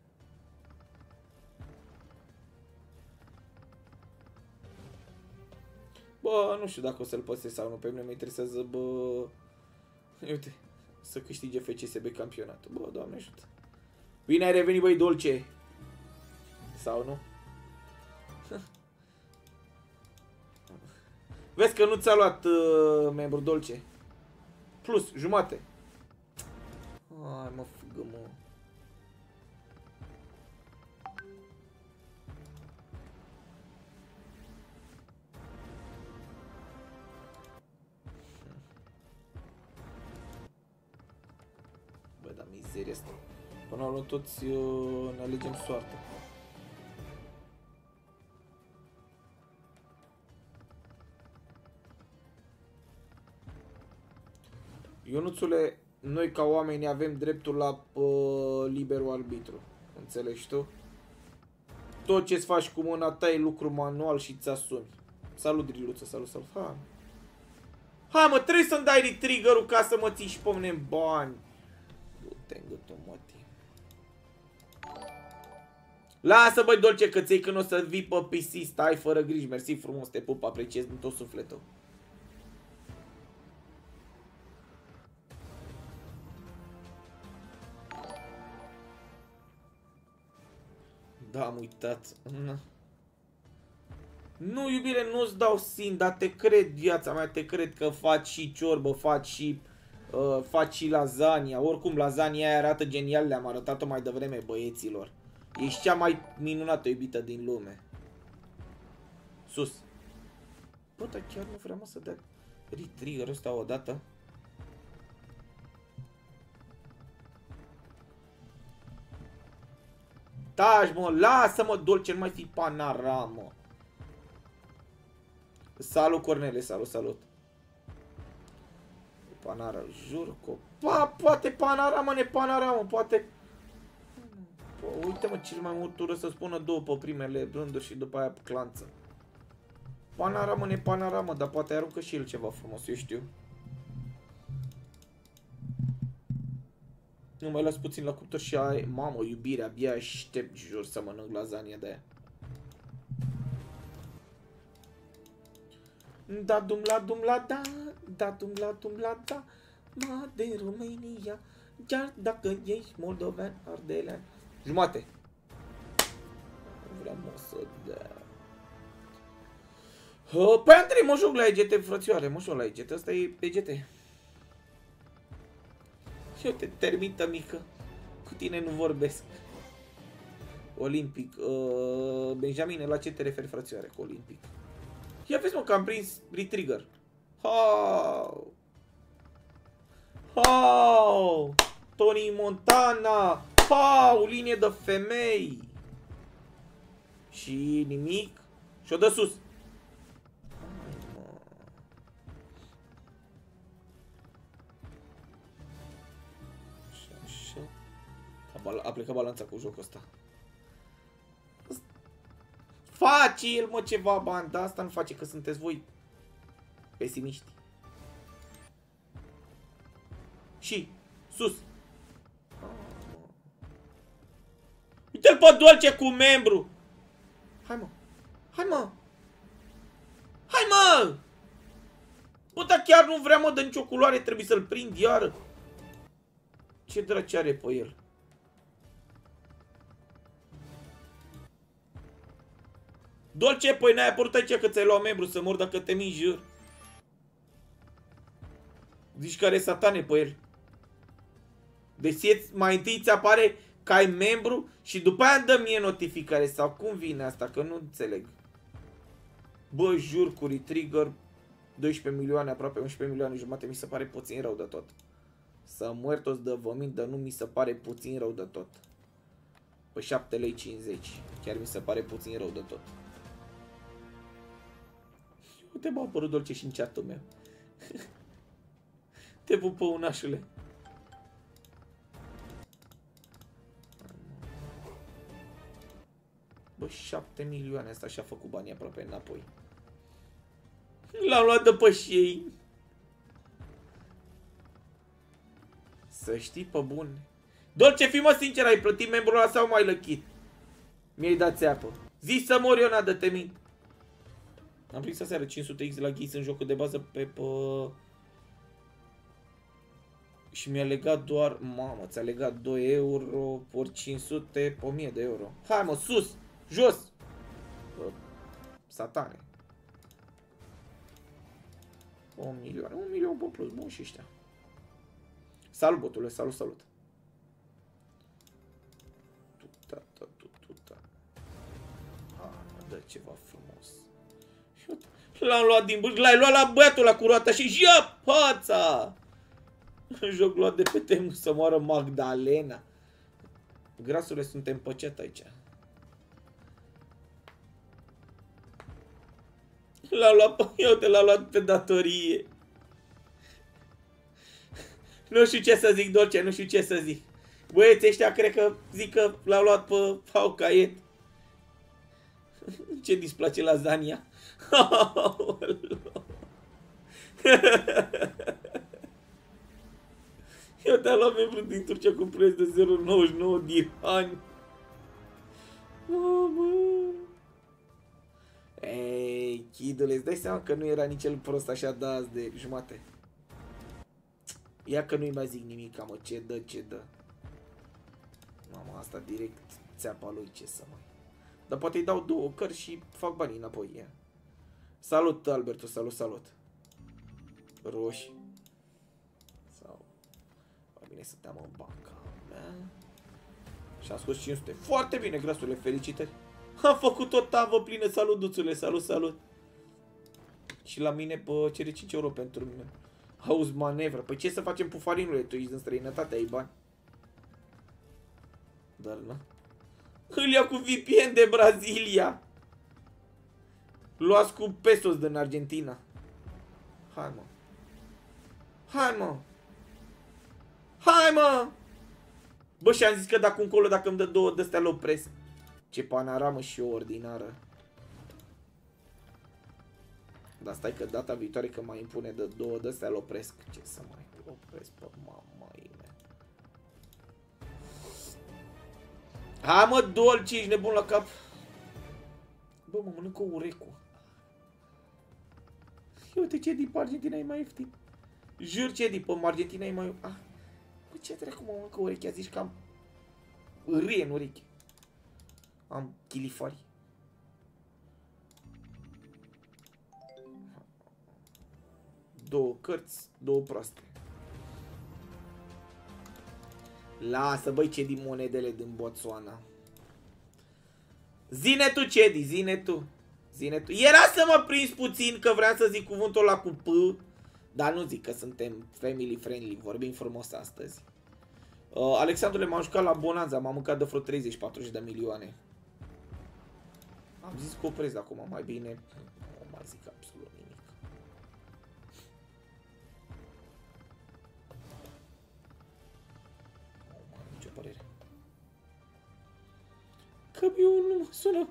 Bă, nu știu dacă o să-l păstrez sau nu. Pe mine mă interesează, bă, uite, să câștige FCSB campionatul. Bă, Doamne ajută. Bine ai revenit, băi, Dolce. Sau nu? Vezi că nu ți-a luat membru Dolce. Plus, jumate. Ai, mă, fugă, mă. Bă, da, mizeria asta. Până la urmă toți ne alegem soarta. Ionuțule, noi ca oameni avem dreptul la liberul arbitru. Înțelegi tu? Tot ce-ți faci cu mâna ta e lucru manual și ți asumi. Salut, Driluță, salut. Hai, mă, trebuie să-mi dai retrigger-ul ca să mă ții și pe mine în bani. Du-te în gâtul, mătii. Lasă, băi, Dolce, că ți-ai când o să vii pe PC. Stai fără griji, mersi frumos, te pup, apreciez din tot sufletul. Da, am uitat. Nu, iubire, nu-ți dau sin, dar te cred, viața mea, te cred că faci și ciorbă, faci și lasagna. Oricum, lasagna aia arată genial, le-am arătat-o mai devreme băieților. Ești cea mai minunată iubită din lume. Sus. Bă, dar chiar nu vreau, mă, să dea retrigger ăsta odată. Taci, mă, lasă-mă, Dolce, nu mai fi panaramă. Salut, Cornele, salut. Panara, jur că... Poate panaramă, nepanaramă, poate... Uite-mă, cel mai mult ură să spună două pe primele rânduri și după aia clanță. Panaramă, nepanaramă, dar poate aruncă și el ceva frumos, eu știu. Nu mai las puțin la cuptor și ai... Mamă, iubire, abia aștept, jur, să mănânc lasagna de aia. Da, dum la da, da, dum la da, ma de România, chiar dacă ești moldovean, ardelean. Jumate. Nu vreau, mă, să dea. Păi, Andrei, mă joc la EGT, frățioare, mă joc la EGT, ăsta e EGT. Uite, termită mică. Cu tine nu vorbesc. Olimpic. Benjamine, la ce te referi, frățioare, cu Olimpic? Ia vezi, mă, că am prins retrigger. Tony Montana. Linie de femei. Și nimic. Și-o dă sus. A plecat balanța cu jocul ăsta. Facil, mă, ceva bani, dar asta nu face, că sunteți voi pesimiști. Și sus. Uite-l pe Dolce cu membru. Hai, mă. Hai, mă. Hai, mă. Bă, dar chiar nu vrea, mă, de nicio culoare, trebuie să-l prind iară. Ce draci are pe el? Dolce, păi n-ai apărut aici că ți-ai luat membru să mor dacă te mingi jur. Zici că are satane pe el. Deci mai întâi ți apare că ai membru și după aia îmi dă mie notificare. Sau cum vine asta? Că nu înțeleg. Bă, jur, cu retrigger 12 milioane, aproape 11 milioane jumate, mi se pare puțin rău de tot. Să mor toți de vămint, dar nu mi se pare puțin rău de tot. Pe 7,50 lei. Chiar mi se pare puțin rău de tot. Uite, m-a apărut Dolce și în chat-ul meu. Te pupă, unașule. Bă, 7 milioane, asta și-a făcut banii aproape înapoi. L-am luat de pe și ei. Să știi pe bun. Dolce, fii mă sincer, ai plătit membrul ăla sau mai lăchit? Mi-ai dat țeapă. Zi să mor eu, n-a te mint. Am prins aseară 500x la ghis în jocul de bază pe... Și mi-a legat doar... Mamă, ți-a legat 2 euro ori 500 pe 1000 de euro. Hai mă, sus! Jos! Satane. 1 milion. 1 milion pe plus. Bun și ăștia. Salut, botule. Salut, salut. Tuta. Dă ceva frumos. L-am luat din bârg. L-ai luat la băiatul ăla cu roata și ia fața! Joc luat de pe temu să moară Magdalena. Grasule, suntem pe chat aici. L-am luat pe... Eu te l-am luat pe datorie. Nu știu ce să zic, Dolce, nu știu ce să zic. Băieții ăștia cred că zic că l-au luat pe Faucaiet. Ce displace lasagna. Eu te-am luat membru din Turcia cu preț de 0,99 dirhami. Mamă. Ei, chidule, îți dai seama că nu era nici el prost așa de azi de jumate. Ia că nu-i mai zic nimic, mă, ce dă. Mama, asta direct țeapa lui, ce să mai... Dar poate îi dau 2 cărți și fac banii înapoi, ia. Salut, Alberto, salut. Roși. Sau... Va bine să te-am în banca mea. Și am scos 500. Foarte bine, grasule, felicitări. Am făcut o tavă plină, salut, duțule, salut. Și la mine, pe cere 5 euro pentru mine. Auzi, manevră. Păi ce să facem, pufarinule? Tu ești în străinătate, ai bani. Dar nu. Îl iau cu VPN de Brazilia. Luați cu pesos din Argentina. Hai, mă. Bă, și am zis că dacă încolo, dacă îmi dă 2 de-astea, le opresc. Ce panoramă și o ordinară. Dar stai că data viitoare că mai impune de 2 de-astea, le opresc. Ce să mai opresc pe mama mea. Hai mă, Dolce, ești nebun la cap. Bă, mă mănâncă urecul. Uite ce din Argentina e mai ieftin. Jur ce din Argentina e mai... Ah, bă, ce dracu mă mănâncă urechea? Zici că am... Râie în ureche. Am chilifari. Două cărți, 2 proaste. Lasă, băi, ce din monedele din Botswana. Zine tu, Cedi, zine tu. Era să mă prins puțin că vreau să zic cuvântul ăla cu P, dar nu zic că suntem family friendly, vorbim frumos astăzi. Alexandrule, m-am jucat la Bonanza, m-am mâncat de vreo 30-40 de milioane. Am zis că opresc acum, mai bine nu mai zic absolut nimic. Nu am nicio părere. Camionul nu mă sună.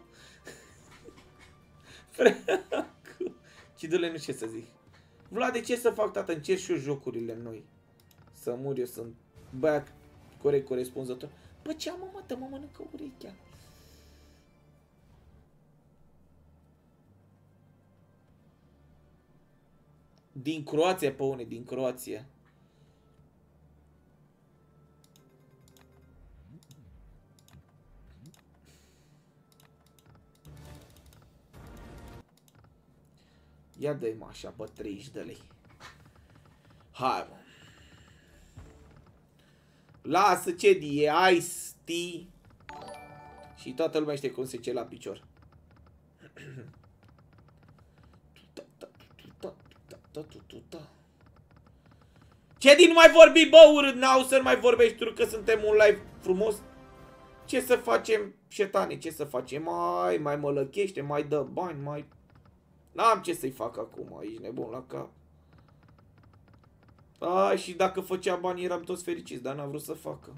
Freacu. Cidule, nu ce să zic. Vlad, ce să fac, tată? Încerc și eu jocurile noi. Să mur eu, sunt băiat corect, corespunzător. Bă, ce am, mă, mă mănâncă urechea. Din Croația, păune, din Croația. Ia dă-i mă așa, bă, 30 de lei. Hai, mă. Lasă ce e Ice Tea. Și toată lumea știe cum se ce la picior. Ce nu mai vorbi, bă, urât, n-au să nu mai vorbești tu că suntem un live frumos. Ce să facem, șetane, ce să facem? Mai mă lăchește, mai dă bani, mai... N-am ce să-i fac acum, ești nebun la cap. Și dacă făcea bani eram toți fericiți, dar n-am vrut să facă.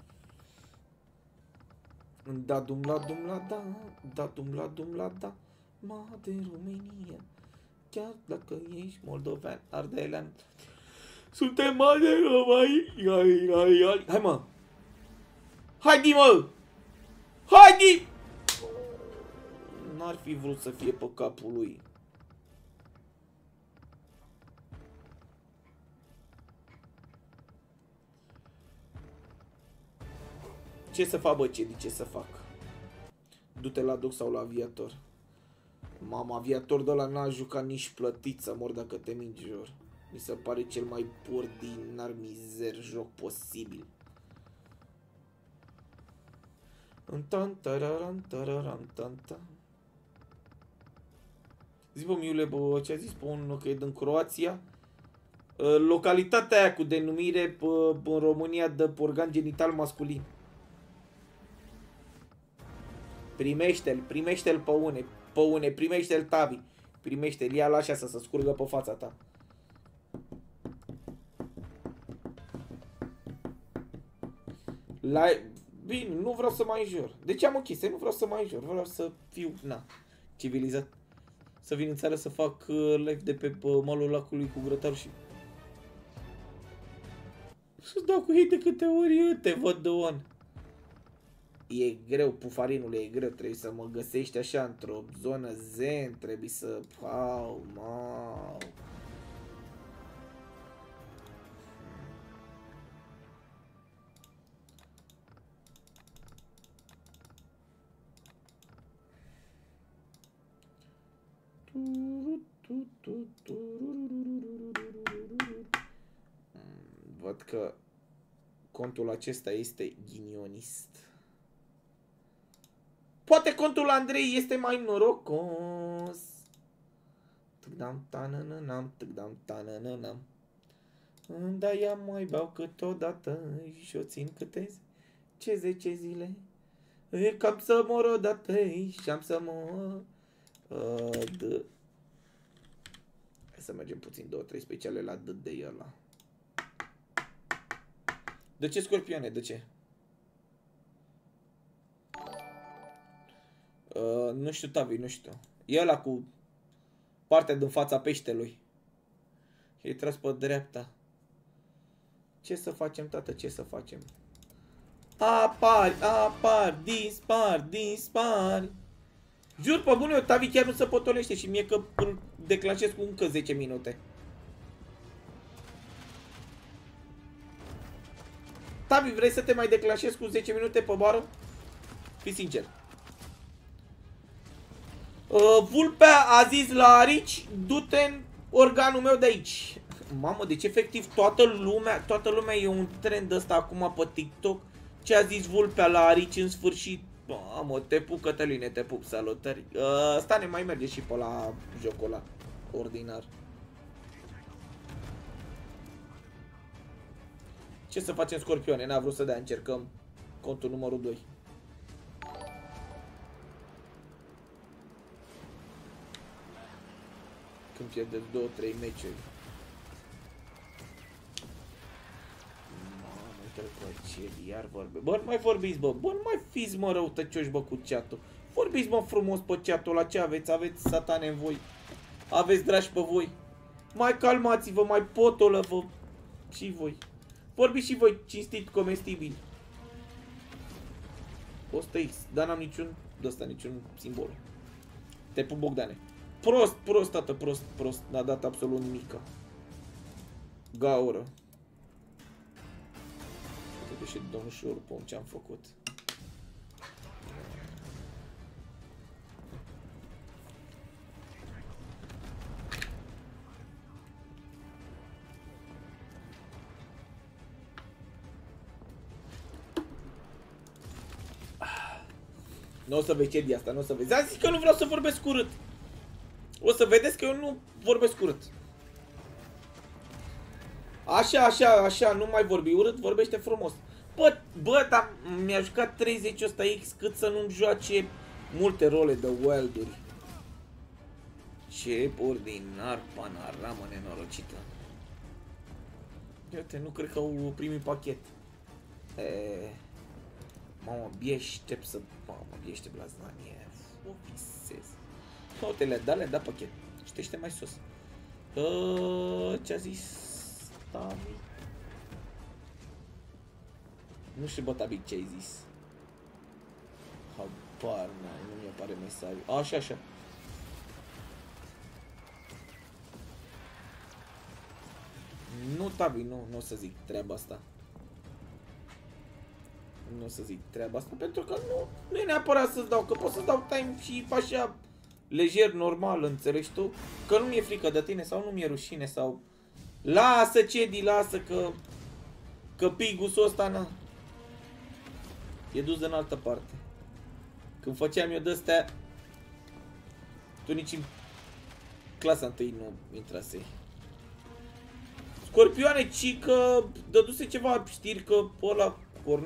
Da, dum la dum la da, da, dum la dum la da, ma de România. Chiar dacă ești moldovean, ardelean, suntem ma de România. Hai, mă! Haide, mă! Haide! N-ar fi vrut să fie pe capul lui. Ce să fac, bă, ce să fac? Du-te la doc sau la aviator. Mama, aviator de ăla n-a jucat nici plătit să mor dacă te mingi jur. Mi se pare cel mai ordinar mizer joc posibil. Zi, bă, miule, bă, ce a zis pe unul că e din Croația? Localitatea aia cu denumire în România de organ genital masculin. Primește-l pe une, primește-l Tavi. Primește-l, ia-l așa să se scurgă pe fața ta. Bine, nu vreau să mai înjur. De ce am o chestie? Nu vreau să mai înjur. Vreau să fiu, civilizat. Să vin în țară să fac live de pe malul lacului cu grătarul și... să-ți dau cu ei de câte ori eu te văd de on. E greu, pufarinule, e greu. Trebuie să mă găsești așa într-o zonă zen. Trebuie să... Mau. Văd că contul acesta este ghinionist. Poate contul Andrei este mai norocos. Da, ia mai beau câteodată și o țin câte 10 zile. E cam să mor odată și am să mor. Hai să mergem puțin 2-3 speciale la de ăla. De ce, scorpioane? De ce? Nu știu, Tavi, nu știu. E ăla cu partea din fața peștelui. E tras pe dreapta. Ce să facem, tată? Ce să facem? Apar, dispar. Jur pe bune, Tavi chiar nu se potolește și mie că îl declanșez cu încă 10 minute. Tavi, vrei să te mai declanșezi cu 10 minute pe bară? Fii sincer. Vulpea a zis la Arici, du-te în organul meu de aici. Mamă, deci efectiv toată lumea e un trend ăsta acum pe TikTok. Ce a zis Vulpea la Arici în sfârșit? Mamă, te pup, Cătăline, te pup, salutări. Ăsta ne mai merge și pe la jocul ăla ordinar. Ce să facem, scorpioane? N-a vrut să dea, încercăm contul numărul 2. Când pierdeți 2-3 meciuri. Mamă, uite-l pe ce iar vorbe. Bă, nu mai vorbiți, bă. Bă, nu mai fiți, mă, răutăcioși, bă, cu chat-ul. Vorbiți, mă, frumos pe chat-ul ăla. Ce aveți? Aveți satane în voi. Aveți dragi pe voi. Mai calmați-vă, mai potolă-vă. Și voi. Vorbiți și voi, cinstit, comestibil. 100x, dar n-am niciun de-ăsta, niciun simbol. Te pup, Bogdane. Prost, tată, prost. N-a dat absolut nimica. Gaură. Uite și domnul pe ce am făcut. Nu o să vezi ce asta, nu o să vezi. Am zis că nu vreau să vorbesc urât. O să vedeți că eu nu vorbesc urât. Așa, nu mai vorbi urât, vorbește frumos. Bă, dar mi-a jucat 30 ăsta X cât să nu-mi joace multe role de wild-uri. Ce ordinar, panoramă nenorocită. Uite, nu cred că au primit pachet. Mamă, bieștept să... Mamă, bieștept la znanie. O visez. Uite, le-a dat pachet. Citește mai sus. Ce-a zis Tabi? Nu știu, bă, Tabi, ce ai zis. Habar, nu mi apare mesajul. Așa. Nu, Tabi, nu o să zic treaba asta. Nu o să zic treaba asta, pentru că nu e neapărat să-ți dau, că pot să-ți dau time și așa lejer, normal, înțelegi tu? Că nu mi-e frică de tine sau nu mi-e rușine sau... Lasă, Cedi, lasă, că pigusul ăsta, na, e dus în altă parte. Când făceam eu de-astea, tu nici în clasa întâi nu intrasei. Scorpioane, ci că dăduse ceva știri că ăla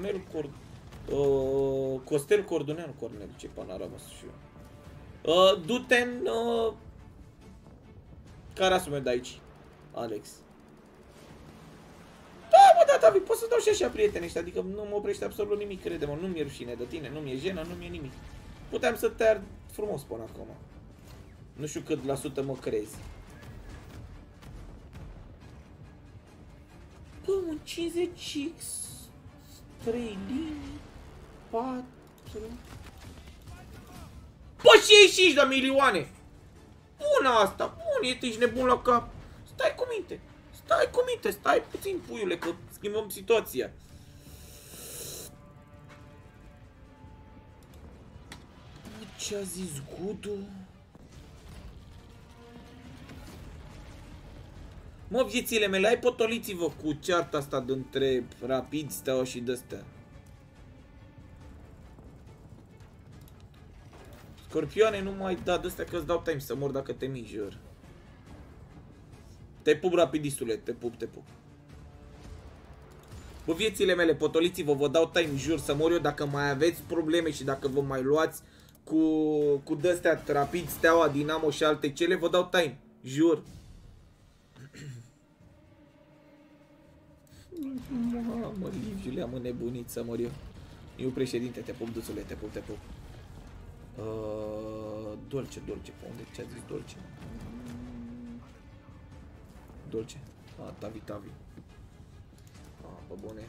Costel Corduneanu, Cornel, ce panaramă să fiu. Du-te în carasul meu de aici, Alex. Da, pot să dau și așa, prieteni ăștia, adică nu mă oprește absolut nimic, crede-mă, nu mi-e rușine de tine, nu mi-e jenă, nu mi-e nimic. Puteam să te ard frumos până acum. Nu știu cât la sută mă crezi. Bă, un 50X, 3 linii, 4... Bă, 65 de milioane! Bună asta, bun, ești nebun la cap. Stai cu minte, stai puțin, puiule, că schimbăm situația. Ce-a zis Gudu? Mă, viețile mele, hai potoliți-vă cu cearta asta dintre Rapid, Steaua și de-astea. Scorpioane, nu mai da de-astea că îți dau time să mor dacă te mici, jur. Te pup, rapidistule, te pup. Bă, viețile mele, potoliți-vă, vă dau time, jur, să mor eu dacă mai aveți probleme și dacă vă mai luați cu de-astea Rapid, Steaua, Dinamo și alte cele, vă dau time, jur. Mamă, Liviu, le-am înnebunit să mor eu. Eu, președinte, te pup, duțule, te pup. Dolce, pe unde? Ce-a zis Dolce? Dolce. Tavi. Bă, bune.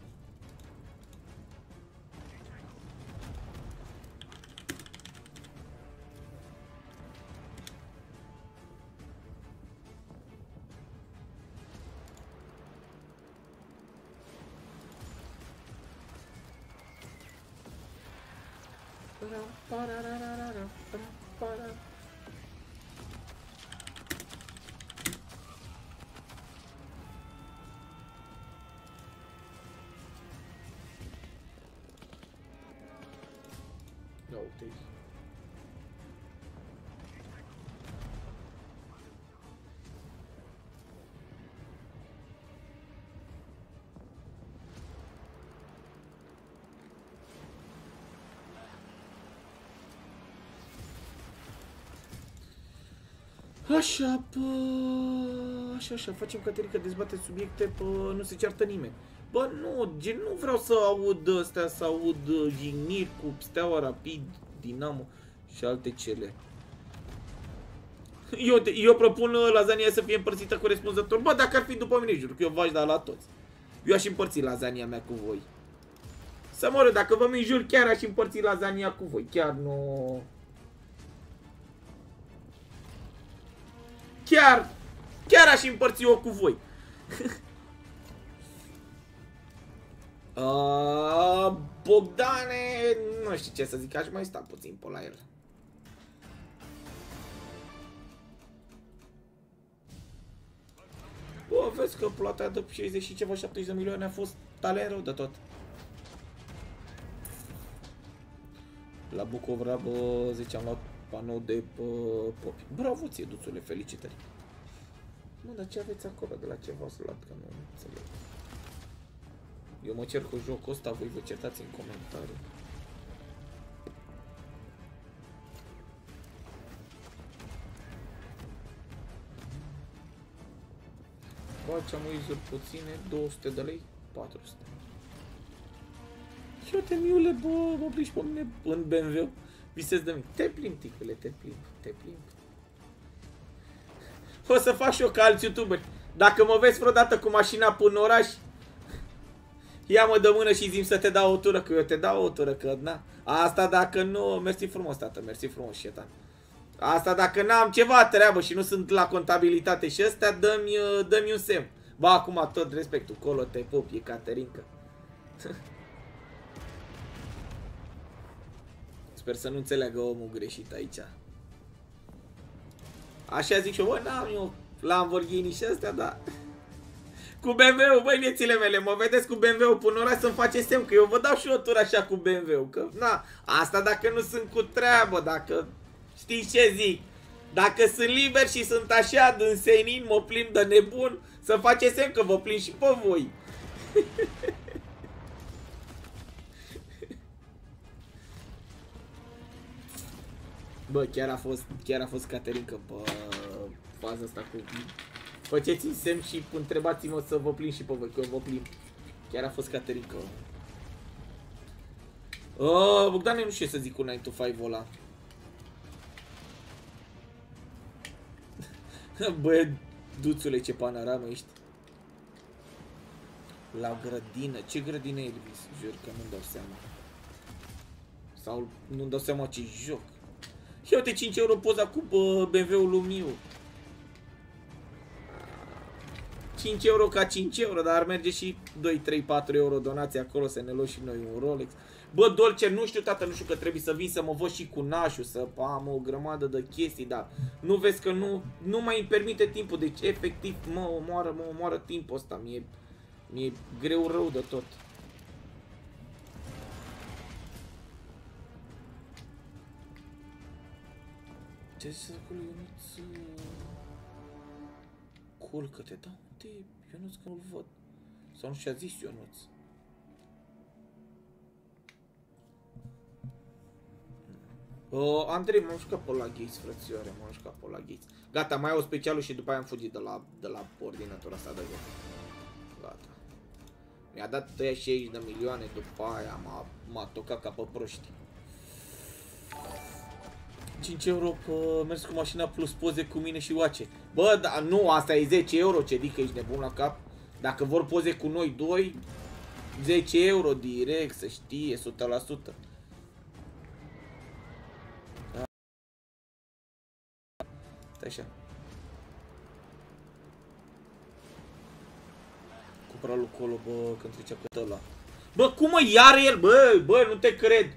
Așa, facem caterică, dezbate subiecte, nu se ceartă nimeni. Bă, nu, gen, nu vreau să aud astea, să aud jigniri cu Steaua, Rapid, Dinamo și alte cele. Eu propun lasagna să fie împărțită corespunzător. Bă, dacă ar fi după mine, jur că eu v-aș da la toți. Eu aș împărți lasagna mea cu voi. Să mă rog, dacă vă înjur, chiar aș împărți lasagna cu voi. Chiar nu... Chiar aș împărți eu cu voi. Bogdane, nu știu ce să zic, aș mai sta puțin pe la el. Bă, vezi că plata de 60 și ceva, 70 de milioane a fost talent rău de tot. La Bucovra, bă, ziceam, am luat panou de popi. Bravo ție, duțule, felicitări. Mă, dar ce aveți acolo? De la ce v-ați luat? Că nu înțeleg. Eu mă cer cu jocul ăsta, voi vă certați în comentarii. Facem uizuri puține, 200 de lei, 400. Eu te miule, bă, mă plici pe mine în BMW. Visez de mine. Te plimbi, ticule, te plimbi, te plimbi. O să fac și eu ca alți youtuberi. Dacă mă vezi vreodată cu mașina până în oraș, ia-mă de mână și zi-mi să te dau o tură, că eu te dau o tură, că na. Asta dacă nu, mersi frumos, tată, mersi frumos, șetan. Asta dacă n-am ceva treabă și nu sunt la contabilitate și astea, dă-mi un semn. Ba, acum tot respectul, colo te pup, e Caterinca. Sper să nu înțeleagă omul greșit aici. Așa zic și eu, bă, n-am eu Lamborghini și astea, da. Cu BMW-ul, băi, viețile mele, mă vedeți cu BMW-ul până ora să-mi face semn, că eu vă dau și o tură așa cu BMW-ul, că, na, asta dacă nu sunt cu treabă, dacă, știi ce zic, dacă sunt liber și sunt așa din senin, mă plimb de nebun, să face semn că vă plimb și pe voi. Bă, chiar a fost Caterinca pe faza asta cu... Faceți-mi semn și întrebați-mă să vă plimb și pe voi, că eu vă plimb. Chiar a fost Caterinca. Bogdane, nu știu să zic cu 9 to 5 ăla. Bă, duțule, ce panoramă ești. La grădină. Ce grădină e, Elvis? Jur că nu-mi dau seama. Sau nu-mi dau seama ce joc. Și uite 5 euro poza cu BMW-ul Lumiu. 5 euro ca 5 euro, dar ar merge și 2, 3, 4 euro donații acolo să ne luăm și noi un Rolex. Bă, Dolce, nu știu, tată, nu știu, că trebuie să vin să mă văd și cu nașul, să am o grămadă de chestii, dar nu vezi că nu mai îmi permite timpul, deci efectiv mă omoară timpul ăsta, mi-e greu rău de tot. Ce zici acolo, Ionuț? Culcă-te, da, unde e Ionuț, că nu-l văd? Sau nu și-a zis Ionuț? Andrei, m-am jucat pe la Gates, frățioare, m-am jucat pe la Gates. Gata, mai au specialul și după aia am fugit de la ordinatura asta de joc. Gata. Mi-a dat tăia 60 de milioane, după aia m-a tocat ca pe proști. 5 euro pe mers cu mașina plus poze cu mine și oace. Bă, da, nu, asta e 10 euro, ce dică, ești nebun la cap. Dacă vor poze cu noi doi, 10 euro direct, să știe, 100%. Da. Stai așa. Cupra lui Colo, bă, când trecea pe ăla. Bă, cum mă, iar el, bă, nu te cred.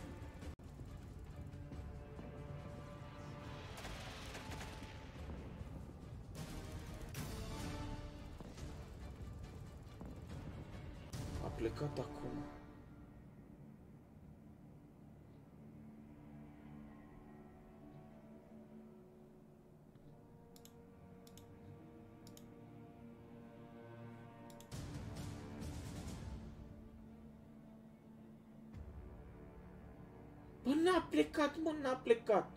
Plecat acum. Bă, n-a plecat, mă, n-a plecat.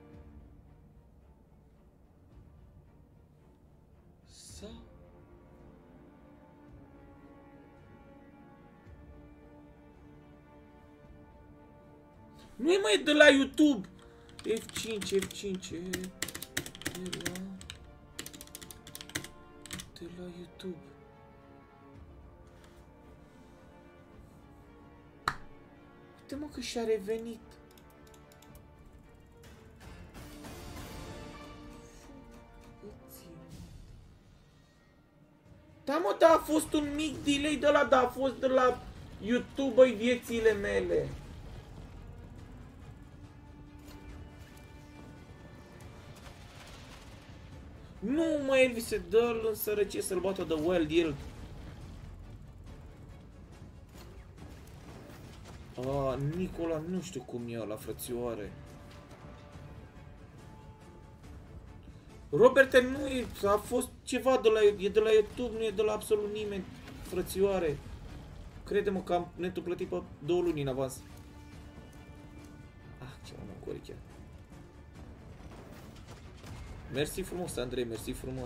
Nu e mai de la YouTube. F5, de la YouTube. Uite, mă, că și-a revenit. Da, mă, da, a fost un mic delay de la, da, a fost de la YouTube, băi, viețile mele. Nu, mă, Elvis, se dă-l în sărăcie să-l bată de Wild Yield. Nicola, nu știu cum e ăla, frățioare. Robert nu e, a fost ceva de la, e de la YouTube, nu e de la absolut nimeni, frățioare. Crede-mă că am netul plătit pe 2 luni în avans. Ce mă corichea. Mersi frumos, Andrei, mersi frumos.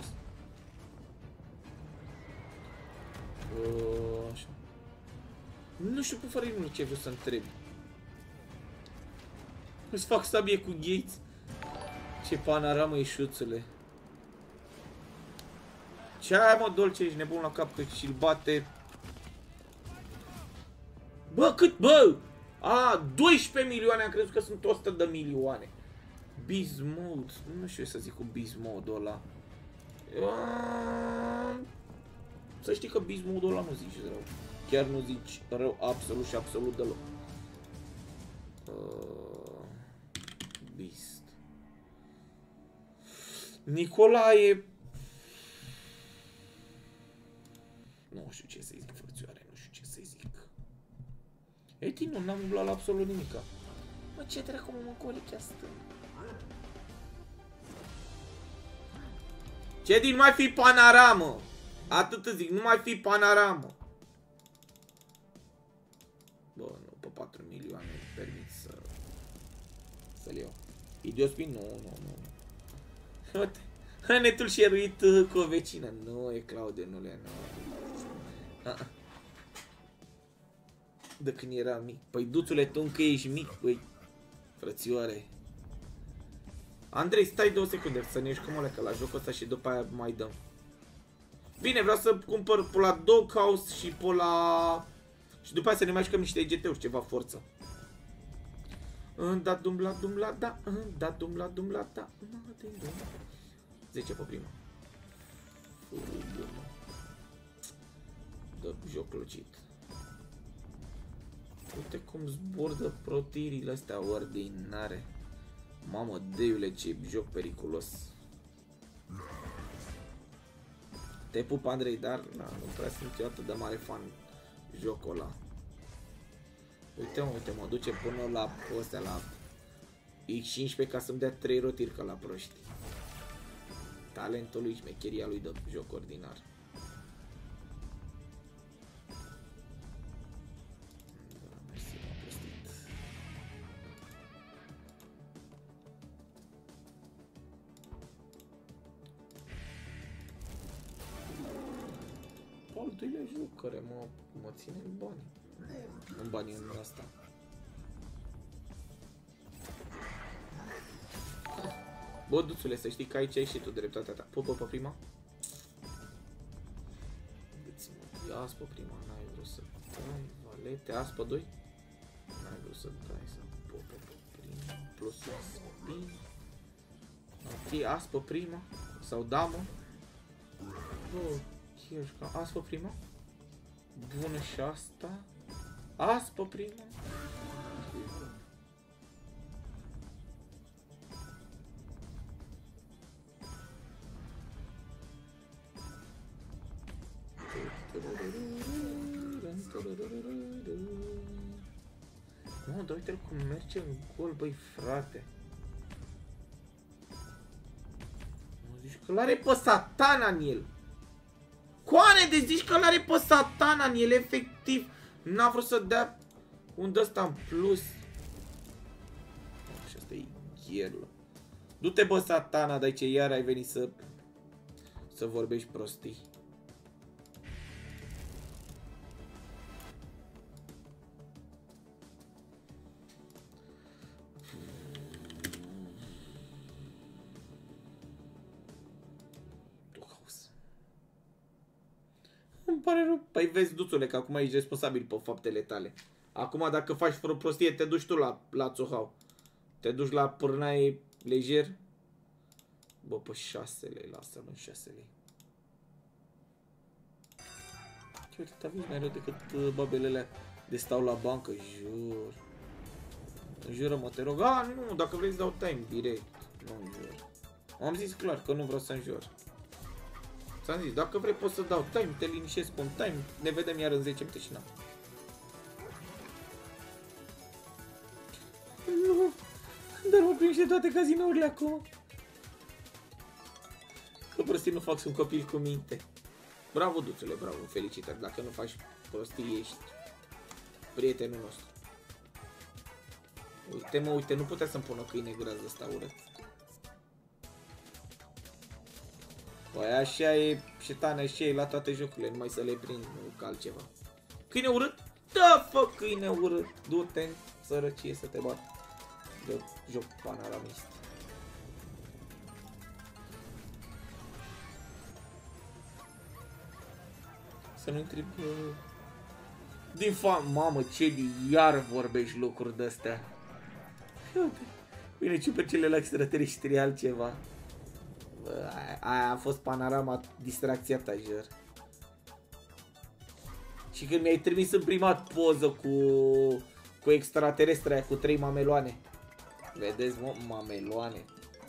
Așa. Nu știu, Pufărinul, ce vreau să întrebi. Îți fac sabie cu Gates. Ce panoramă e, șuțule. Ce aia, mă, Dolce, ești nebun la cap că și-l bate. Bă, cât, bă? 12 milioane, am crezut că sunt 100 de milioane. Beast Mode, nu știu ce să zic cu Beast Mode-ul ăla. Să știi că Beast Mode-ul ăla nu zici rău. Chiar nu zici rău absolut și absolut deloc. Beast. Nicolae. Nu știu ce să-i zic, frățioare, nu știu ce să-i zic. Ei, Tinu, n-am umblat la absolut nimica. Mă, ce dracu, mă, colic asta? Ce din mai fi panoramă? Atât îți zic, nu mai fi panoramă. Bă, nu, pe 4 milioane îmi permit să-l iau. Idiospin? Nu. Uite, netul șeruit cu o vecină. Nu, e Claude, nu le nu. De când era mic. Păi, duțule, tu încă ești mic, băi. Frățioare. Andrei, stai 2 secunde să ne ieșim că la jocul ăsta și după aia mai dăm. Bine, vreau să cumpăr pe la Doghouse și pe la... Și după aia să ne mai jucăm niște EGT-uri, ceva forță. Da, dumbla, da. Da, dumbla, da. 10 pe prima. Dă joc lucit. Uite cum zbordă protirile astea ordinare. Mamă, deiule, ce joc periculos. Te pup, Andrei, dar nu prea sunt eu atât de mare fan jocul ăla. Uite, mă duce până la astea, la X15 ca să-mi dea 3 rotiri ca la proști. Talentul lui, șmecheria lui de joc ordinar. Al doilea joc care mă ține în bani. În banii în asta. Bă, duțule, să știi că aici ai și tu dreptatea ta. Pupă pe prima. Ia as pe prima, n-ai vrut să dai. Valete, as pe 2. N-ai vrut să dai, să pupă pe prima. Plus spin. Ok, as pe prima. Sau damă. Bă, chiar as pe prima. Bună și asta. As pe prima. Nu, dar uite-l cum merge în gol, băi, frate. Zici că l-are pe satana în el. Coane, deci zici că l-are pe satana în el, efectiv. N-a vrut să dea un d-ăsta în plus. Și asta e gherlă. Du-te, bă, satana, de aici iar ai venit să vorbești prostii. Îmi pare rău. Păi vezi, duțule, că acum ești responsabil pe faptele tale. Acum dacă faci fără prostie, te duci tu la Țohau. Te duci la pârnaie lejer. Bă, pe 6 lei, lasă-l în 6 lei. Ce uite, te-a mai rău decât babelele de stau la bancă, jur. Înjură-mă, te rog. A, nu, dacă vrei să dau time direct. Nu înjur. Am zis clar că nu vreau să înjur. Ți-am zis, dacă vrei pot să dau time, te linișesc cu un time, ne vedem iar în 10 minute și n-am. Dar mă prind și de toate cazinourile acum. Că prostii nu fac, sunt copil cu minte. Bravo, duțule, bravo, felicitări. Dacă nu faci prostii, ești prietenul nostru. Uite, mă, uite, nu putea să-mi pun o câine gras ăsta urât. Păi așa e șetana și ei la toate jocurile, numai să le prind, nu ca altceva. Câine urât? Da, fă, câine urât. Du-te în sărăcie să te bat. Joc panoramist. Să nu întreb... Din mamă, ce iar vorbești lucruri de-astea. Bine, ciupercele la extraterestri altceva. Aia a fost panorama, distracția ta, jur. Și când mi-ai trimis în primat poză cu extraterestre aia, cu 3 mameloane. Vedeți, mă, mameloane.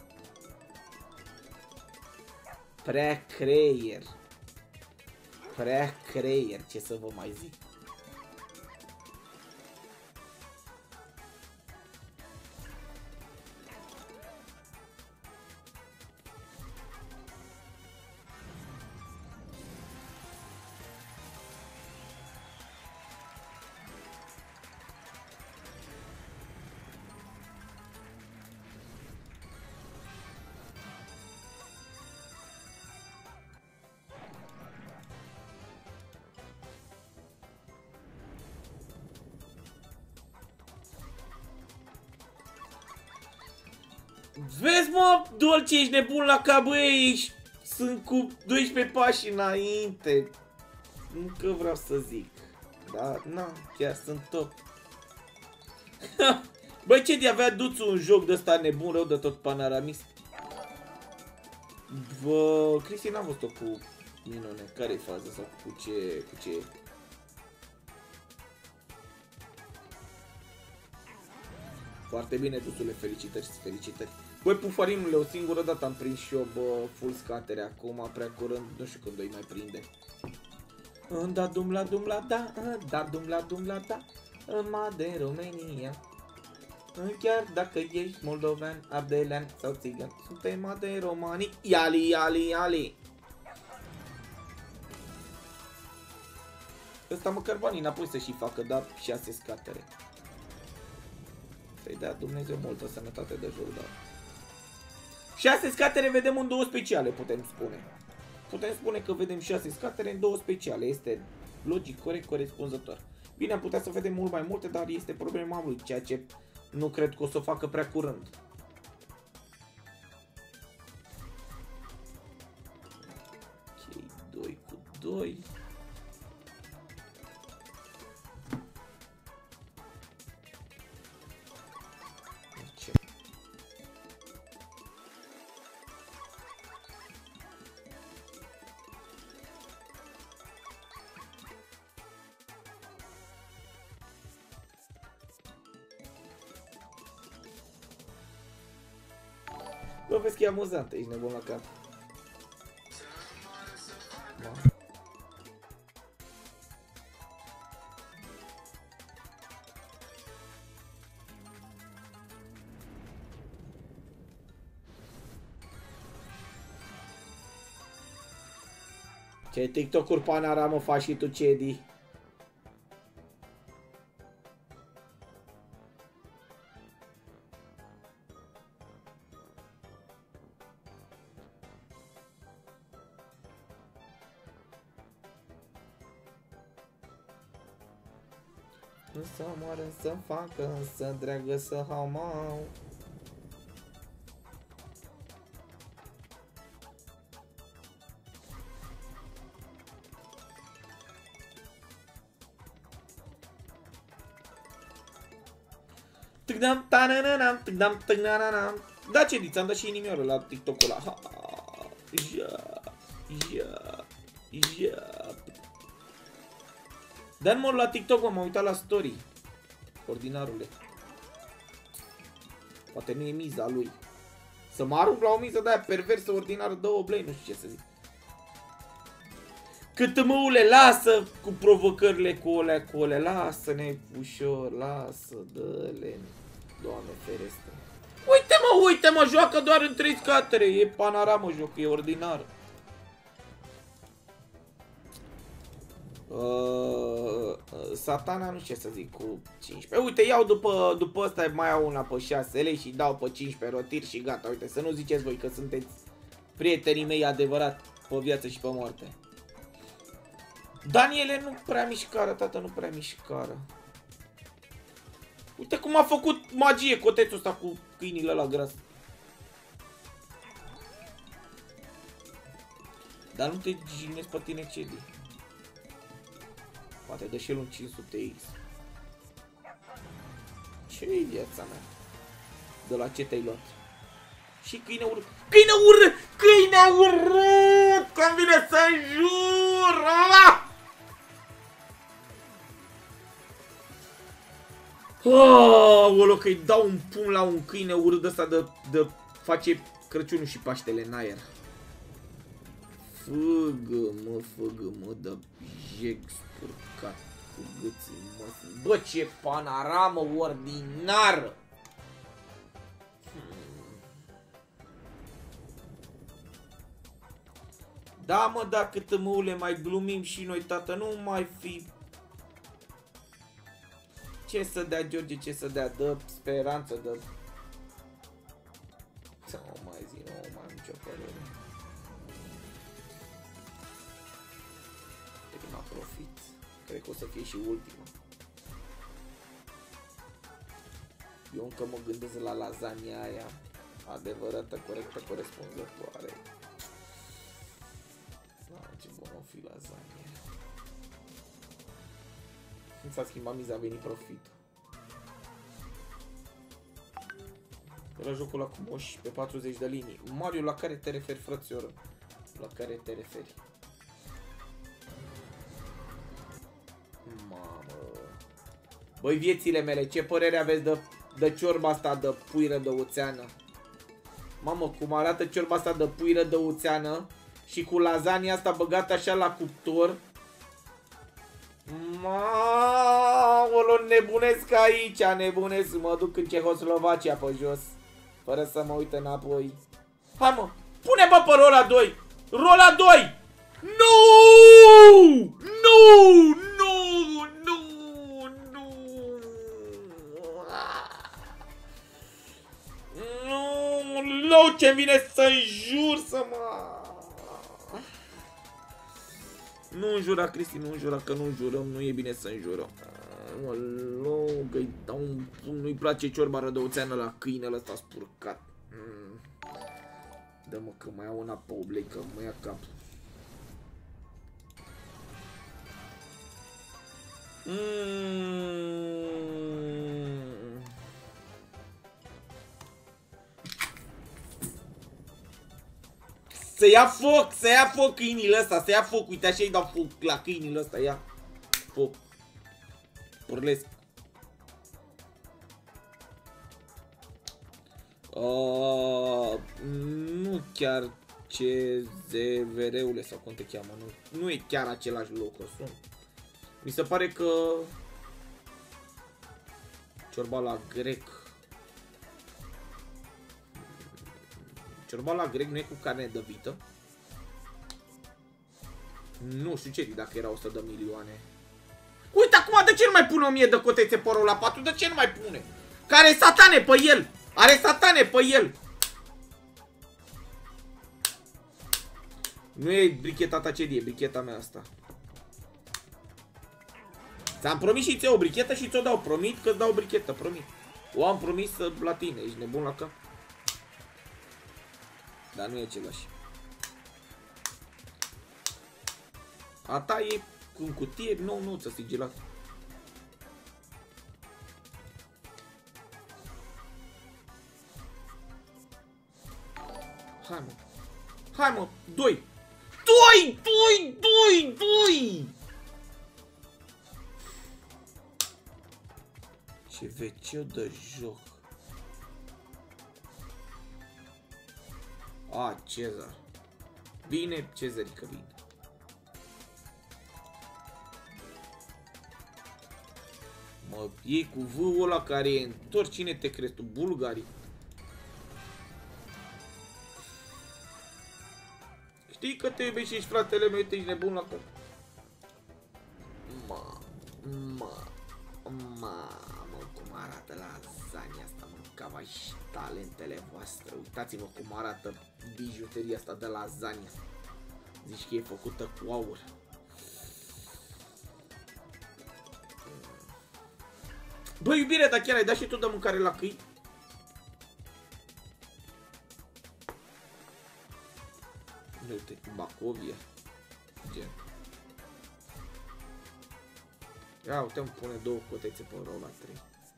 Prea creier. Prea creier, ce să vă mai zic. Vezi, mă, Dolce, ești nebun la cap, băi, sunt cu 12 pași înainte. Nu că vreau să zic. Da, na, chiar sunt top. Băi, ce de avea duțul un joc de ăsta nebun rău de tot panoramist? Bă, Cristi, n-am văzut-o cu minune. Care-i faza sau cu ce e? Foarte bine, duțule, felicitări, felicitări. Băi, pufarinule, o singură dată am prins și eu, bă, full scatere. Acum, prea curând, nu știu când o mai prinde. Da, dum la dum la da, da, dum la dum la da, ma de România. Chiar dacă ești moldovean, ardelean sau țigan, suntem ma de romanii. Iali, iali, iali. Ăsta măcar banii înapoi să și facă, dar 6 scatere. Să-i dea Dumnezeu multă sănătate de jur, da. 6 scatere vedem în 2 speciale, putem spune. Putem spune că vedem 6 scatere în 2 speciale. Este logic, corect, corespunzător. Bine, am putea să vedem mult mai multe, dar este problema lui, ceea ce nu cred că o să o facă prea curând. Ok, 2 cu 2. Bă, vezi că e amuzant, ești nebun la cap. Ce TikTok-uri panoramă faci și tu, Cedi? Să moară, să facă, să dragă, să haumau. Tâgdam, tananam, tâgdam, tâgnananam. Da, ce diți, am dat și inimioară la TikTok-ul ăla. Dar mă la TikTok, m-am uitat la story. Ordinarule. Poate nu e miza lui. Să mă arunc la o miză de aia perversă, ordinară, dă oblei, nu știu ce să zic. Cât măule, lasă cu provocările cu alea, lasă-ne ușor, lasă, dă-le, Doamne ferește. Ui, mă, uite, mă, joacă doar în 3 scatere. E panoramă joc, e ordinar. Satana, nu știu ce să zic, cu 15. Uite, iau după ăsta, mai iau una pe 6 lei și dau pe 15 rotir și gata. Uite, să nu ziceți voi că sunteți prietenii mei adevărat pe viață și pe moarte. Daniele nu prea mișcară, tată, nu prea mișcară. Uite cum a făcut magie cotețul ăsta cu câinile la gras. Dar nu te jignezi pe tine, Cedi. Poate dă și el un 500X. Ce-i viața mea? De la ce te-ai luat? Și câine urât. Câine urât! Câine urât! Că-mi vine să jur! Aoleu, că-i dau un pumn la un câine urât ăsta de face Crăciunul și Paștele în aer. Făgă, mă, de jeg spurcat cu gâții, mă. Bă, ce panoramă ordinară! Da, mă, da, câtă măule, mai glumim și noi, tată, nu mai fi... Ce să dea, George, ce să dea? Dă speranță, dă... Să nu mai zi, nu mai am nicio părere. Prima profit. Cred că o să fie și ultima. Eu încă mă gândesc la lasagna aia adevărată, corectă, corespunzătoare. Ce bun o fi lasagna. Nu s-a schimbat miza, a venit profit. Era jocul ăla cu moși pe 40 de linii. Mario, la care te referi, frățioră? La care te referi? Mamă. Băi, viețile mele, ce părere aveți de ciorba asta de pui rădăuțeană? Mamă, cum arată ciorba asta de pui rădăuțeană și cu lasagna asta băgată așa la cuptor. Maolo, nebunesc aici, nebunesc, mă duc în Cehoslovacia pe jos, fără să mă uit înapoi. Hai, mă, pune, bă, pe rola 2! Rola 2! Nu! Nu! Nu! Nu! Nu! Nu! Ce-mi vine să-mi jur să mă... Nu înjura, Cristi, nu înjura, că nu înjurăm, nu e bine să înjurăm. Nu-i place ciorba rădăuțeană la câinele ăsta spurcat. Dă-mă că mai au una pe oblei, că mă ia capul. Să ia foc câinile ăsta, să ia foc, uite așa îi dau foc la câinile ăsta, ia foc. Porlesc. Nu chiar CZVR-ule sau cum te cheamă, nu e chiar același loc, sunt. Mi se pare că ciorba la grec. Ciorba la grec nu e cu carne de vită. Nu știu ce, dacă era 100 de milioane. Uite acum, de ce nu mai pune 1000 de cotețe pe la 4? De ce nu mai pune? Care are satane pe el. Are satane pe el. Nu e bricheta ta, ce e bricheta mea asta. Ți-am promis și ți-o o brichetă și ți-o dau. Promit că-ți dau o brichetă, promit. O am promis la tine, ești nebun la cap. Dar nu e același. A ta e în cutie, nu, ți-a sigilat. Hai, mă. Hai, mă, 2. 2! Ce veceu de joc. A, Cezar. Bine, Cezarică, bine. Mă iei cu V-ul ăla care e întors. Cine te crezi tu? Bulgarii. Știi că te iubești și ești fratele meu, te ești nebun la cap. Mamă, cum arată lasagna asta, mă, cava și talentele voastre. Uitați-vă cum arată bijuteria asta de lasagna. Zici că e făcută cu aur. Bă, iubire, dar chiar ai dat și tu de mâncare la câini? Uite, Bacovia. Gen. Ia, uite, îmi pune 2 cotețe pe rău la 3.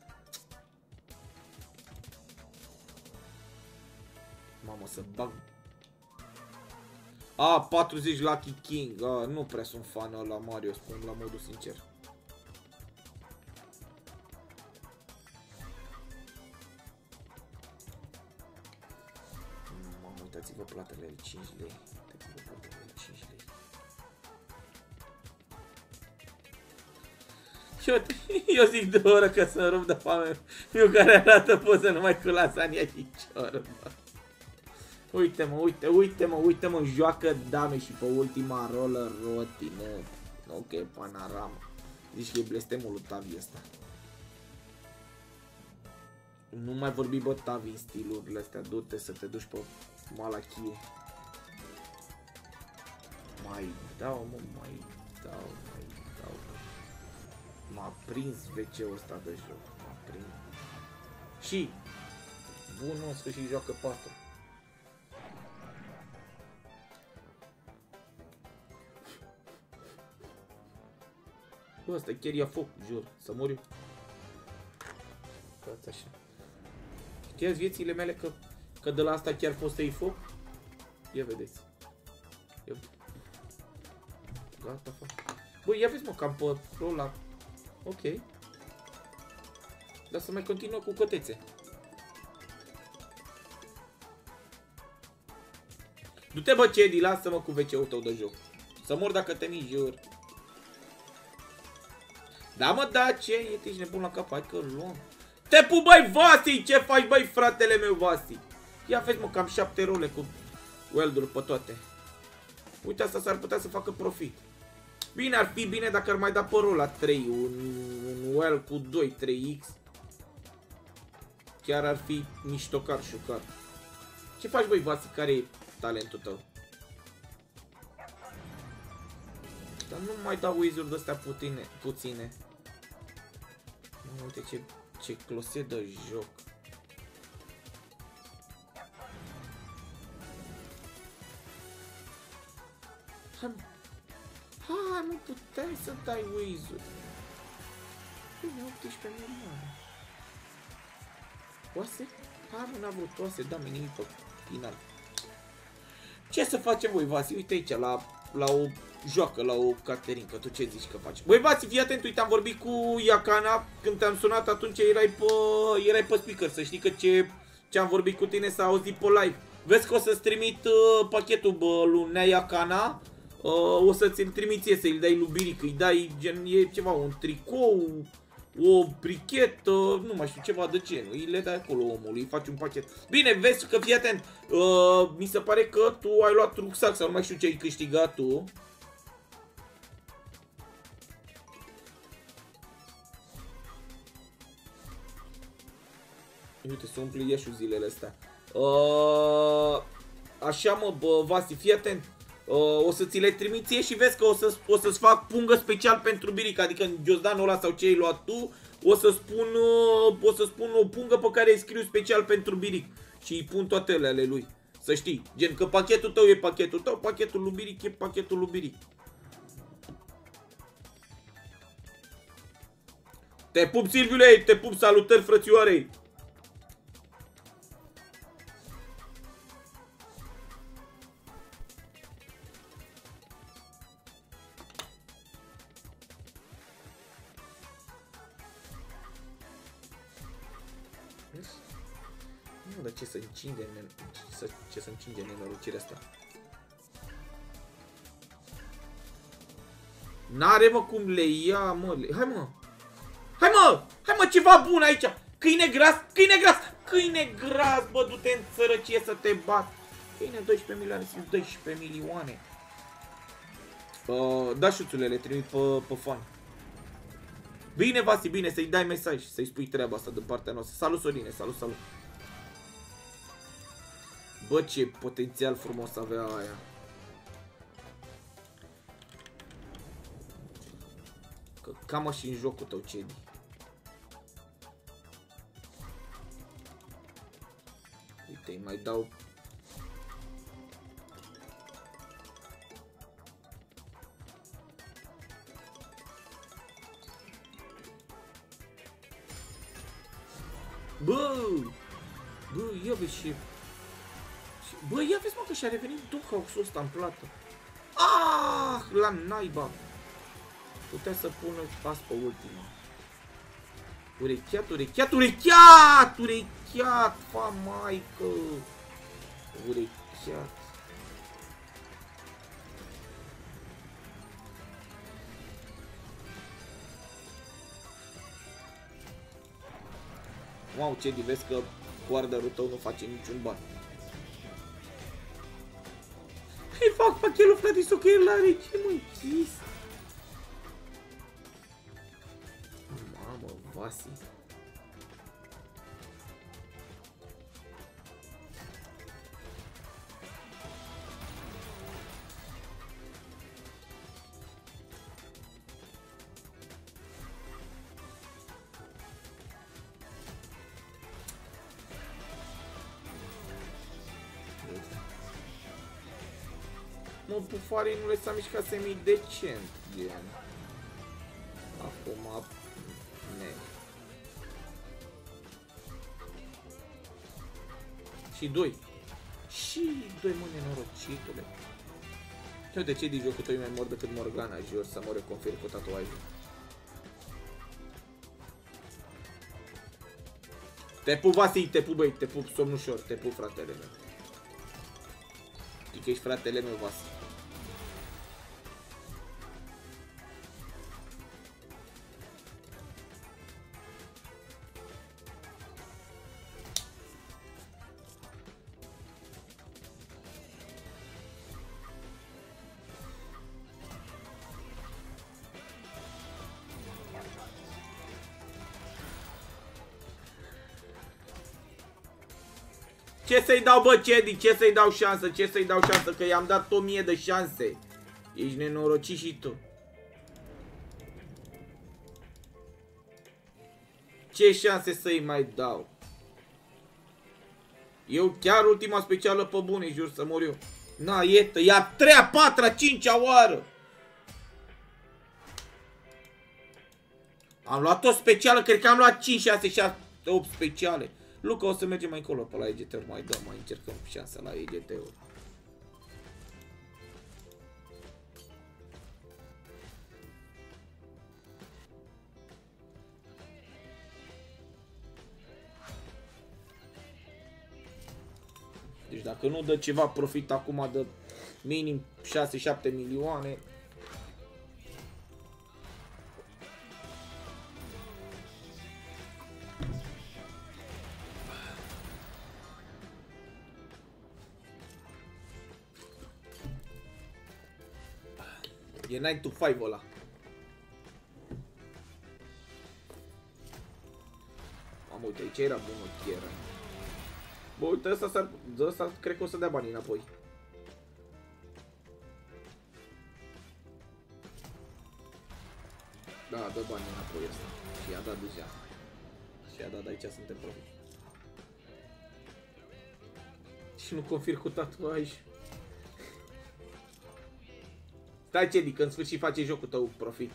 Mamă, să bag. A, 40 Lucky King. A, nu prea sunt fan la Mario, spun la modul sincer. Mamă, uitați-vă platele de 5 lei. Uitați-vă platele de 5 lei. Eu zic de o oră că să rup de foame. Eu care arată poză numai cu lasagna și ciorba. Uite-mă, joacă dame și pe ultima rolă roti, nu, ok, panorama. Zici că e blestemul lui Tavi ăsta. Nu mai vorbi, bă, Tavi, în stilurile astea, du-te să te duci pe malachie. Mai dau. M-a prins WC-ul ăsta de joc, m-a prins. Și, bun, în sfârșit joacă 4. Bă, ăsta chiar ia foc, jur, să mor eu. Stați așa. Știați viețile mele că de la asta chiar poți să iei foc? Ia vedeți. Ia. Gata, fac. Bă, ia vezi, mă, cam pe ăla. Ok. Dar să mai continuă cu cotețe. Du-te, bă, Cedi, lasă-mă cu WC-ul tău de joc. Să mor dacă te mici, jur. Da, mă, da, ce? Ești nebun la cap, hai că luăm. Te pup, băi, Vasi! Ce faci, băi, fratele meu, Vasi? Ia vezi, mă, cam 7 role cu weld-uri pe toate. Uite, asta s-ar putea să facă profit. Bine, ar fi bine dacă ar mai da pe rola 3, un weld cu 2, 3x. Chiar ar fi miștocar, șucar. Ce faci, băi, Vasi? Care e talentul tău? Dar nu mai dau wizard de astea puține. Uite ce close de joc. Hai, nu puteai să dai wizard. Bine, 18 milioane. Oase? Hai, mă, n-a vrut oase, da-mi nimic pe final. Ce să facem, voi, Vasi? Uite aici, la o joacă, la o caterincă, tu ce zici că faci? Băi, Vasi, fii atent, uite, am vorbit cu Iacana, când te-am sunat atunci erai pe speaker, să știi că ce am vorbit cu tine s-a auzit pe live. Vezi că o să-ți trimit pachetul, bă, lui Nea Iacana, o să ți-l trimiți ție, să-i dai lui Biric, îi dai, gen, e ceva, un tricou, o brichetă, nu mai știu, ceva de genul, îi le dai acolo omului, îi faci un pachet. Bine, vezi că, fii atent, mi se pare că tu ai luat rucsac sau nu mai știu ce ai câștigat tu. Uite, se umple ieșul zilele astea. Așa, mă, bă, Vasi, fii atent. O să ți le trimit ție și vezi că o să-ți fac pungă special pentru Biric. Adică în Giozdanul ăla sau ce ai luat tu, o să spun o pungă pe care îi scriu special pentru Biric. Și îi pun toate ale lui. Să știi, gen că pachetul tău e pachetul tău, pachetul lui Biric e pachetul lui Biric. Te pup, Silviule, te pup, salutări, frățioarei. Nu, dar ce să încinge nenorocirea asta? N-are, mă, cum le ia, mă. Hai, mă, ceva bun aici. Câine gras, bă, du-te în sărăcie să te bat. câine, 12 milioane, sunt 12 milioane. Da, șuțule, le trimit pe fan. Bine, Vasi, bine, să-i dai mesaj, să-i spui treaba asta din partea noastră. Salut, Sorine, salut, salut. Bă, ce potențial frumos avea aia. Că cam și în jocul tău, Cedi. Uite, îi mai dau... Bă, ia vezi și... Bă, ia vezi, mă, că și-a revenit Duhauxul ăsta în plată. Ah, la naiba. Putea să pună pas pe ultima. Urecheat, urecheat, urecheat! Urecheat, fa maică! Urecheat. Wow, ce vezi că guarderul tău nu face niciun ban. Îi fac pachelul, frate, că el are ce mă închis. Mamă, Vasi. Mă, bufarii nu le s-a mișcat semi-decent, gen. Acum, ne. Și doi. Și doi, mă, nenorocitule. Și uite, ce din jocul tău e mai mor decât Morgana, jur, să mă reconfirm cu tatuajul. Te pup, Vasi, te pup, băi, te pup, somnușor, te pup, fratele meu. Știi că ești fratele meu, Vasi. Ce să-i dau, bă, Cedi? Ce să-i dau șansă? Ce să-i dau șansă? Că i-am dat 1000 de șanse. Ești nenorocit și tu. Ce șanse să-i mai dau? Eu chiar ultima specială pe bune, jur să mor eu. Na, ietă, e a 3-a, 4-a, 5-a oară. Am luat o specială, cred că am luat 5, 6, 7, 8 speciale. Luca, o să mergem mai încolo pe la EGT-uri, mai dăm, mai încercăm șansa la EGT-uri. Deci dacă nu dă ceva profit acum de minim 6-7 milioane... E 9 to 5 ăla. Mamă, uite, aici era bună chiar. Bă, uite, ăsta cred că o să dea banii înapoi. Da, dă banii înapoi ăsta. Și i-a dat deja. Și i-a dat, aici suntem profit. Și nu confirm cu tatuaj. Stai, Cedi, că în sfârșit face jocul tău profit.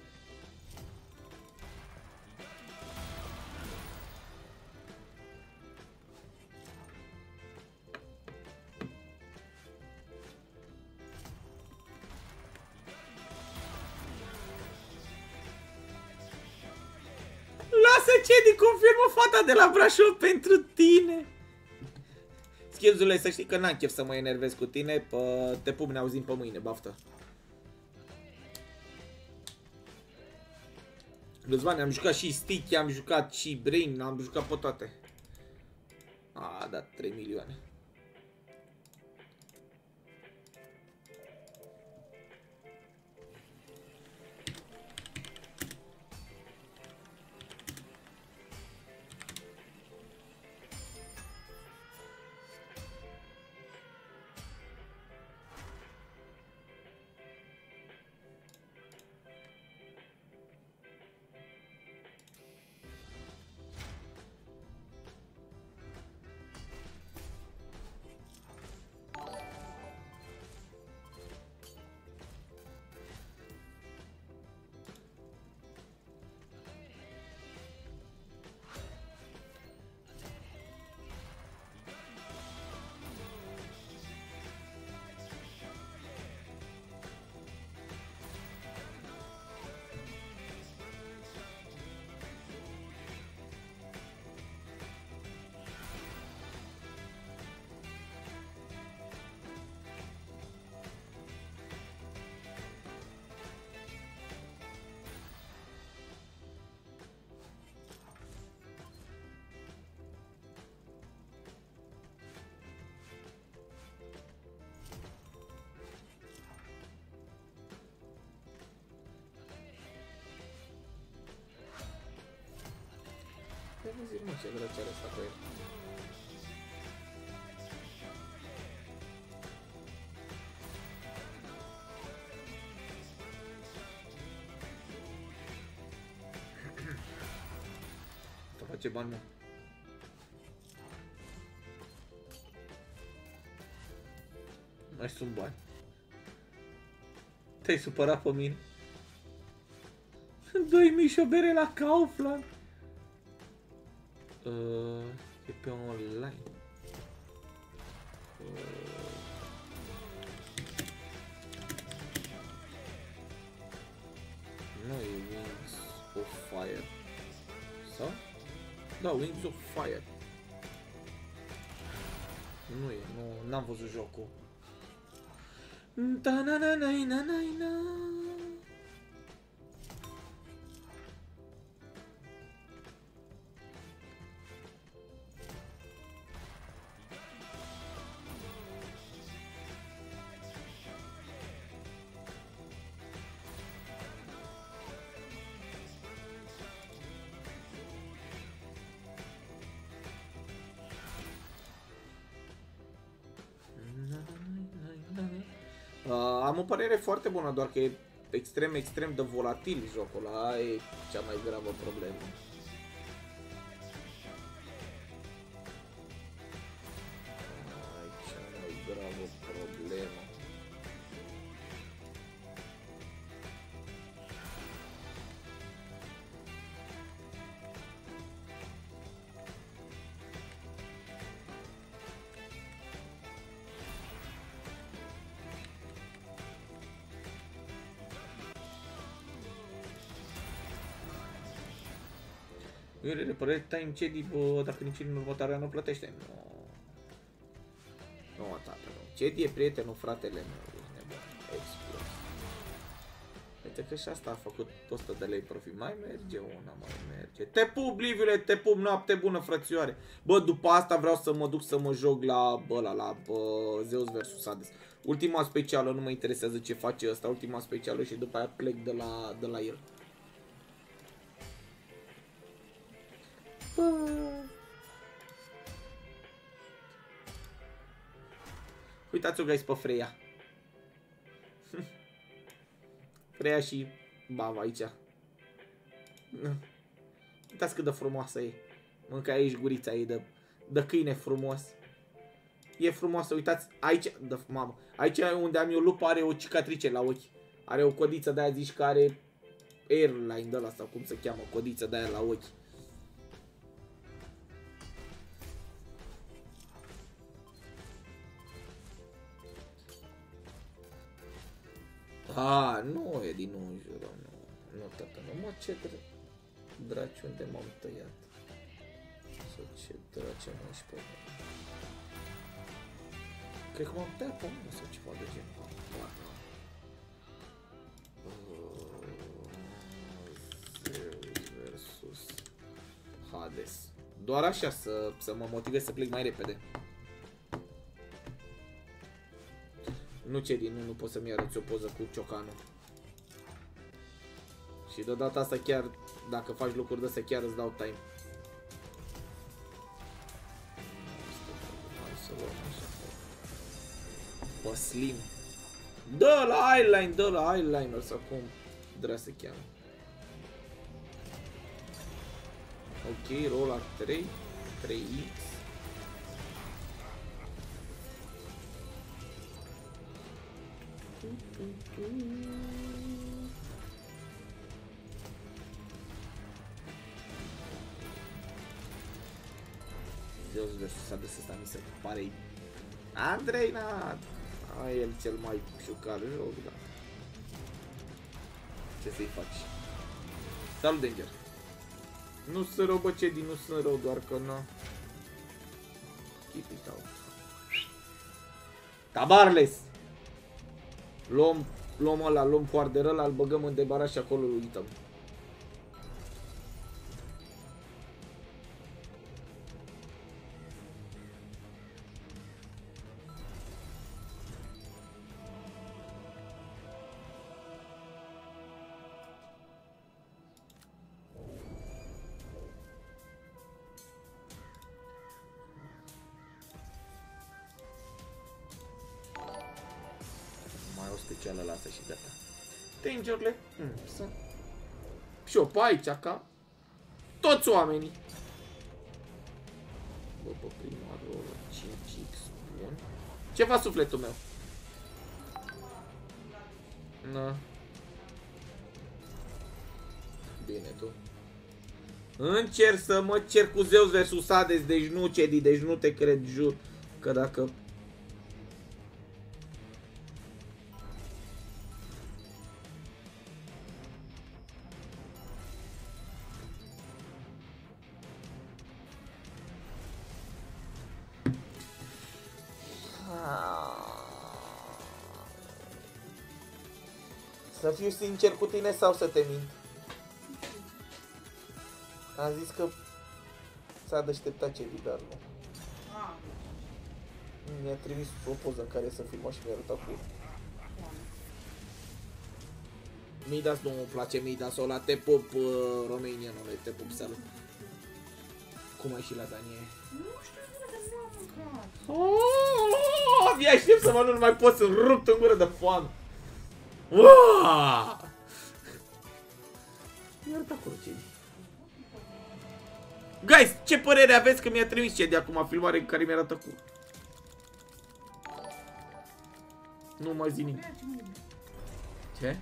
Lasă, Cedi, confirmă fata de la Brașov pentru tine. Schilzule, să știi că n-am chef să mă enervez cu tine. Te pup, ne auzim pe mâine, baftă. Răzvan, am jucat și Sticky, am jucat și Brain, am jucat pe toate. A dat 3 milioane. nu zic, mă, ce drăci are asta cu el. Să face bani, mă. Mai sunt bani. Te-ai supărat pe mine? 2000 și o bere la Kaufland. E pe online. Nu e Wings of Fire. Sau? Da, Wings of Fire. Nu e, n-am văzut jocul. Da na na na na na na. Am o părere foarte bună, doar că e extrem de volatil jocul ăla, e cea mai gravă problemă. Cea mai gravă problemă. Repărere time cedi, dacă nici în următoarea nu plătește. Nu, tată, nu. Cedi e prietenul, fratele meu. Explos. Uite că și asta a făcut 100 de lei profit. Mai merge una, mai merge. Te pup, Liviule, te pup, noapte bună, frățioare. Bă, după asta vreau să mă duc să mă joc la Zeus vs Hades. Ultima specială, nu mă interesează ce face ăsta, ultima specială și după aia plec de la el. Uitați-o, guys, pe Freya. Freya și Bava aici. Uitați cât de frumoasă e. Mânca aici gurița ei de câine frumos. E frumoasă, uitați, aici, mamă, aici unde am eu lupă are o cicatrice la ochi. Are o codiță de aia, zici că are airline de ăla sau cum se cheamă, codiță de aia la ochi. Nu e din nou jură, nu, tată, nu, mă, ce draci, unde m-am tăiat? Sau ce draci am și pe mine? Cred că m-am tăiat pe mine sau ceva de genul. Zeus versus Hades. Doar așa să mă motivez să plec mai repede. Nu, Cedi, nu pot să-mi arăți o poză cu ciocanul. Și de data asta chiar, dacă faci lucruri de astea, chiar îți dau time. Hai să luăm așa. Pe Slim. Dă la eyeline, dă la eyeliner sau cum dracu se cheamă. Ok, roll la 3, 3x. Zeus vs Hades, ăsta mi se pare Andrei, na, el cel mai șucar în joc, da. Ce să-i faci? Salut, Danger. Nu sunt rău, bă, Cedi, nu sunt rău, doar că nu. Keep it out. Tabarles! Luăm ăla, luăm foarderă ăla, îl băgăm în debarat și acolo îl uităm. cealaltă și gata. Danger-urile sunt. Și eu pe aici, ca toți oamenii. Bă, pe prima rolă, 5x, bun. Ce fac sufletul meu? Na. Bine, tu. Încerc să mă cer cu Zeus versus Hades, deci nu, Cedi, deci nu te cred, jur. Că dacă... Să fiu sincer cu tine sau să te mint? Am zis că s-a deșteptat Cedi, dar nu. Mi-a trimis o poză în care să filmă și mi-a arătat cu... Midas nu-mi place, Midas, ăla te pup, romanianule, te pup, salut. Cum ai și lasagnie? Nu știu, dar nu am mâncat. Abia aștept să mănânc, nu mai pot să rupt în gură de foame. Mi-a arătat acolo, Cedi. Guys, ce părere aveți că mi-a trimis Cedi acum filmare în care mi-a arătat cu... Nu mai zi nimic. Ce?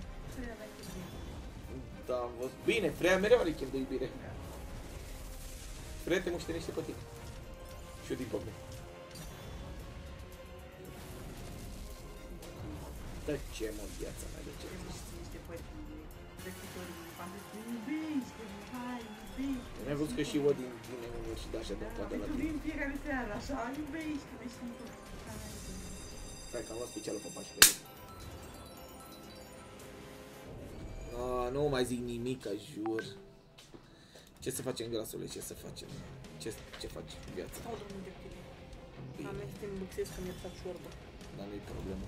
Da, am văzut. Bine, Freya mereu are chef de iubire. Freya te moștenește pe tine. Și eu din pe mine. Dă ce mă, viața mea, de ce? Mi-a văzut că și Odin vine unul și dă așa de-un pat de la tine. Vin fiecare seară așa, iubește-te și nu. Hai că am luat specialul pe pași pe el. Nu mai zic nimic, jur. Ce să facem, grasule, ce să facem? Ce faci în viața? Stau de mâine de tine. Bine. Am să te îmbuxesc că mi-a dat ciorbă. Dar nu-i problemă.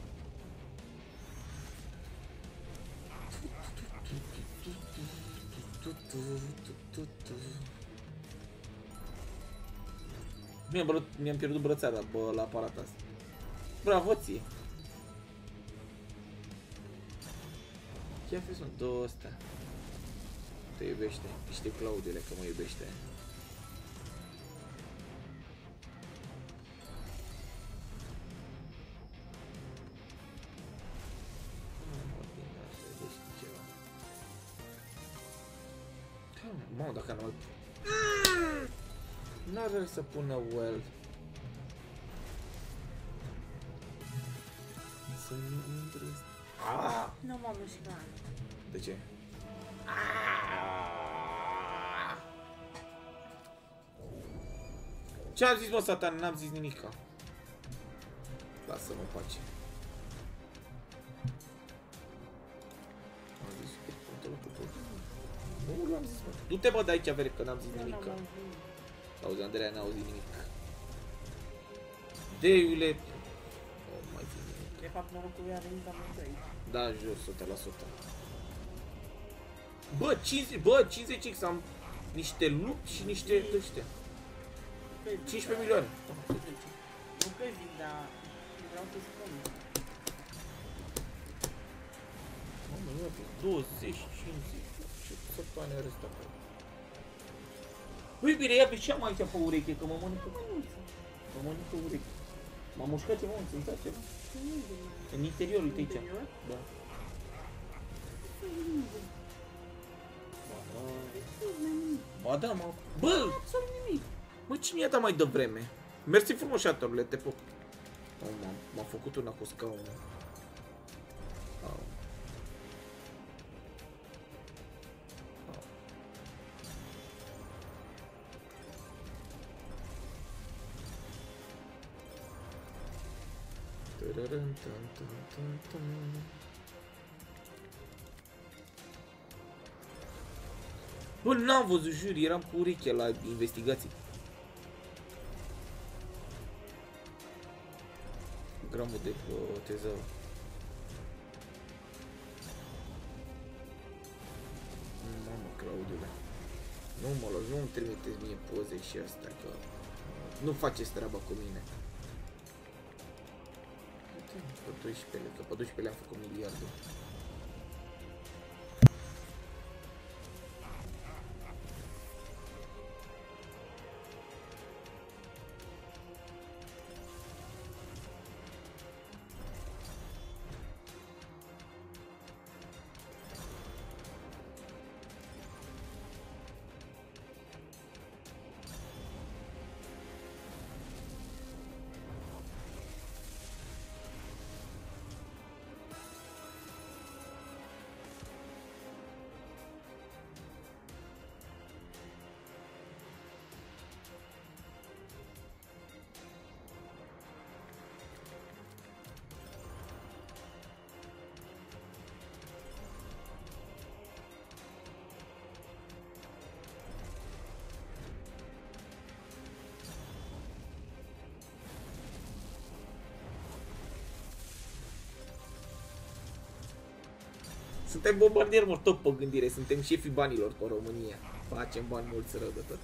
Mi-am pierdut brățara, bă, la aparat asta. Bravo ție! Chiar fi sunt două astea. Te iubește. Știi Claudele că mă iubește. Mamă, dacă nu... N-are să pună well. Să nu intră... Nu m-am mișcat. De ce? Ce am zis, mă, satan? N-am zis nimica. Lasă-mă pace. Am zis că punctul cu tot. Nu l-am zis, mă. Du-te, bă, de aici, vere, că n-am zis nimica. Auzi, Andreea, n-a auzit nimic. Deiule... Oh, mai zi nimic. De fapt, norocul ea a venit la mână aici. Da, jos, 100%. Bă, 50x am niște lupi și niște ăștia. 15 milioane. Nu că zic, dar vreau să spun. Mamă, nu e 20, 50. Ce săptămâne are ăsta acolo? Băi, bine, ia pe ce-am aici pe ureche, că mă mănâncă. Mă mănâncă ureche. M-a mușcat ceva, mă țintat ceva. În interiorul, uite aici. Da. Ba da, mă. Bă! Absolut nimic. Mă, cine i-a dat mai devreme? Mersi frumos, șatorile, te pup. M-a făcut una cu scaunul. Bă, n-am văzut, jur, eram cu urechea la investigații. Gramul de tezaur. Mamă, Claudule. Nu-mi trimiteți mie poze și astea, că nu faceți treaba cu mine. Pe 12, că pe 12 le-am făcut miliardul. Suntem bombardieri, mă, tot pe gândire. Suntem șefii banilor pe România. Facem bani mulți rău de tot.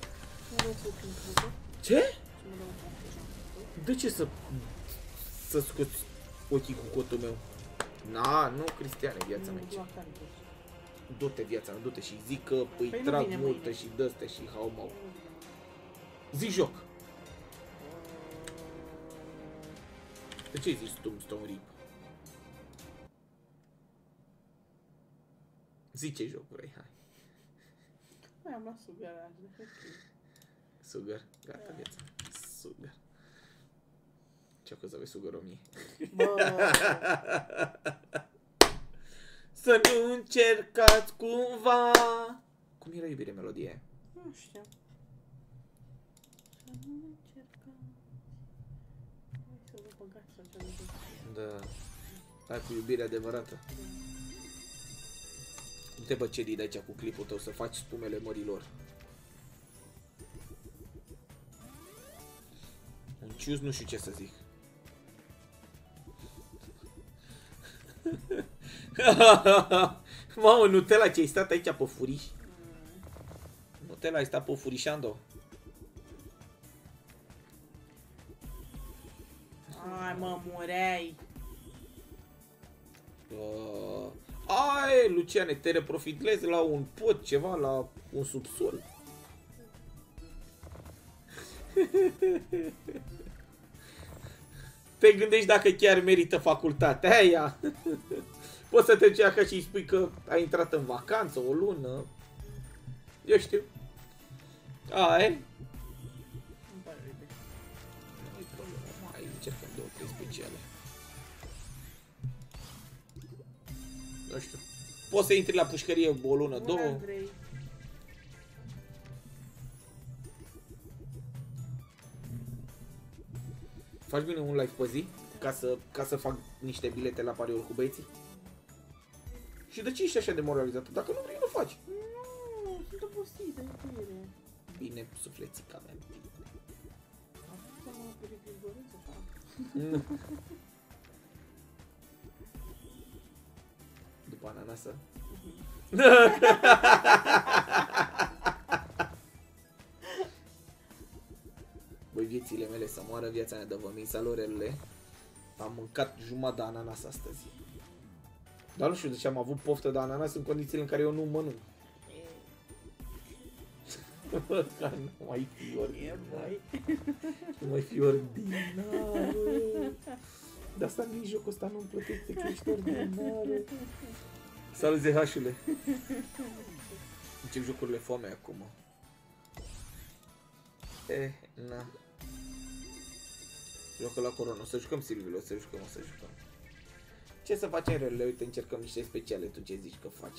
Ce? De ce să scoți ochii cu cotul meu? Na, nu, Cristiane, viața mea aici. Du-te, viața mea, du-te și zic că îi trag multă și dă-stea și hau-mau. Zi joc. De ce zici Tombstone Rip? Zi ce joc vrei, hai. Mai am luat Sugar azi. Sugar, gata viața. Sugar. Ce-a că aveți Sugar 1000? Să nu încercați cumva. Cum era iubire melodia aia? Nu știu. Să nu încercăm. Hai să vă băgați acea de. Da. Hai cu iubire adevărată. Nu te bă cedii de aici cu clipul tău să faci spumele mărilor. Un ciuz nu știu ce să zic. Mamă, Nutella, ce ai stat aici pe furiș? Nutella, ai stat pe furișando? Ai, mă, mureai. Ai, Luciane, te reprofitlezi la un pod, ceva, la un subsol. Te gândești dacă chiar merită facultatea aia. Poți să te duci acasă și îi spui că ai intrat în vacanță o lună. Eu știu. Ai? Îmi pare bine. Nu-i problemă, mai încercăm 2-3 speciale. Nu știu. Poți să intri la pușcărie o lună, Bună, două. Andrei. Faci bine un live pe zi? Ca să fac niște bilete la pariuri cu băieții? Și de ce ești așa demoralizată? Dacă nu vrei, nu faci. Nu, sunt obosită, iubire. Bine, suflețica mea. Să mă periclizorez așa. După ananasă. Băi, viețile mele să moară, viața mea de vămin, salorelele. Am mâncat jumătate de ananas astăzi. Dar nu știu de ce am avut poftă de ananas în condițiile în care eu nu mănânc. Ca nu mai fi ordinar. Nu mai fi ordinar. De asta nici jocul ăsta nu-mi plătește că ești ordinar. Salut, zehașule. Încep jocurile foame acum. Na. Jocă la Corona, o să jucăm, Silviu, o să jucăm. Ce să facem relele? Uite, încercăm niște speciale, tu ce zici că faci?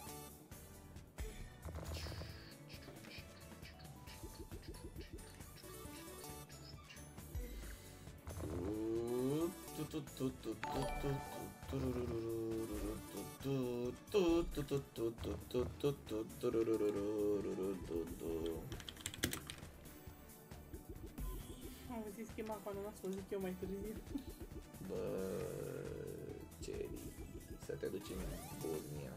Am zis schema cu ananas, o zic eu mai târziu. Bă, Ceri, să te duci în Bosnia.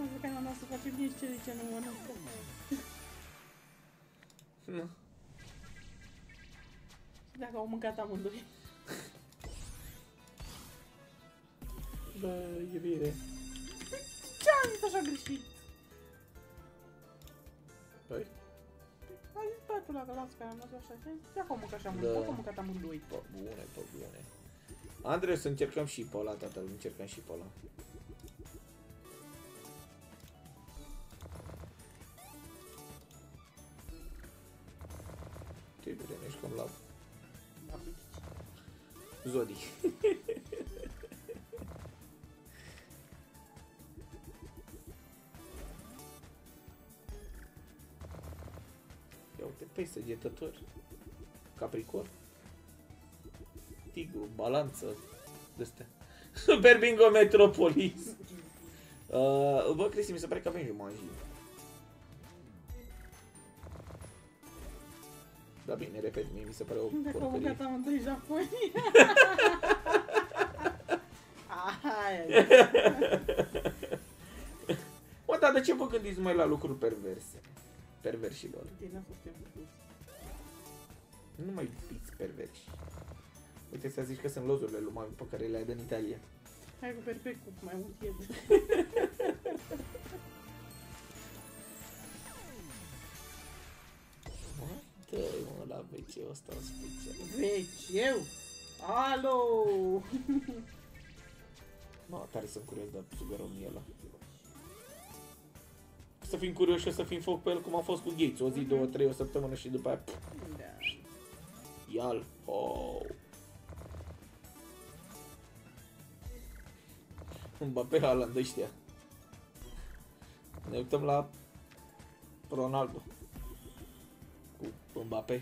pe care n-am să facem nici ce zice nu mănâncă. Nu. Și dacă au mâncat amândoi. Bă, iubire. Ce-am zis așa greșit? Păi? A zis băiatul ăla că las că am văzut așa. Dacă au mâncat așa amândoi, dacă au mâncat amândoi. Pe bune, pe bune. Andrei, să încercăm și pe ăla, tatăl, încercăm și pe ăla. Ce vreme, ești cam la Zodi. Ia uite, pe săgetător, Capricorn, Tigru, Balanță, de-astea. Super Bingo Metropolis. Bă, Cristi, mi se pare că avem Jumanji. Da, bine, repet, mie mi se pare o Dacă au porcărie. mâncat amândoi Japonia. Aia. Mă, dar de ce vă gândiți mai la lucruri perverse? Perverșilor. Tine a fost timpul. Nu mai fiți perverși. Uite să zici că sunt lozurile lui mami pe care le-ai dat în Italia. Hai cu perfectul, mai mult ied. Dă-i mă la WC-ul ăsta special. Veceu! Alo! Mă, tare sunt curios de sugaromul ăla. Să fim curioși și o să fim foc pe el cum a fost cu Gates. O zi, două, trei, o săptămână și după aia... Da. Ia-l! Oh. Mbappé, Haaland, ăștia. Ne uităm la Ronaldo cu Mbappé.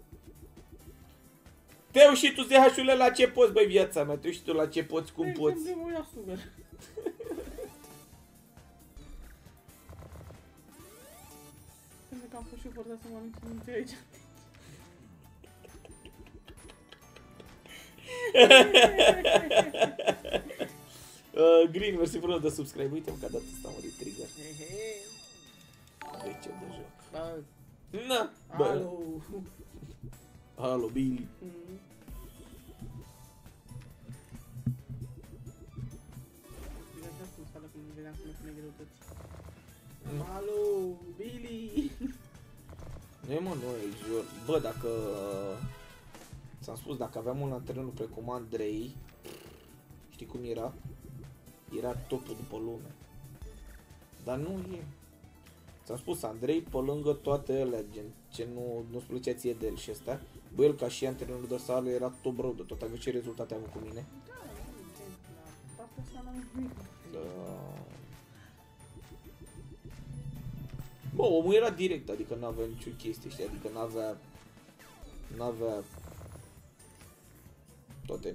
Teo, și tu, ZH-ule, la ce poți, băi, viața mea? Tu și tu la ce poți, cum poți? De exemplu, la sugar. Pentru că am fost și eu forțat să mănânc și minte aici. Green, mersi frumos de subscribe. Uite-mă că a dat ăsta murit trigger. De ce de joc? Bă, Na! Bă, alo! alo, Billy. Bine, așa spus, ala când vedeam cum îmi pune greutăți. Alo, Billy! Nu e, mă, nu e, jur. Bă, dacă... ți-am spus, dacă aveam un antrenor precum Andrei, știi cum era? Era topul după lume. Dar nu e. Ți-am spus, Andrei, pe lângă toate alea, gen, ce nu-ți plăcea ție de el și ăsta, bă, el ca și antrenorul de sală era top rău de tot. Avea ce rezultate a avut cu mine. Da, partea asta n-am nimic. Da. Bă, omul era direct, adică n-avea nicio chestie, știi, adică n-avea toate.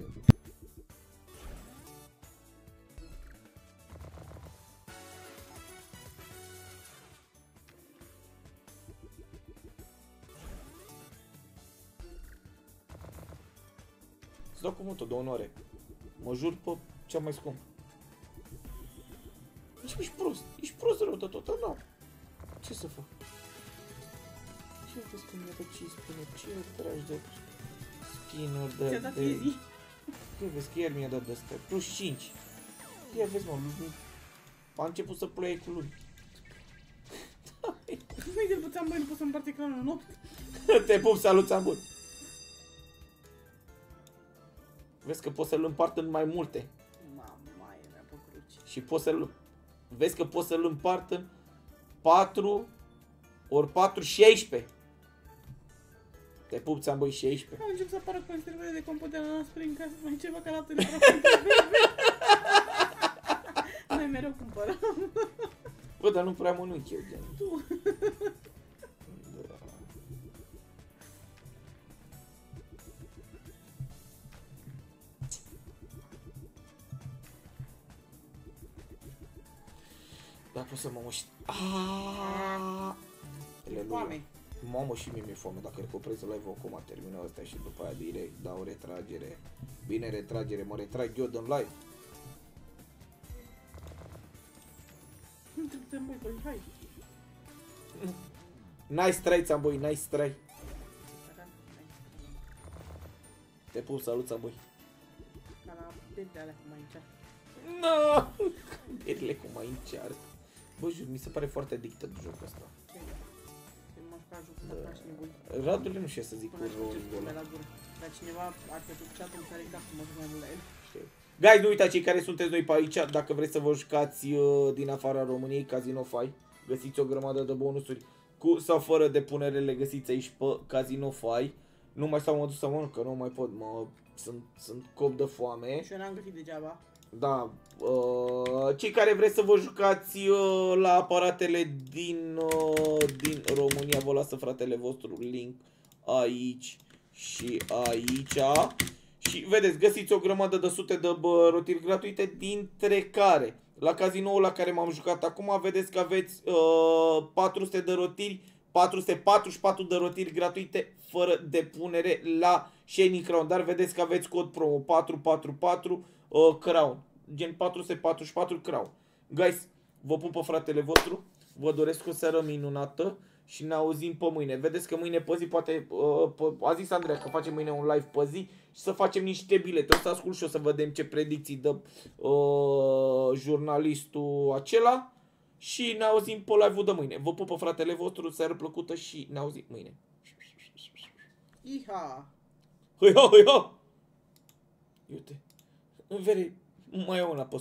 Îți dau cuvântul de onoare. Mă jur pe cea mai scump. Deci ești prost. Ești prost rău de tot, nu. Ce să fac? Ce te spune de ce spune? Ce tragi de skin-uri de... Ți-a dat Easy? Ia vezi că iar mi-a dat de-astea. Plus 5. Ia vezi, mă, a început să ploie cu luni. Uite, îl puteam, băi, nu pot să împart ecranul în noapte. Te pup, salut, Țambun. Vezi că poți să-l împart în mai multe. Mama, era pe cruci. Și poți să-l... Vezi că poți să-l împart în 4 ori 4, 16. Te pup, ți-am băi 16. Am început să apară conservele de compot de ananas prin casă, mai ceva ca laptele Noi mereu cumpărăm. Bă, dar nu prea mănânc eu, gen. Tu. Da. Da, pot să mă muști. Foame. Mamă, și mie mi-e foame. Dacă recuperez live-ul acum, termină ăsta și după aia direct dau retragere. Bine, retragere, mă retrag eu din live. Putem, băi, hai. Nice try, Țamboi, nice try. Așa, Te pup, salut, Țamboi. ca la bete alea cum mai încearcă. No! Berile cum mai încearcă. Bă, jur, mi se pare foarte addicted jocul ăsta. Ce? Se mă juca jocul ăsta ca și nebun. Radule nu știu să zic cu Până rolul ajunge ăla. la gură. Dar cineva ar fi chat în care cap să mă juc mai mult la el. Guys, nu uitați, cei care sunteți noi pe aici, dacă vreți să vă jucați din afara României, Casino Fi, găsiți o grămadă de bonusuri cu sau fără depunere, le găsiți aici pe Casino Fi. Nu mai stau mă duc să mănânc, că nu mai pot, sunt cop de foame. Și eu n-am găsit degeaba. Da, cei care vreți să vă jucați la aparatele din România, vă lasă fratele vostru link aici și aici. Și vedeți, găsiți o grămadă de sute de rotiri gratuite, dintre care la cazinoul la care m-am jucat acum, vedeți că aveți 400 de rotiri, 444 de rotiri gratuite fără depunere la Shiny Crown. Dar vedeți că aveți cod promo 444 Crown, gen 444 Crown. Guys, vă pup pe fratele vostru, vă doresc o seară minunată și ne auzim pe mâine. Vedeți că mâine pe zi, poate, a zis Andreea că facem mâine un live pe zi și să facem niște bilete. O să ascult și o să vedem ce predicții dă jurnalistul acela și ne auzim pe live-ul de mâine. Vă pup pe fratele vostru, seară plăcută și ne auzim mâine. Iha! Hăia, hăia! Uite, în vere, mai e una pe